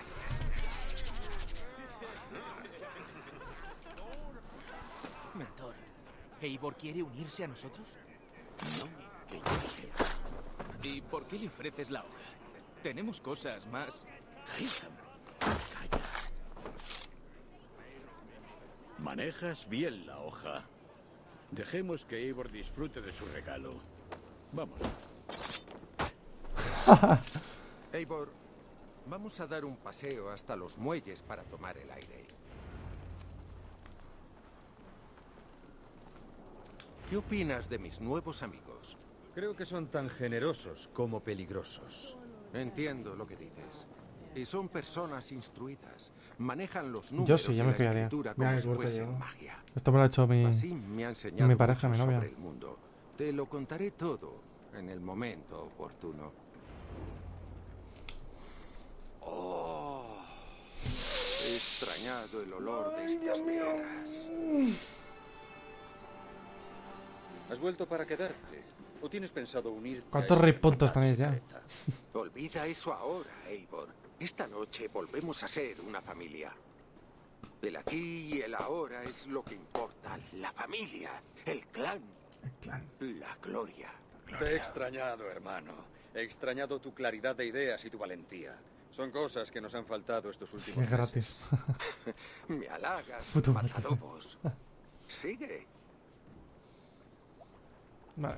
Mentor, ¿Eivor quiere unirse a nosotros? No, que yo sepa. ¿Y por qué le ofreces la hoja? Tenemos cosas más. Calla. Manejas bien la hoja. Dejemos que Eivor disfrute de su regalo. Vamos. Eivor, vamos a dar un paseo hasta los muelles para tomar el aire. ¿Qué opinas de mis nuevos amigos? Creo que son tan generosos como peligrosos. Entiendo lo que dices. Y son personas instruidas. Manejan los números Yo sí, ya y me la fiaría. escritura Mira como qué si suerte fuesen llevo. magia. Esto me lo ha hecho Así me ha enseñado mi pareja, mi mucho novia. sobre el mundo. Te lo contaré todo en el momento oportuno. Oh, he extrañado el olor de estas tierras. ¿Has vuelto para quedarte? ¿O tienes pensado unirte? ¿Cuántos rey puntos tenéis ya? Olvida eso ahora, Eivor. Esta noche volvemos a ser una familia. El aquí y el ahora es lo que importa. La familia, el clan, la gloria. Te he extrañado, hermano. He extrañado tu claridad de ideas y tu valentía. Son cosas que nos han faltado estos últimos Es gratis. Me halagas, Puto matadobos. Sigue. Vale.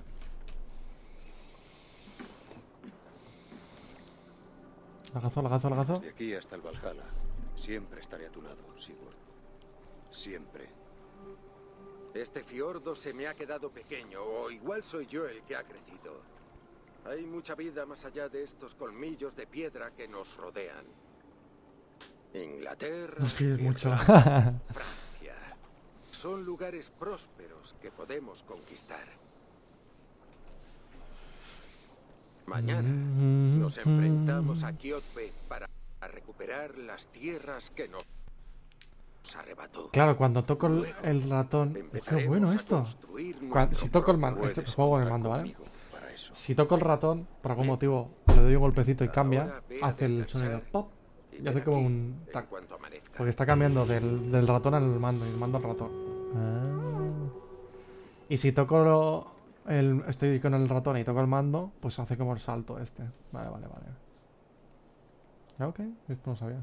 Lagazo. Desde aquí hasta el Valhalla. Siempre estaré a tu lado, Sigurd. Siempre. Este fiordo se me ha quedado pequeño, o igual soy yo el que ha crecido. Hay mucha vida más allá de estos colmillos de piedra que nos rodean. Inglaterra, No fíes mucho. Francia. Son lugares prósperos que podemos conquistar. Mañana nos enfrentamos a Kjotve para recuperar las tierras que nos arrebató. Claro, cuando toco el ratón... ¡Qué bueno esto! Si toco el mando... Este juego en el mando, ¿vale? Si toco el ratón, por algún motivo, le doy un golpecito y cambia, hace el sonido pop y hace como un... tac. Porque está cambiando del ratón al mando y el mando al ratón. Y si toco estoy con el ratón y toco el mando, pues hace como el salto este. Vale. Ok, esto no sabía.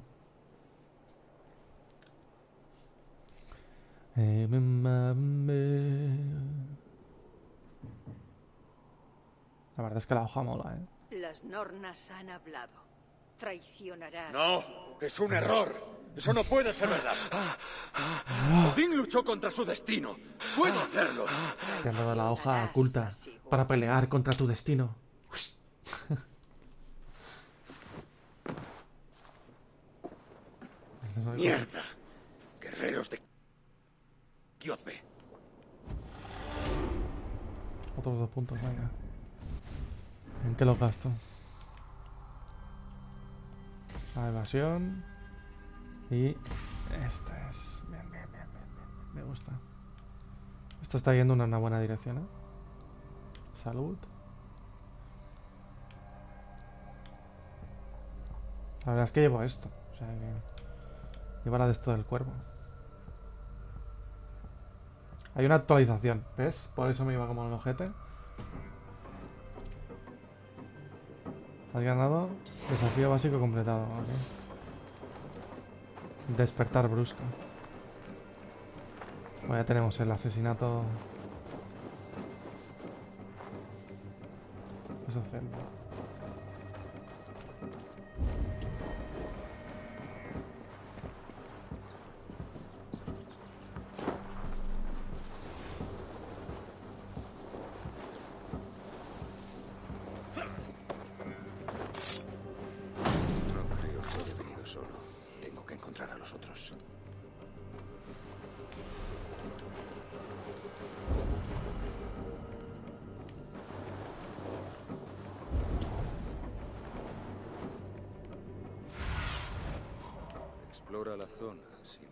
La verdad es que la hoja mola, Las Nornas han hablado. Traicionarás. No, es un error. Eso no puede ser verdad. Odín luchó contra su destino. Puedo hacerlo. Te han dado la hoja oculta para pelear contra tu destino. Mierda. Guerreros de Kjotve. Otros 2 puntos, venga. ¿En qué los gasto? La evasión. Y esta es... Bien. Me gusta. Esto está yendo en una buena dirección, ¿eh? Salud. La verdad es que llevo esto. O sea que... Llevo la de esto del cuervo. Hay una actualización, ¿ves? Por eso me iba como el ojete. Has ganado. Desafío básico completado. Okay. Despertar brusco. Bueno, ya tenemos el asesinato. Eso hacer. A los otros. Explora la zona, Sinen.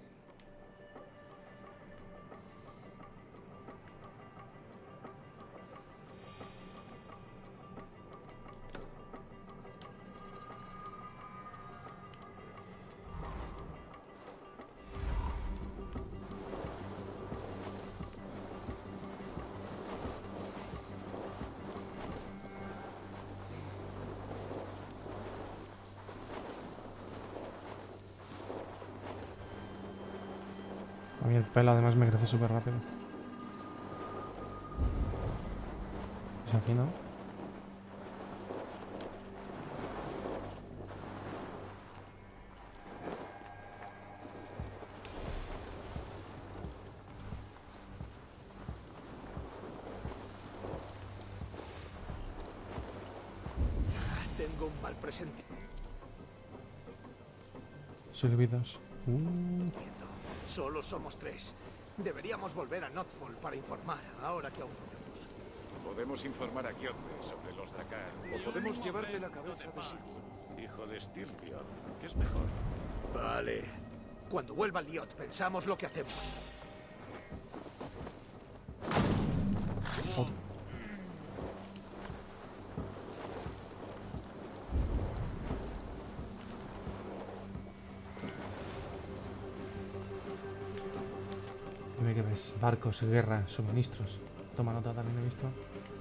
A mí el pelo además me crece súper rápido. Pues aquí no. Tengo un mal presentimiento. Silbidos. Solo somos 3. Deberíamos volver a Notfall para informar, ahora que aún podemos. Podemos informar a Kjotve sobre los Drakkar. O podemos llevarle la cabeza de Sigurd, hijo de Styrbjörn. ¿Qué es mejor? Vale. Cuando vuelva Liot, pensamos lo que hacemos. Dime que ves. Barcos, guerra, suministros. Toma nota, también he visto.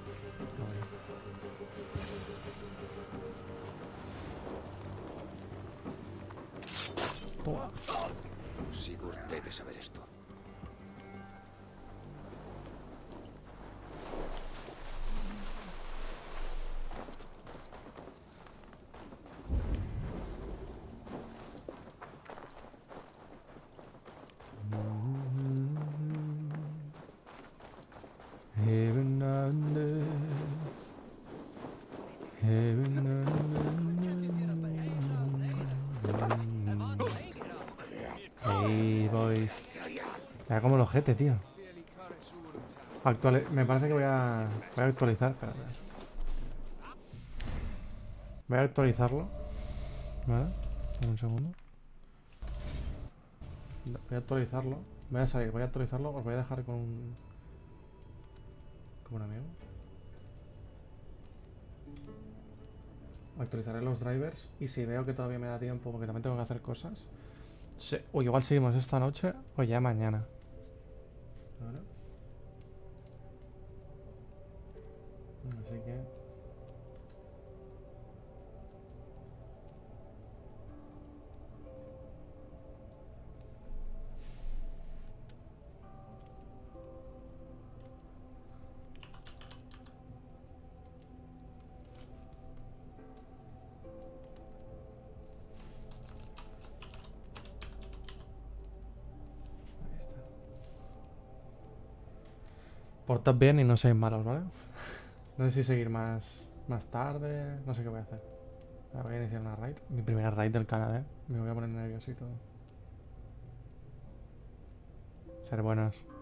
Toma. Sigurd debe saber esto. Hey, boys. Era como el ojete, tío. Me parece que voy a actualizar. Espérate. Voy a actualizarlo. ¿Vale? Un segundo. Voy a actualizarlo. Voy a salir, voy a actualizarlo. Os voy a dejar con un amigo. Actualizaré los drivers. Y si veo que todavía me da tiempo, porque también tengo que hacer cosas. O igual seguimos esta noche o ya mañana. ¿Vale? Así que... Portad bien y no seáis malos, ¿vale? No sé si seguir más tarde. No sé qué voy a hacer. Voy a iniciar una raid. Mi primera raid del canal, ¿eh? Me voy a poner nervioso y todo. Ser buenos.